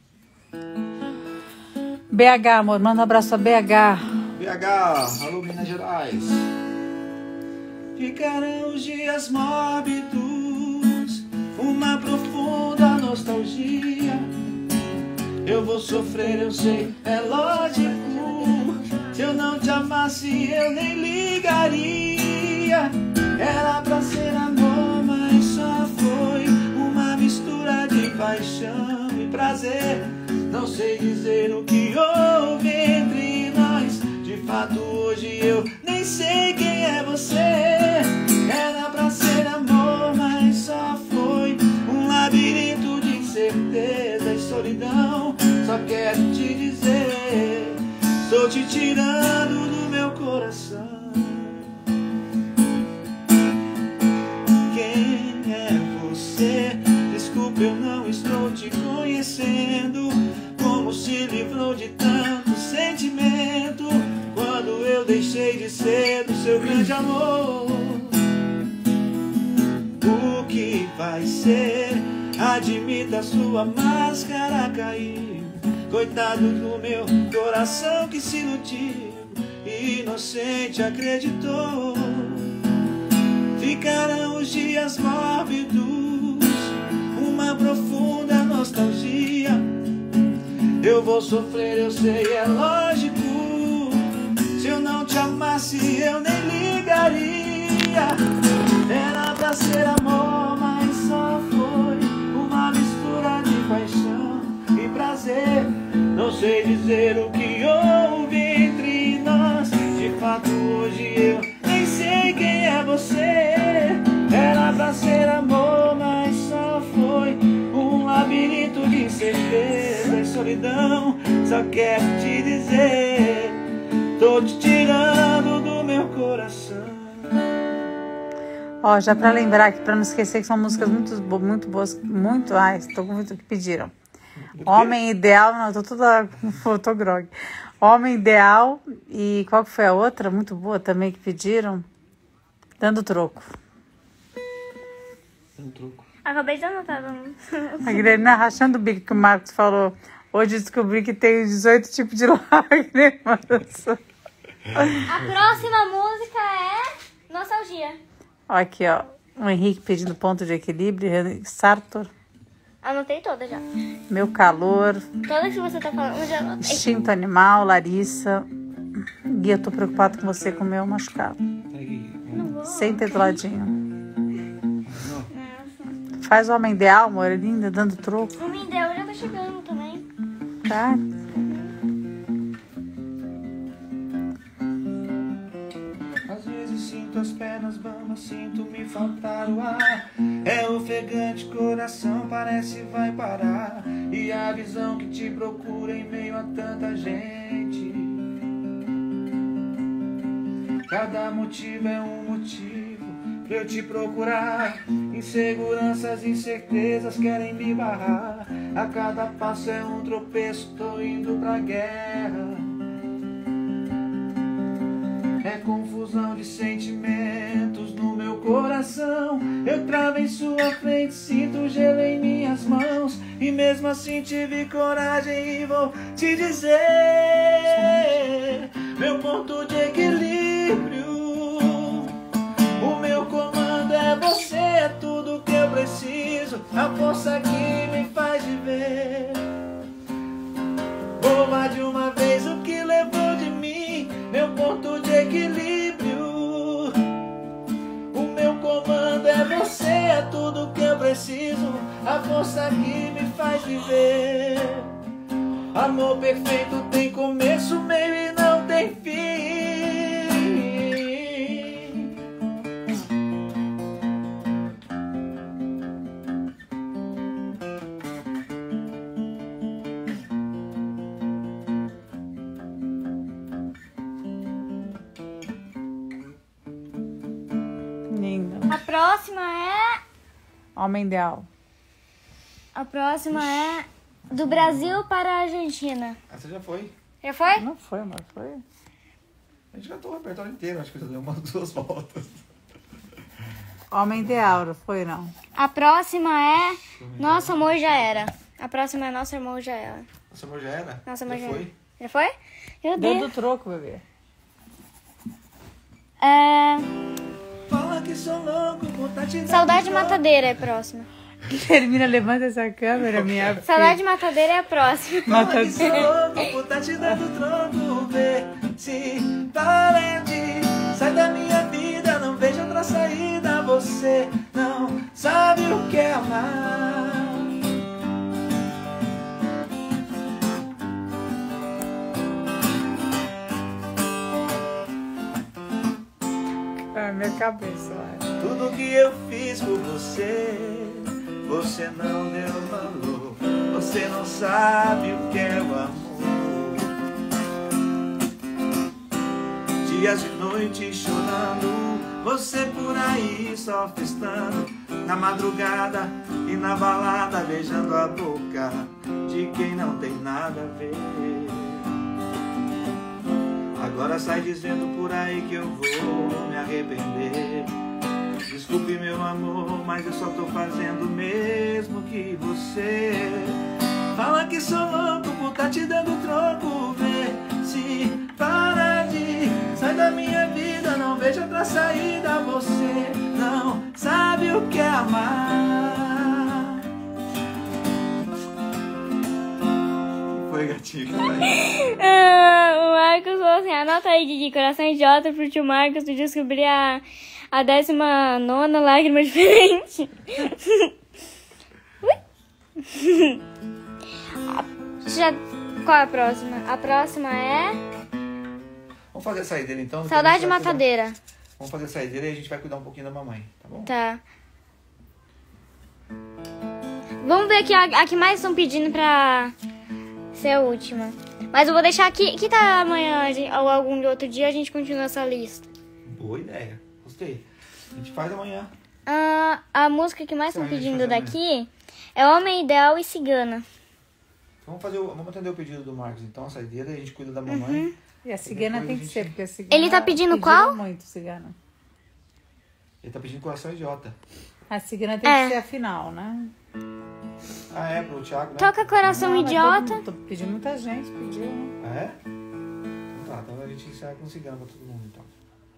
B H, amor, manda um abraço a B H. B H, alô Minas Gerais. Ficarão os dias mórbidos, uma profunda nostalgia. Eu vou sofrer, eu sei, é lógico. Se eu não te amasse, eu nem ligaria. Era pra ser amor, mas só foi uma mistura de paixão e prazer. Não sei dizer o que houve entre nós. De fato, hoje eu nem sei quem é você. Era pra ser amor, mas só foi um labirinto de incerteza e solidão. Só quero te dizer, estou te tirando do meu coração. Quem é você? Desculpa, eu não estou te conhecendo. Como se livrou de tanto sentimento quando eu deixei de ser do seu grande amor. O que vai ser? Admita, sua máscara caiu. Coitado do meu coração que se iludiu, inocente acreditou. Ficarão os dias mórbidos, uma profunda nostalgia. Eu vou sofrer, eu sei, é lógico. Se eu não te amasse, eu nem ligaria. Era pra ser amor, mas só foi uma mistura de paixão e prazer. Não sei dizer o que houve entre nós. De fato, hoje eu nem sei quem é você. Era pra ser amor, mas só foi um labirinto de incerteza e solidão. Só quero te dizer, tô te tirando do meu coração. Ó, já pra lembrar aqui, pra não esquecer que são músicas muito, muito boas, muito, ai, tô com muito que pediram. Homem Ideal, não, tô toda, tô grog. Homem Ideal e qual que foi a outra? Muito boa também que pediram. Dando Troco. Um troco. Acabei de anotar. A Guilherme rachando o bico que o Marcos falou. Hoje descobri que tem dezoito tipos de lágrimas. A próxima música é Nostalgia. Ó, aqui, ó. O Henrique pedindo Ponto de Equilíbrio. Sartor. Anotei toda já. Meu Calor. Toda que você tá falando, eu já anotei. Instinto Animal. Larissa. Guia, tô preocupado com você com o meu machucado. Senta aí do ladinho. Faz o Homem Ideal, amor, é linda, dando troco. O Homem Ideal já tá chegando também. Tá? Às vezes sinto as pernas bambas, sinto me faltar o ar. É ofegante, coração parece vai parar. E a visão que te procura em meio a tanta gente. Cada motivo é um motivo pra eu te procurar. Inseguranças, incertezas querem me barrar. A cada passo é um tropeço, tô indo pra guerra. É confusão de sentimentos no meu coração. Eu travo em sua frente, sinto gelo em minhas mãos. E mesmo assim tive coragem e vou te dizer, meu ponto de equilíbrio, o meu comando é você, é tudo que eu preciso, a força que me faz viver. Boba de uma vez o que levou de mim, meu ponto de equilíbrio, o meu comando é você, é tudo que eu preciso, a força que me faz viver. Amor perfeito tem começo, meio e não tem fim. Linda. A próxima é... Homem Ideal. A próxima é Do Brasil para a Argentina. Essa já foi. Já foi? Não foi, amor, foi. A gente cantou o repertório inteiro, acho que já deu umas duas voltas. Homem Ideal, não foi, não. A próxima é Nosso Amor Já Era. A próxima é Nosso Amor Já Era. Nosso amor já era? Nosso Amor já Já foi? Era. Já foi? Meu Dando Deus. troco, bebê. É... Fala que sou louco, vontade de Saudade Matadeira é a próxima. Termina, levanta essa câmera, minha filha. Saudade Matadeira é a próxima. Fala que sou louco, vontade dando troco. vê se para de. Sai da minha vida, não vejo outra saída. Você não sabe o que é amar. É minha cabeça, vai. Tudo que eu fiz por você, você não deu valor. Você não sabe o que é o amor. Dias e noites chorando, você por aí só festando. Na madrugada e na balada, beijando a boca de quem não tem nada a ver. Agora sai dizendo por aí que eu vou me arrepender. Desculpe meu amor, mas eu só tô fazendo o mesmo que você. Fala que sou louco por tá te dando troco. Vê se para de. Sai da minha vida, não vejo outra saída. Você não sabe o que é amar. Que foi, gatinho? Ah, o Marcos falou assim, anota aí, Gui, coração idiota pro tio Marcos tu descobrir a, a décima nona lágrima diferente. Ui. A- Já, qual é a próxima? A próxima é Vamos fazer a saideira então? depois a Saudade gente vai cuidar- Matadeira. Vamos fazer a saideira e a gente vai cuidar um pouquinho da mamãe, tá bom? Tá. Vamos ver aqui a, a que mais estão pedindo pra ser a última. Mas eu vou deixar aqui. Que tá amanhã a gente- ou algum outro dia a gente continua essa lista. Boa ideia, gostei. A gente faz amanhã. Ah, a música que mais Tá, estão a gente pedindo faz daqui é Homem Ideal e Cigana. Vamos, fazer o, vamos atender o pedido do Marcos então, a saideira, e a gente cuida da mamãe. E a cigana depois tem a que gente- ser, porque a cigana... Ele tá pedindo pediram qual? muito, cigana. Ele tá pedindo coração idiota. A cigana tem É. que ser a final, né? Ah, é, pro Thiago, né? Toca Coração Não, mas Idiota. todo mundo- tô pedindo muita gente, pediu, né? Ah, é? Então tá, então a gente encerra com cigano pra todo mundo então.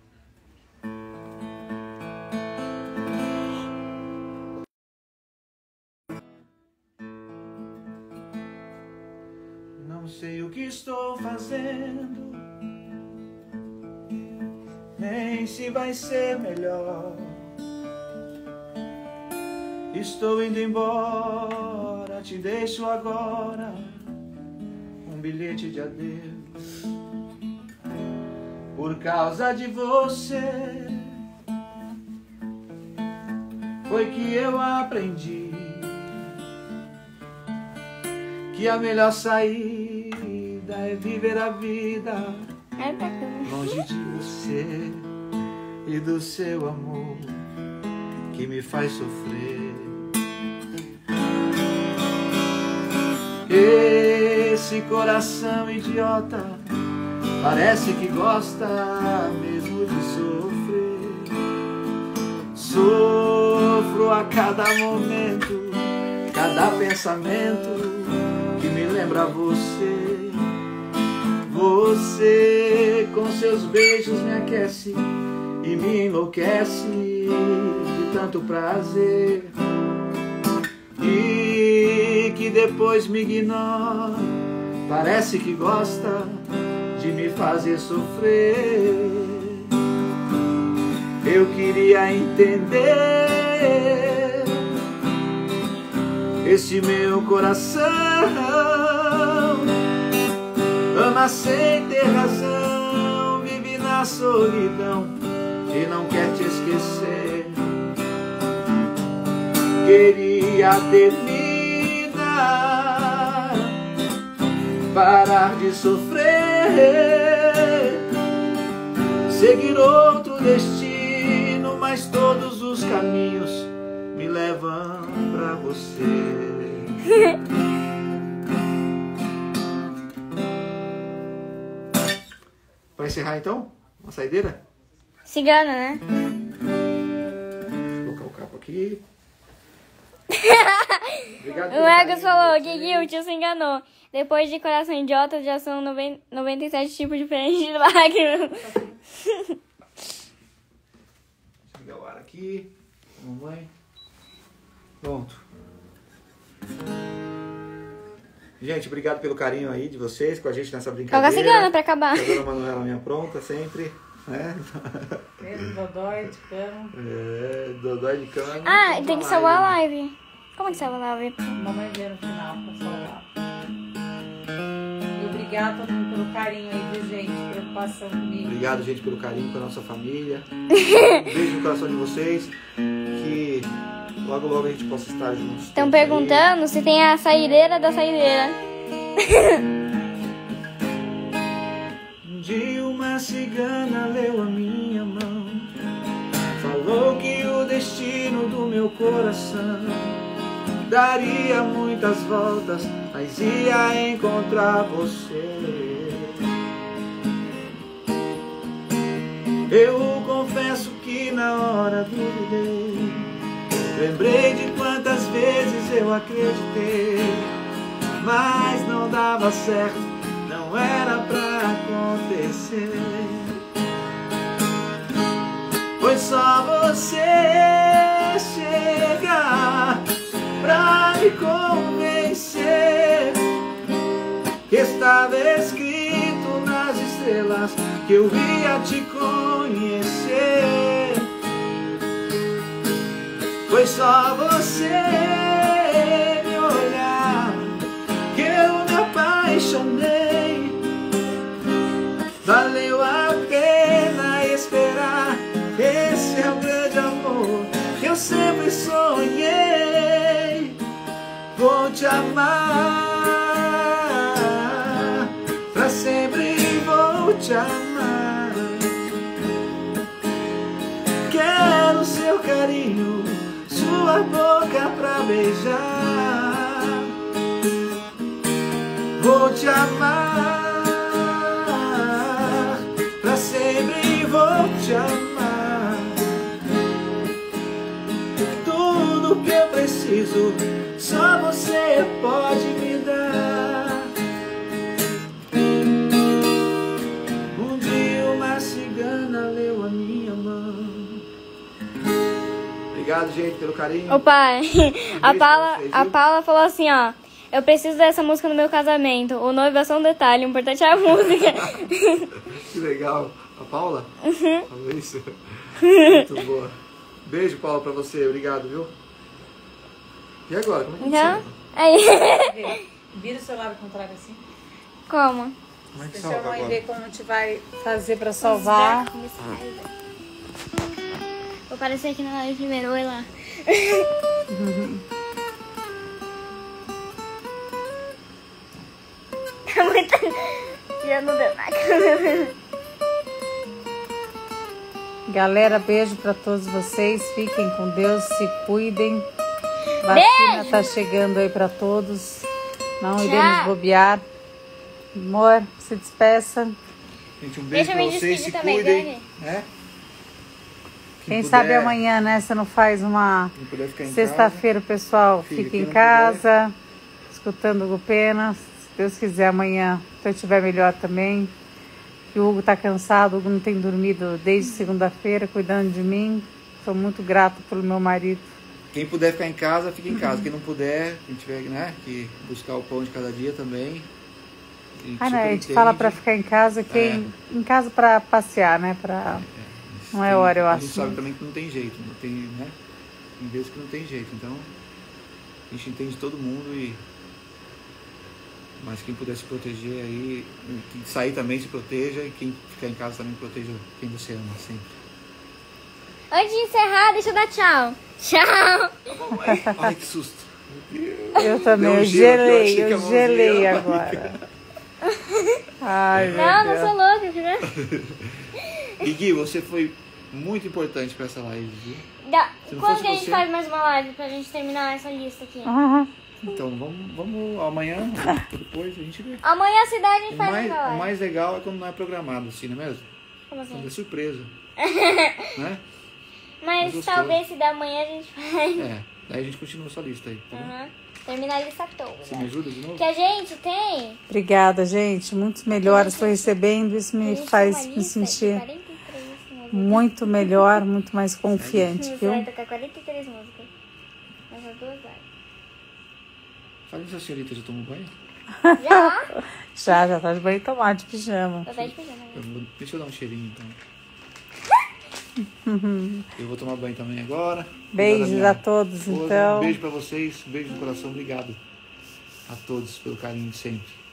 Não sei o que estou fazendo, nem se vai ser melhor. Estou indo embora, te deixo agora um bilhete de adeus. Por causa de você foi que eu aprendi que a melhor saída é viver a vida É bacana. longe de você e do seu amor que me faz sofrer. Esse coração idiota parece que gosta mesmo de sofrer. Sofro a cada momento, cada pensamento que me lembra você. Você com seus beijos me aquece e me enlouquece de tanto prazer. E que depois me ignora, parece que gosta de me fazer sofrer. Eu queria entender esse meu coração, ama sem ter razão, vive na solidão e não quer te esquecer. Queria terminar, parar de sofrer, seguir outro destino, mas todos os caminhos me levam pra você. Pra encerrar então, uma saideira? Cigana, né? Vou colocar o capo aqui. Obrigado. O Egos falou, Guigui, o tio se enganou. Depois de Coração Idiota, já são noventa e sete tipos diferentes de lágrimas. Deixa eu ligar o ar aqui. Mamãe. Pronto. Gente, obrigado pelo carinho aí de vocês com a gente nessa Toca brincadeira. cigana pra acabar. A dona Manuela me apronta sempre, né? Mesmo Dodói de cama. É, Dodói de cama. Ah, Vamos tem que lá, salvar a né? live. Como é que salva a live? Mamãe vê no final pra salvar. E obrigado a todo mundo pelo carinho aí, viu, gente? Preocupação comigo. Obrigado, gente, pelo carinho com a nossa família. Um beijo no coração de vocês. Que logo, logo a gente possa estar juntos. Estão perguntando se tem a saideira da saideira. Um dia uma cigana leu a minha mão, falou que o destino do meu coração daria muitas voltas, mas ia encontrar você. Eu confesso que na hora duvidei, lembrei de quantas vezes eu acreditei, mas não dava certo, não era pra acontecer. Foi só você chegar pra me convencer que estava escrito nas estrelas que eu ia te conhecer. Foi só você me olhar que eu me apaixonei. Valeu a pena esperar, esse é o grande amor que eu sempre sonhei. Vou te amar, pra sempre vou te amar. Quero seu carinho, sua boca pra beijar. Vou te amar, pra sempre vou te amar. Tudo que eu preciso, só você pode me dar. Um dia uma cigana leu a minha mão. Obrigado, gente, pelo carinho. Ô pai, a pra Paula, vocês, a viu? Paula falou assim, ó. Eu preciso dessa música no meu casamento. O noivo é só um detalhe, o importante é a música. Que legal. A Paula? Uhum. Falou isso? Muito boa. Beijo, Paula, pra você. Obrigado, viu? E agora? Como é que Então, salva? aí. Vira o celular ao contrário assim. Como? Como é que Deixa a salva mãe agora? ver como a gente vai fazer pra salvar. Vou aparecer aqui na live primeiro, oi lá. Tá muito... Tirando o dedo na câmera. Galera, beijo pra todos vocês. Fiquem com Deus, se cuidem. Vacina Beijo. tá chegando aí pra todos. Não Tchau. iremos bobear. Amor, se despeça. Gente, um beijo Deixa eu pra me vocês. Se despedir também, cuidem. Né? Quem puder, sabe amanhã, né? Você não faz uma Quem puder ficar em sexta-feira, o pessoal Fica, fica quem em não casa, escutando o Hugo Pena. Se Deus quiser, amanhã, se eu estiver melhor também. Que o Hugo tá cansado, o Hugo não tem dormido desde segunda-feira, cuidando de mim. Sou muito grata pelo meu marido. Quem puder ficar em casa, fica em casa. Quem não puder, quem tiver, né, que buscar o pão de cada dia também. A gente Ah, não, a super gente entende. fala pra ficar em casa, quem em casa pra passear, né? Pra... Não é hora, eu A acho. gente sabe também que não tem jeito, não tem, né? Tem vezes que não tem jeito, então a gente entende todo mundo e mas quem puder se proteger aí, quem sair também se proteja e quem ficar em casa também proteja quem você ama sempre. Antes de encerrar, deixa eu dar tchau. Tchau. Ai, ai, que susto. Eu também, Deu um eu gelo aqui, eu achei gelei, que a eu mãozinha gelei era agora. Ai, meu Não, não Deus. sou louca, né? E Gui, você foi muito importante pra essa live, viu? Dá. Se não Quando fosse que a gente você- faz mais uma live pra gente terminar essa lista aqui? Aham. Então vamos, vamos amanhã, ou depois a gente vê. Amanhã a cidade a gente O faz mais, outra o live. mais legal é quando não é programado, assim, não é mesmo? Como Quando assim? é surpresa. né? Mas gostoso. talvez se da manhã a gente faz. É, daí a gente continua essa lista aí, tá bom? Aham. Terminar a lista Você me toda. ajuda de novo? Que a gente tem. Obrigada, gente. Muitos melhores estou recebendo. Isso a me gente faz tem uma me lista de sentir quarenta e três músicas. muito melhor, muito mais confiante, Você viu? vai tocar quarenta e três músicas. Nessas duas lives. Fala se a senhorita já tomou banho. Já? Já, já tá de banho tomado, de pijama. Eu tô de pijama. Eu vou- deixa eu dar um cheirinho então. Eu vou tomar banho também agora. Beijos Obrigado, minha a todos, esposa. então. Um beijo pra vocês, um beijo no coração, obrigado a todos pelo carinho de sempre.